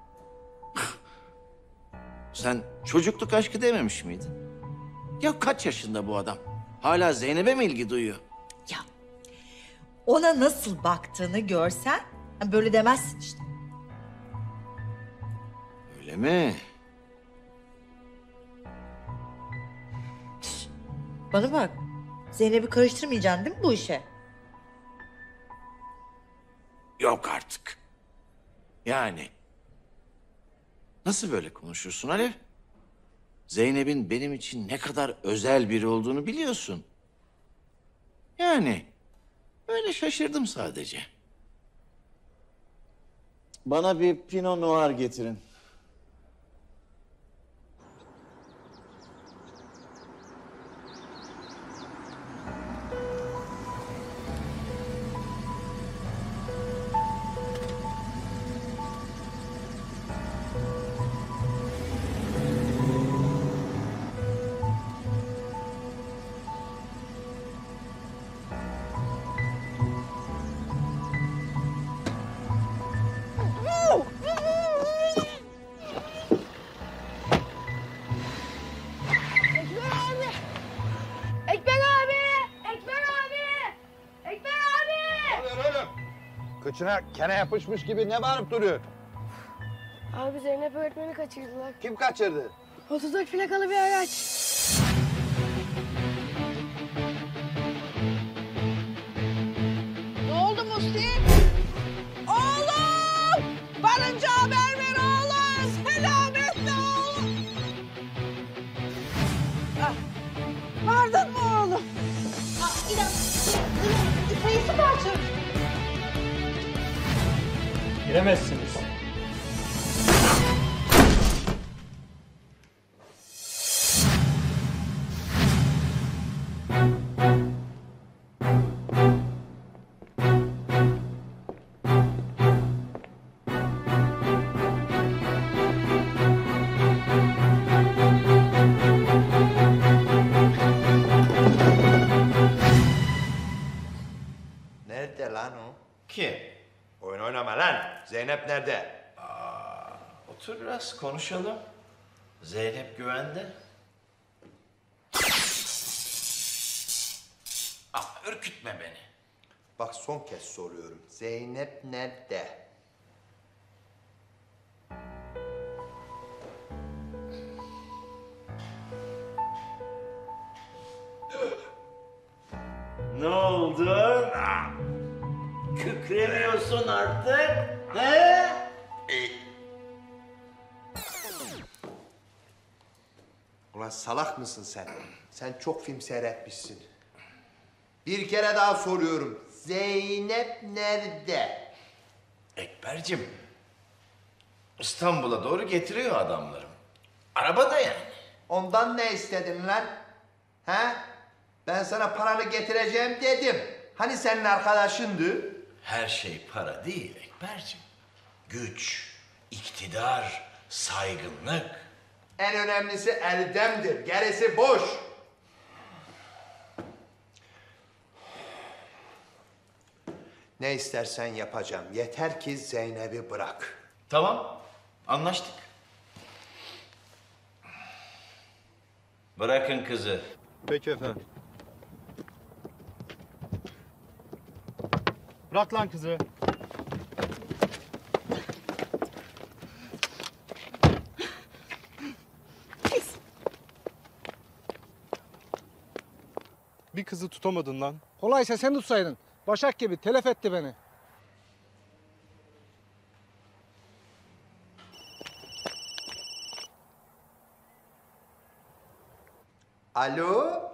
Sen çocukluk aşkı dememiş miydin? Ya kaç yaşında bu adam? Hala Zeynep'e mi ilgi duyuyor? Ya ona nasıl baktığını görsen böyle demezsin işte. Öyle mi? Bana bak. Zeynep'i karıştırmayacaksın değil mi bu işe? Yok artık. Yani. Nasıl böyle konuşursun Alev? Zeynep'in benim için ne kadar özel biri olduğunu biliyorsun. Yani. Öyle şaşırdım sadece. Bana bir Pinot Noir getirin. başına kene yapışmış gibi ne bağırıp duruyor? Abi Zeynep öğretmeni kaçırdılar. Kim kaçırdı? 34 plakalı bir araç. Ne oldu Musti? Oğlum! Varınca haber ver oğlum! Selametle oğlum! Ah, vardın mı oğlum? Sayısı parça. Giremezsiniz. Nerede lan o? Kim? Oyun oynama lan. Zeynep nerede? Otur biraz konuşalım. Zeynep güvende. Ürkütme beni. Bak son kez soruyorum. Zeynep nerede? Ne oldu? Kükremiyorsun artık. He? Ulan salak mısın sen? Sen çok film seyretmişsin. Bir kere daha soruyorum. Zeynep nerede? Ekber'cim, İstanbul'a doğru getiriyor adamlarım. Arabada yani. Ondan ne istedin lan? He? Ben sana paranı getireceğim dedim. Hani senin arkadaşındı? Her şey para değil Ekber'cim. Güç, iktidar, saygınlık. En önemlisi eldemdir. Gerisi boş. Ne istersen yapacağım. Yeter ki Zeynep'i bırak. Tamam, anlaştık. Bırakın kızı. Peki efendim. Bırak lan kızı. Bir kızı tutamadın lan. Kolaysa sen tutsaydın. Başak gibi telef etti beni. Alo?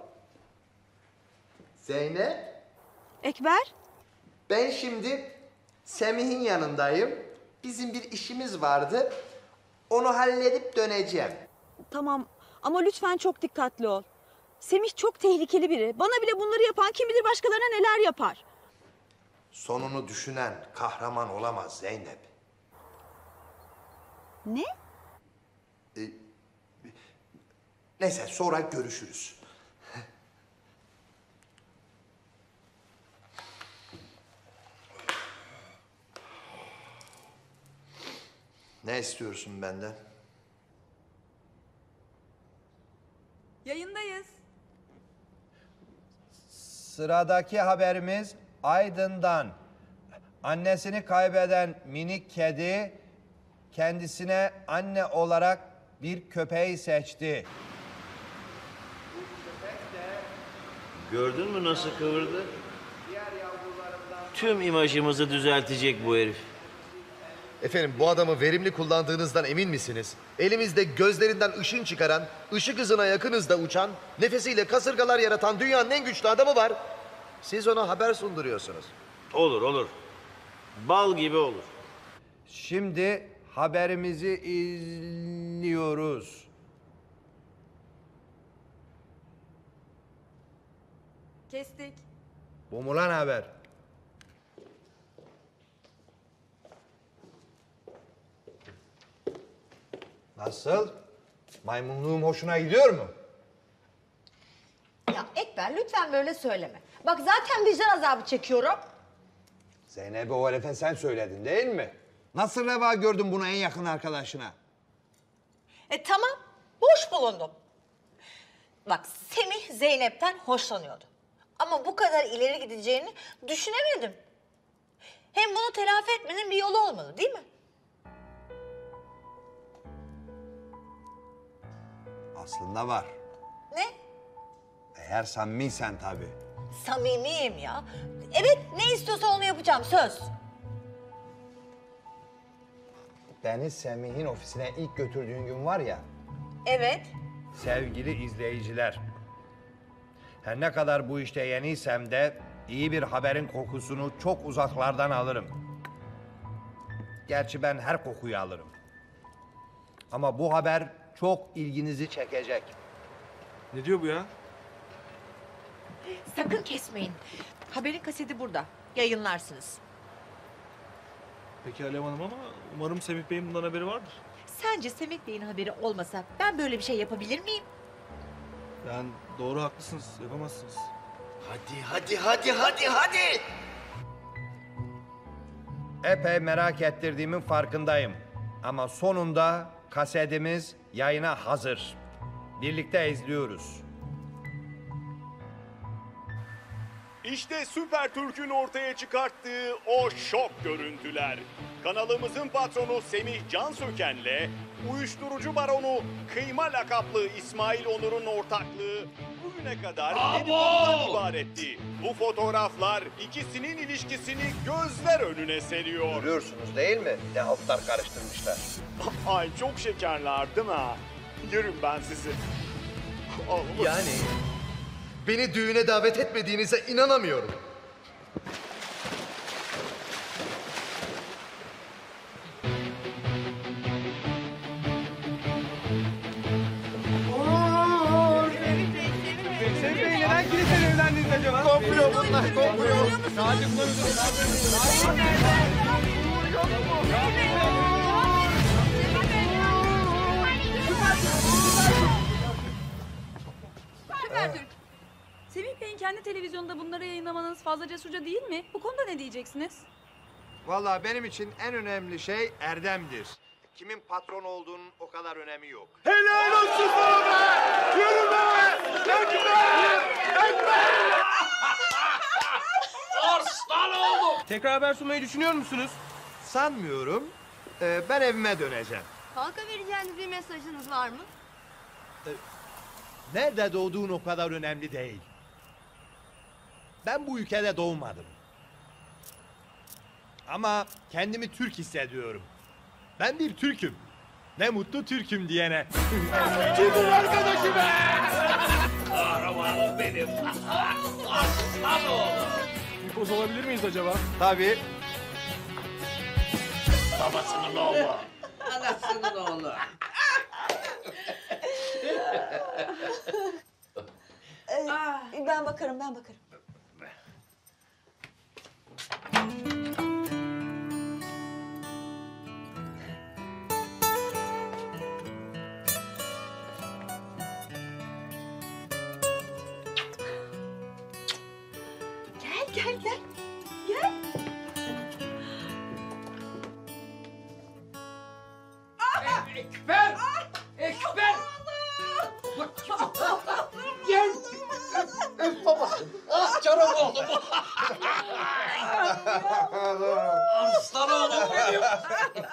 Zeynep? Ekber? Ben şimdi Semih'in yanındayım. Bizim bir işimiz vardı. Onu halledip döneceğim. Tamam ama lütfen çok dikkatli ol. Semih çok tehlikeli biri. Bana bile bunları yapan kim bilir başkalarına neler yapar. Sonunu düşünen kahraman olamaz Zeynep. Ne? Neyse sonra görüşürüz. Ne istiyorsun benden? Yayındayız. Sıradaki haberimiz Aydın'dan. Annesini kaybeden minik kedi kendisine anne olarak bir köpeği seçti. Gördün mü nasıl kıvırdı? Tüm imajımızı düzeltecek bu herif. Efendim bu adamı verimli kullandığınızdan emin misiniz? Elimizde gözlerinden ışın çıkaran, ışık hızına yakınızda uçan, nefesiyle kasırgalar yaratan dünyanın en güçlü adamı var. Siz ona haber sunduruyorsunuz. Olur olur. Bal gibi olur. Şimdi haberimizi izliyoruz. Kestik. Bu mu lan haber? Nasıl? Maymunluğum hoşuna gidiyor mu? Ya Ekber lütfen böyle söyleme. Bak zaten vicdan azabı çekiyorum. Zeynep'e o herife sen söyledin değil mi? Nasıl reva gördün bunu en yakın arkadaşına? Tamam, boş bulundum. Bak Semih Zeynep'ten hoşlanıyordu. Ama bu kadar ileri gideceğini düşünemedim. Hem bunu telafi etmenin bir yolu olmalı değil mi? Aslında var. Ne? Eğer samimiysen tabii. Samimiyim ya. Evet, ne istiyorsa onu yapacağım, söz. Deniz Semih'in ofisine ilk götürdüğün gün var ya. Evet. Sevgili izleyiciler. Her ne kadar bu işte yeniysem de iyi bir haberin kokusunu çok uzaklardan alırım. Gerçi ben her kokuyu alırım. Ama bu haber çok ilginizi çekecek. Ne diyor bu ya? Sakın kesmeyin. Haberin kaseti burada. Yayınlarsınız. Peki Alev Hanım ama umarım Semih Bey'in bundan haberi vardır. Sence Semih Bey'in haberi olmasa ben böyle bir şey yapabilir miyim? Yani doğru haklısınız. Yapamazsınız. Hadi. Epey merak ettirdiğimin farkındayım. Ama sonunda kasetimiz yayına hazır. Birlikte izliyoruz. İşte Süper Türk'ün ortaya çıkarttığı o şok görüntüler. Kanalımızın patronu Semih Cansöken'le uyuşturucu baronu Kıyma lakaplı İsmail Onur'un ortaklığı bugüne kadar dedikodudan ibaretti. Bu fotoğraflar ikisinin ilişkisini gözler önüne seriyor. Görüyorsunuz değil mi? Ne altlar karıştırmışlar. Ay çok şekerler değil mi? Yerim ben sizi. Yani beni düğüne davet etmediğinize inanamıyorum. Semih Bey neden kiliseyle evlendiniz acaba? Komplo bunlar, komplo. Sadece Süper Türk. Semih Bey'in kendi televizyonda bunları yayınlamanız fazla cesurca değil mi? Bu konuda ne diyeceksiniz? Vallahi benim için en önemli şey erdemdir. Kimin patron olduğunun o kadar önemi yok. Helal olsun sana be! Yürü be! Ekber! Arslan oğlum! Tekrar haber sunmayı düşünüyor musunuz? Sanmıyorum. Ben evime döneceğim. Halka vereceğiniz bir mesajınız var mı? Nerede doğduğun o kadar önemli değil. Ben bu ülkede doğmadım. Ama kendimi Türk hissediyorum. Ben bir Türk'üm. Ne mutlu Türk'üm diyene. Kimin arkadaşı be? Kahramanım benim. Aslan oğlum. Bir poz alabilir miyiz acaba? Tabii. Babasının oğlu. Anasının oğlu. Ben bakarım, ben bakarım. Gel. Gel. Ekber! Ekber! Gel! Öp baba! Ah canım oğlum! Arslan oğlum benim!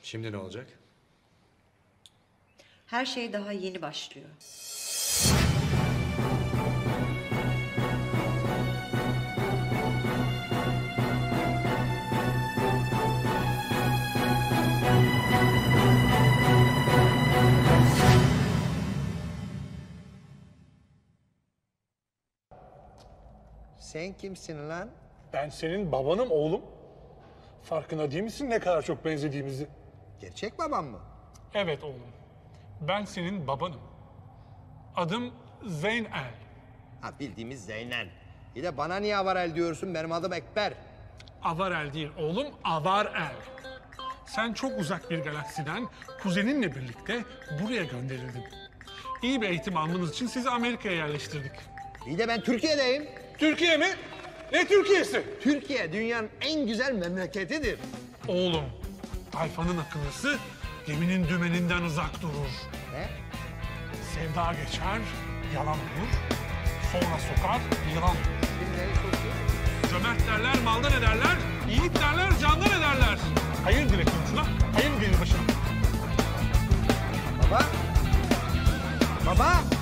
Şimdi ne olacak? Her şey daha yeni başlıyor. Sen kimsin lan? Ben senin babanım oğlum. Farkında değil misin ne kadar çok benzediğimizi? Gerçek babam mı? Evet oğlum. Ben senin babanım. Adım Zeynel. Ha bildiğimiz Zeynel. Bir de bana niye Avarel diyorsun? Benim adım Ekber. Avarel değil oğlum, Avarel. Sen çok uzak bir galaksiden kuzeninle birlikte buraya gönderildin. İyi bir eğitim almanız için sizi Amerika'ya yerleştirdik. İyi de ben Türkiye'deyim. Türkiye mi? Ne Türkiye'si? Türkiye dünyanın en güzel memleketidir. Oğlum, tayfanın akıllısı geminin dümeninden uzak durur. Ne? Sevda geçer, yalan olur. Sonra sokar, yılan olur. Cömert derler, maldan ederler. İyilik derler, candan ederler. Hayır dile komşuna, hayır gelir başına. Baba! Baba!